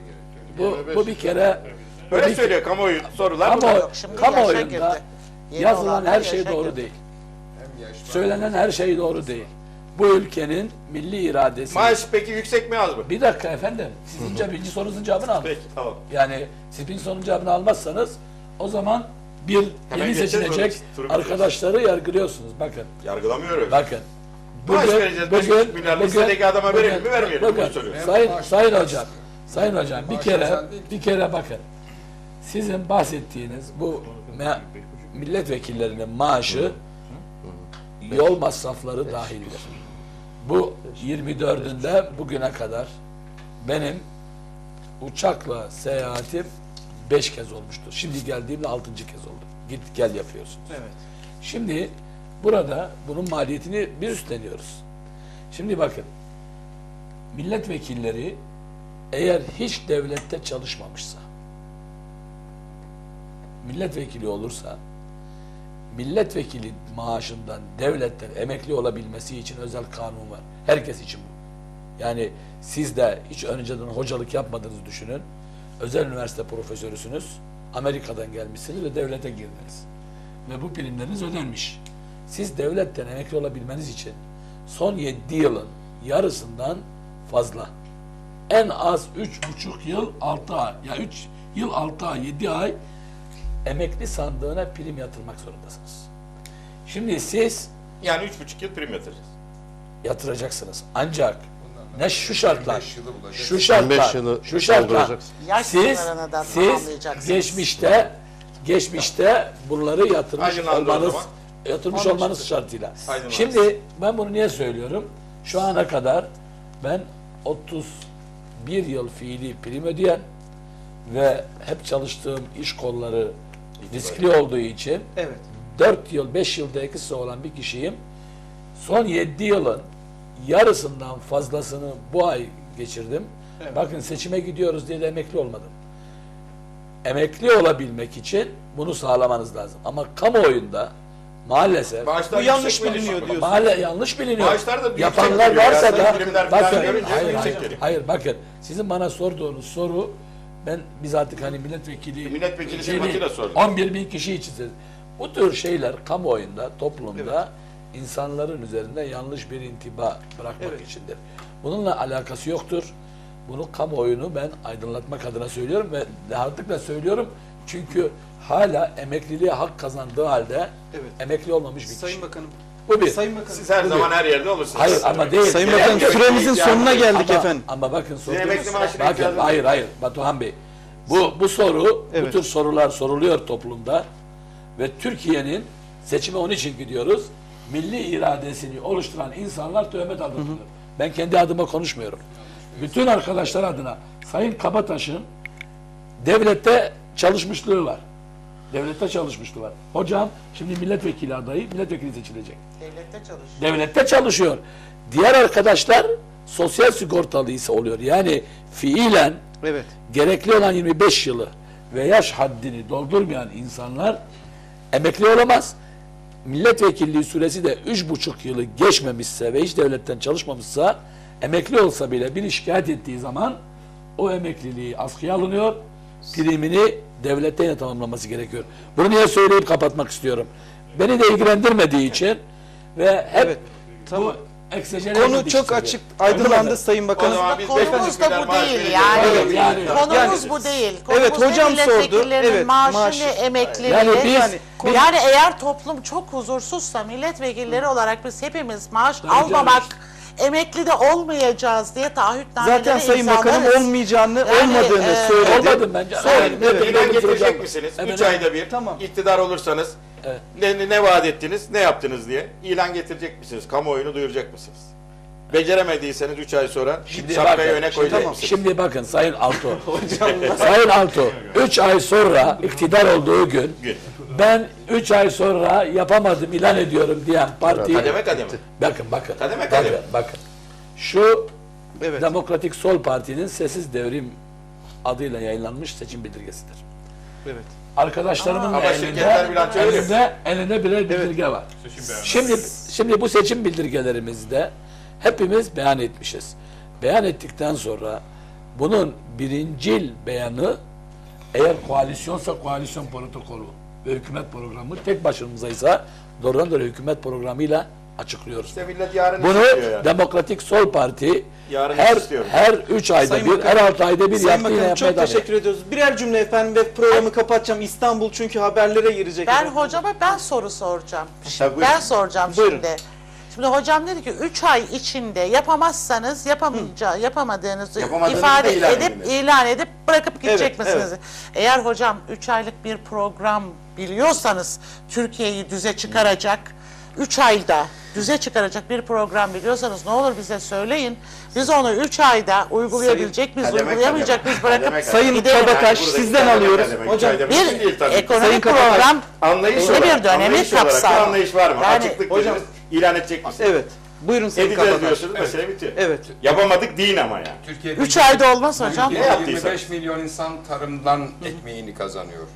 Speaker 7: Bu bir kere
Speaker 2: öyle söylüyor kamuoyu sorular.
Speaker 7: Kamuoyunda yazılan her şey doğru değil. Söylenen her şey doğru değil. Bu ülkenin milli iradesi.
Speaker 2: Maaş peki yüksek mi az mı?
Speaker 7: Bir dakika efendim. Sizin birinci sorunuzun cevabını alın.
Speaker 2: Peki tamam.
Speaker 7: Yani siz birinci sorunun cevabını almazsanız o zaman yeni seçilecek arkadaşları yargılıyorsunuz. Bakın.
Speaker 2: Yargılamıyoruz.
Speaker 7: Bakın.
Speaker 2: Maaş vereceğiz. 5,5 milyar listedeki adama verelim mi vermeyelim mi?
Speaker 7: Sayın Hocam bir kere bakın. Sizin bahsettiğiniz bu milletvekillerinin maaşı yol masrafları dahildir. Bu 24'ünde bugüne kadar benim uçakla seyahatim 5 kez olmuştur. Şimdi geldiğimde 6. kez oldu. Git gel yapıyorsunuz.
Speaker 1: Evet.
Speaker 7: Şimdi burada bunun maliyetini biz üstleniyoruz. Şimdi bakın, milletvekilleri eğer hiç devlette çalışmamışsa, milletvekili olursa, milletvekili maaşından devletten emekli olabilmesi için özel kanun var. Herkes için bu. Yani siz de hiç önceden hocalık yapmadığınızı düşünün. Özel üniversite profesörüsünüz. Amerika'dan gelmişsiniz ve devlete girdiniz. ve bu primleriniz ödenmiş. Siz devletten emekli olabilmeniz için son 7 yılın yarısından fazla, en az 3,5 yıl 6 ay, ya 3 yıl 6 ay 7 ay emekli sandığına prim yatırmak zorundasınız. Şimdi siz
Speaker 2: Yani 3,5 yıl prim yatıracağız.
Speaker 7: yatıracaksınız. Ancak ne şu şartlar,
Speaker 6: 15 yılı bulacak.
Speaker 7: şu şartlar,
Speaker 3: 15 yılı
Speaker 7: şu şartlar,
Speaker 3: dolduracaksın.
Speaker 4: Yaş
Speaker 7: siz
Speaker 4: sınırını da tamamlayacaksınız.
Speaker 7: geçmişte bunları yatırmış
Speaker 2: Aydınlandı o
Speaker 7: olmanız,
Speaker 2: zaman.
Speaker 7: yatırmış olmanız şartıyla.
Speaker 2: Aydınlandı.
Speaker 7: Şimdi ben bunu niye söylüyorum? Şu ana kadar ben 31 yıl fiili prim ödeyen ve hep çalıştığım iş kolları riskli olduğu için
Speaker 1: Evet.
Speaker 7: 4 yıl, 5 yılda ekisi olan bir kişiyim. Son 7 yılın yarısından fazlasını bu ay geçirdim.
Speaker 1: Evet.
Speaker 7: Bakın seçime gidiyoruz diye de emekli olmadım. Emekli olabilmek için bunu sağlamanız lazım. Ama kamuoyunda maalesef
Speaker 2: Maaşlar
Speaker 1: Bu yanlış
Speaker 2: yüksek
Speaker 1: biliniyor
Speaker 2: veriliyor.
Speaker 1: diyorsun.
Speaker 7: yanlış biliniyor.
Speaker 2: Maaşlar da yüksek
Speaker 7: Yapanlar
Speaker 2: geliyor ya.
Speaker 7: varsa
Speaker 2: Sayın
Speaker 7: da
Speaker 2: primler falan
Speaker 7: bakın,
Speaker 2: görünce
Speaker 7: hayır,
Speaker 2: yüksek
Speaker 7: hayır,
Speaker 2: geliyor.
Speaker 7: hayır, bakın sizin bana sorduğunuz soru, ben bizatihi hani
Speaker 2: Milletvekili
Speaker 7: şeyini,
Speaker 2: Semati'yle sordum.
Speaker 7: 11 bin kişi için söyledim. Bu tür şeyler kamuoyunda, toplumda insanların üzerinde yanlış bir intiba bırakmak
Speaker 1: Evet.
Speaker 7: içindir. Bununla alakası yoktur. Bunu kamuoyunu ben aydınlatmak adına söylüyorum ve rahatlıkla söylüyorum. Çünkü hala emekliliğe hak kazandığı halde
Speaker 1: Evet.
Speaker 7: emekli olmamış bir kişi.
Speaker 1: Sayın Bakanım.
Speaker 7: Bu bir.
Speaker 1: Sayın Bakanım.
Speaker 2: Siz her zaman her yerde olursunuz.
Speaker 7: Hayır ama değil.
Speaker 1: Sayın
Speaker 7: Yani-
Speaker 1: Bakanım süremizin sonuna geldik
Speaker 7: ama,
Speaker 1: efendim.
Speaker 7: Ama bakın
Speaker 2: emekli maaşına
Speaker 7: bakın
Speaker 2: ihtiyacınız
Speaker 7: hayır
Speaker 2: yok.
Speaker 7: hayır Batuhan Bey. Bu soru,
Speaker 1: Evet.
Speaker 7: bu tür sorular soruluyor toplumda ve Türkiye'nin seçime onun için gidiyoruz. Milli iradesini oluşturan insanlar töhmet aldırılıyor. Ben kendi adıma konuşmuyorum. Bütün arkadaşlar adına Sayın Kabataş'ın devlette çalışmışlığı var. Devlette çalışmışlığı var. Hocam şimdi milletvekili adayı, milletvekili seçilecek.
Speaker 4: Devlette çalışıyor.
Speaker 7: Devlette çalışıyor. Diğer arkadaşlar sosyal sigortalıysa oluyor. Yani fiilen
Speaker 1: Evet.
Speaker 7: gerekli olan 25 yılı ve yaş haddini doldurmayan insanlar emekli olamaz. Milletvekilliği süresi de 3,5 yılı geçmemişse ve hiç devletten çalışmamışsa emekli olsa bile bir şikayet ettiği zaman o emekliliği askıya alınıyor. Primini devletten yine tamamlaması gerekiyor. Bunu niye söyleyip kapatmak istiyorum. Beni de ilgilendirmediği için ve hep
Speaker 1: Evet. Tamam.
Speaker 7: bu eksecene
Speaker 1: Konu
Speaker 7: gitmek
Speaker 1: çok
Speaker 7: istiyor.
Speaker 1: açık aydınlandı
Speaker 7: Anladın mı?
Speaker 1: Sayın
Speaker 2: O
Speaker 1: Bakanım.
Speaker 2: zaman biz
Speaker 4: Konumuz
Speaker 2: beyefendi
Speaker 4: da bu
Speaker 2: maaş
Speaker 4: değil
Speaker 2: verelim.
Speaker 4: yani.
Speaker 7: Evet, yani-
Speaker 4: Konumuz bu değil. Konumuz
Speaker 1: Evet,
Speaker 4: ne
Speaker 1: hocam
Speaker 4: milletvekillerinin
Speaker 1: sordu. Evet,
Speaker 4: maaşı
Speaker 1: maaşı.
Speaker 4: ne emekliliği.
Speaker 7: Yani biz-
Speaker 4: Yani eğer toplum çok huzursuzsa milletvekilleri olarak biz hepimiz maaş
Speaker 7: Tabii
Speaker 4: almamak,
Speaker 7: canım.
Speaker 4: emekli de olmayacağız diye taahhütnameleri
Speaker 1: Zaten Sayın Bakanım
Speaker 4: imzalarız.
Speaker 1: olmayacağını,
Speaker 4: Yani,
Speaker 1: olmadığını söyledi.
Speaker 7: Olmadım bence.
Speaker 1: Evet, evet.
Speaker 2: İlan getirecek misiniz?
Speaker 7: Evet,
Speaker 2: 3 ayda bir.
Speaker 1: Tamam.
Speaker 2: İktidar olursanız
Speaker 7: Evet.
Speaker 2: ne vaat ettiniz, ne yaptınız diye ilan getirecek misiniz? Kamuoyunu duyuracak mısınız? Beceremediyseniz 3 ay sonra şapkayı
Speaker 7: bakın,
Speaker 2: öne koyacak
Speaker 1: tamam.
Speaker 2: mısınız?
Speaker 7: Şimdi bakın Sayın Alto. Sayın Alto 3 ay sonra iktidar olduğu gün
Speaker 2: Gün.
Speaker 7: ben 3 ay sonra yapamadım ilan ediyorum diyen parti.
Speaker 2: Kademe kademe.
Speaker 7: Bakın.
Speaker 2: Kademe kademe.
Speaker 7: Bakın. Şu
Speaker 1: Evet.
Speaker 7: Demokratik Sol Parti'nin Sessiz Devrim adıyla yayınlanmış seçim bildirgesidir.
Speaker 1: Evet.
Speaker 7: Arkadaşlarımın da
Speaker 2: Ama şirketler bilanço öyle.
Speaker 7: elinde birer bildirge var. Şimdi bu seçim bildirgelerimizde hepimiz beyan etmişiz. Beyan ettikten sonra bunun birincil beyanı eğer koalisyonsa koalisyon protokolü ve hükümet programı, tek başımızaysa doğrudan doğruya hükümet programıyla açıklıyoruz.
Speaker 2: İşte millet yarın
Speaker 7: Bunu
Speaker 2: istiyor yani.
Speaker 7: Demokratik Sol Parti
Speaker 2: Yarın
Speaker 7: her
Speaker 2: istiyorum.
Speaker 7: 3 ayda
Speaker 1: Sayın
Speaker 7: bir,
Speaker 1: Bakanım,
Speaker 7: her 6 ayda bir
Speaker 1: Sayın
Speaker 7: yaptığıyla
Speaker 1: Bakanım
Speaker 7: yapmaya
Speaker 1: çok
Speaker 7: devam ediyor.
Speaker 1: teşekkür ediyoruz. Birer cümle efendim ve programı kapatacağım. İstanbul çünkü haberlere girecek.
Speaker 4: Ben
Speaker 1: efendim.
Speaker 4: hocama soru soracağım.
Speaker 2: Ha, buyurun.
Speaker 4: Ben soracağım
Speaker 1: Buyurun.
Speaker 4: şimdi. Şimdi hocam dedi ki 3 ay içinde yapamazsanız yapamadığınızı
Speaker 2: Yapamadığınızı
Speaker 4: ifade
Speaker 2: da ilan
Speaker 4: edip
Speaker 2: ediniz.
Speaker 4: ilan edip bırakıp gidecek
Speaker 1: Evet,
Speaker 4: misiniz? Eğer hocam 3 aylık bir program biliyorsanız Türkiye'yi düze çıkaracak 3 ayda düze çıkaracak bir program biliyorsanız ne olur bize söyleyin. Biz onu 3 ayda uygulayabilecek miyiz,
Speaker 2: Kademe
Speaker 4: uygulayamayacak
Speaker 2: kademe.
Speaker 4: mıyız bırakıp
Speaker 2: Kademe
Speaker 1: Sayın
Speaker 4: gidelim.
Speaker 1: Kabataş
Speaker 2: Buradaki
Speaker 1: sizden
Speaker 2: kademe
Speaker 1: alıyoruz.
Speaker 2: kademe,
Speaker 1: Hocam
Speaker 2: üç ayda bir değil tabii.
Speaker 4: Bir ekonomik
Speaker 1: Sayın Kabataş,
Speaker 4: program
Speaker 2: Anlayış
Speaker 4: belli
Speaker 2: olarak,
Speaker 4: bir dönemi
Speaker 2: anlayış olarak bir
Speaker 4: kapsar.
Speaker 2: anlayış var mı?
Speaker 4: Yani-
Speaker 2: Açıklık
Speaker 1: Hocam-
Speaker 2: dediniz, ilan edecek misiniz?
Speaker 1: Evet. Buyurun Sayın
Speaker 2: Edeceğiz
Speaker 1: Kabataş.
Speaker 2: diyorsunuz, mesele bitiyor.
Speaker 1: Evet.
Speaker 2: Yapamadık değil ama yani.
Speaker 6: Türkiye'de
Speaker 4: 3 ayda olmaz hocam.
Speaker 2: Ne yaptıysanız.
Speaker 6: 25 milyon insan tarımdan ekmeğini kazanıyor.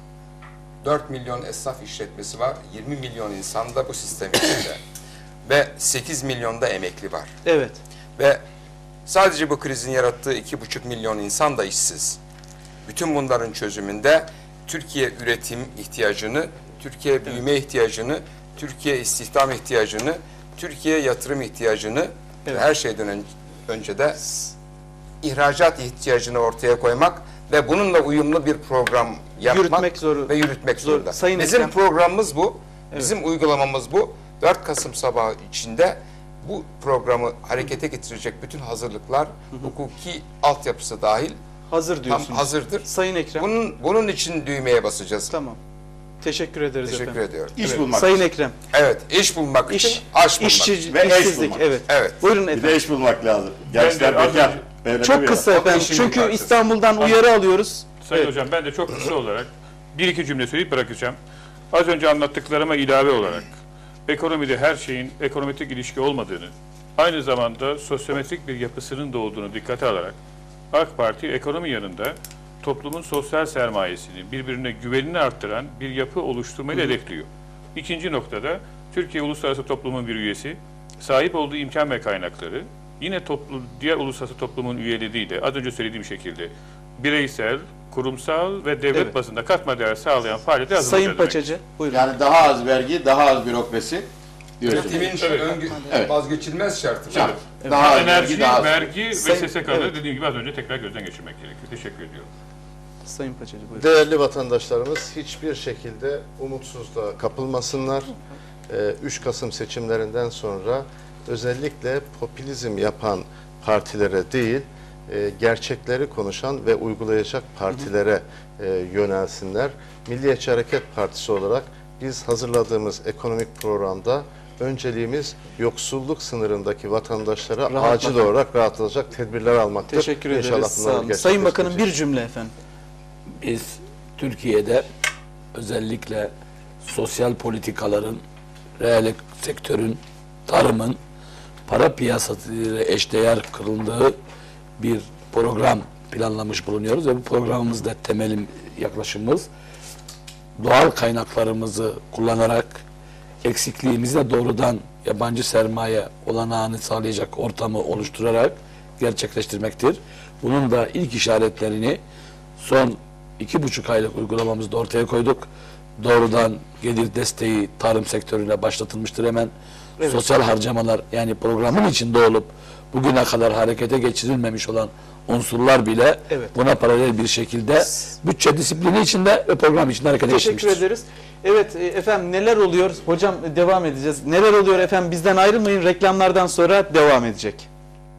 Speaker 6: 4 milyon esnaf işletmesi var. 20 milyon insan da bu sistem içinde. Ve 8 milyonda emekli var.
Speaker 1: Evet.
Speaker 6: Ve sadece bu krizin yarattığı 2,5 milyon insan da işsiz. Bütün bunların çözümünde Türkiye üretim ihtiyacını Türkiye büyüme ihtiyacını, Türkiye istihdam ihtiyacını, Türkiye yatırım ihtiyacını ve her şeyden önce de ihracat ihtiyacını ortaya koymak ve bununla uyumlu bir program yapmak ve yürütmek zorunda. Bizim programımız bu. Bizim uygulamamız bu. 4 Kasım sabahı içinde bu programı harekete getirecek bütün hazırlıklar, hukuki altyapısı dahil
Speaker 1: diyorsunuz.
Speaker 6: Hazırdır.
Speaker 1: Sayın Ekrem.
Speaker 6: Bunun için düğmeye basacağız.
Speaker 1: Tamam. Teşekkür ederiz efendim.
Speaker 6: Teşekkür ediyorum.
Speaker 2: İş bulmak
Speaker 1: Sayın
Speaker 2: için.
Speaker 1: Ekrem.
Speaker 6: Evet, iş bulmak için, aş bulmak için.
Speaker 2: Ve eş
Speaker 1: işsizlik.
Speaker 2: bulmak.
Speaker 1: Evet. Buyurun efendim.
Speaker 2: Bir de iş bulmak lazım. Gençler bekar.
Speaker 1: Çok kısa efendim. Çünkü İstanbul'dan uyarı alıyoruz.
Speaker 5: Sayın Hocam, ben de çok kısa olarak bir iki cümle söyleyip bırakacağım. Az önce anlattıklarıma ilave olarak ekonomide her şeyin ekonometrik ilişki olmadığını, aynı zamanda sosyometrik bir yapısının da olduğunu dikkate alarak AK Parti ekonomi yanında toplumun sosyal sermayesini, birbirine güvenini arttıran bir yapı oluşturmayı hedefliyor. İkinci noktada Türkiye uluslararası toplumun bir üyesi, sahip olduğu imkan ve kaynakları yine diğer uluslararası toplumun üyeleriyle az önce söylediğim şekilde bireysel, kurumsal ve devlet bazında katma değer sağlayan faaliyete hazırlayacağız.
Speaker 1: Sayın Paçacı, buyurun.
Speaker 2: Yani daha az vergi, daha az bürokrasi diyorsunuz.
Speaker 6: Üretimin vazgeçilmez şartı.
Speaker 2: Daha az
Speaker 5: enerji,
Speaker 2: daha az.
Speaker 5: vergi ve SSK'ları dediğim gibi az önce tekrar gözden geçirmek gerekiyor. Teşekkür ediyorum.
Speaker 1: Sayın Paçacı, buyurun.
Speaker 3: Değerli vatandaşlarımız hiçbir şekilde umutsuzluğa kapılmasınlar. 3 Kasım seçimlerinden sonra özellikle popülizm yapan partilere değil, gerçekleri konuşan ve uygulayacak partilere yönelsinler. Milliyetçi Hareket Partisi olarak biz hazırladığımız ekonomik programda önceliğimiz yoksulluk sınırındaki vatandaşlara acil olarak rahatlatacak tedbirler almaktır.
Speaker 1: Teşekkür ederiz. Sağ olun. Sayın Bakanım, bir cümle efendim.
Speaker 7: Biz Türkiye'de özellikle sosyal politikaların, reel sektörün, tarımın para piyasasıyla eşdeğer kılındığı bir program planlamış bulunuyoruz ve bu programımızda temel yaklaşımımız doğal kaynaklarımızı kullanarak eksikliğimizle doğrudan yabancı sermaye olanağını sağlayacak ortamı oluşturarak gerçekleştirmektir. Bunun da ilk işaretlerini son 2,5 aylık uygulamamızda ortaya koyduk. Doğrudan gelir desteği tarım sektörüne başlatılmıştır hemen. Sosyal harcamalar, yani programın içinde olup bugüne kadar harekete geçirilmemiş olan unsurlar bile buna paralel bir şekilde bütçe disiplini içinde ve program içinde harekete geçmiştir.
Speaker 1: Teşekkür ederiz. Evet efendim, neler oluyor? Hocam devam edeceğiz. Neler oluyor efendim? Bizden ayrılmayın. Reklamlardan sonra devam edecek.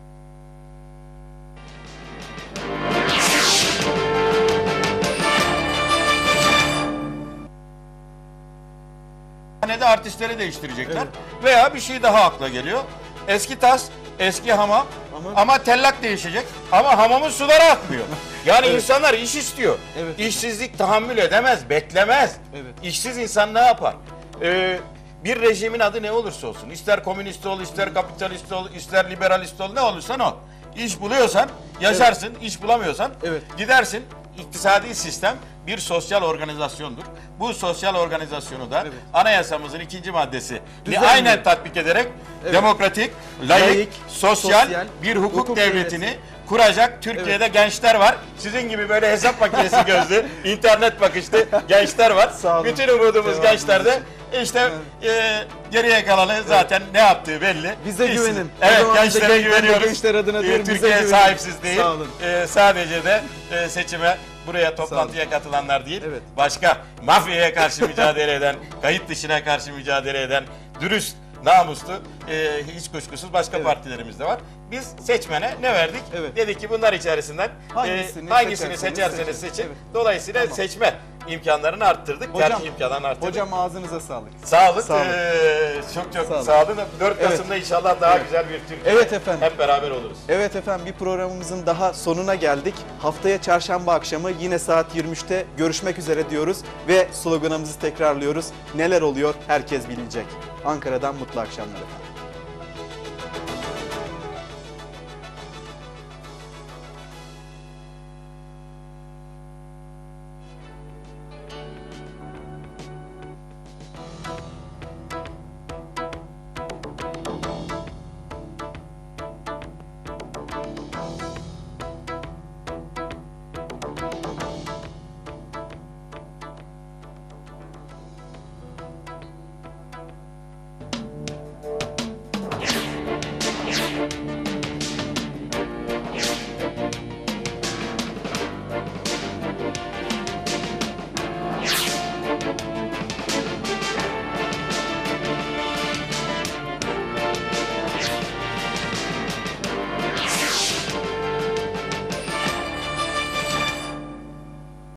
Speaker 2: Sahnede artistleri değiştirecekler veya bir şey daha akla geliyor. Eski tas, eski hamam ama tellak değişecek ama hamamın suları akmıyor. Yani insanlar iş istiyor. İşsizlik tahammül edemez, beklemez. İşsiz insan ne yapar? Bir rejimin adı ne olursa olsun, ister komünist ol, ister kapitalist ol, ister liberalist ol, ne olursan ol. İş buluyorsan yaşarsın, iş bulamıyorsan gidersin. İktisadi sistem bir sosyal organizasyondur. Bu sosyal organizasyonu da anayasamızın 2. maddesi aynen tatbik ederek demokratik, layık, sosyal bir hukuk devletini kuracak Türkiye'de gençler var. Sizin gibi böyle hesap makinesi gözlü, internet bakışlı gençler var. Bütün umudumuz gençlerde. İşte geriye kalanı zaten ne yaptığı belli.
Speaker 1: Bize güvenin.
Speaker 2: Evet, gençlere güveniyoruz.
Speaker 1: Gençler adına diyorum,
Speaker 2: Türkiye sahipsiz değil. Sadece de seçime, buraya toplantıya katılanlar değil. Başka mafyaya karşı mücadele eden, kayıt dışına karşı mücadele eden, dürüst, namuslu, hiç kuşkusuz başka partilerimiz de var. Biz seçmene ne verdik? Dedik ki bunlar içerisinden hangisini seçerseniz seçin. Dolayısıyla seçme imkanlarını arttırdık. Tercih imkanlarını arttırdık.
Speaker 1: Hocam ağzınıza sağlık.
Speaker 2: Sağ olun. Çok sağ olun. 4 Kasım'da inşallah daha güzel bir Türkiye hep beraber oluruz. Evet efendim, bir programımızın daha sonuna geldik. Haftaya çarşamba akşamı yine saat 23'te görüşmek üzere diyoruz ve sloganımızı tekrarlıyoruz. Neler oluyor herkes bilecek. Ankara'dan mutlu akşamlar efendim.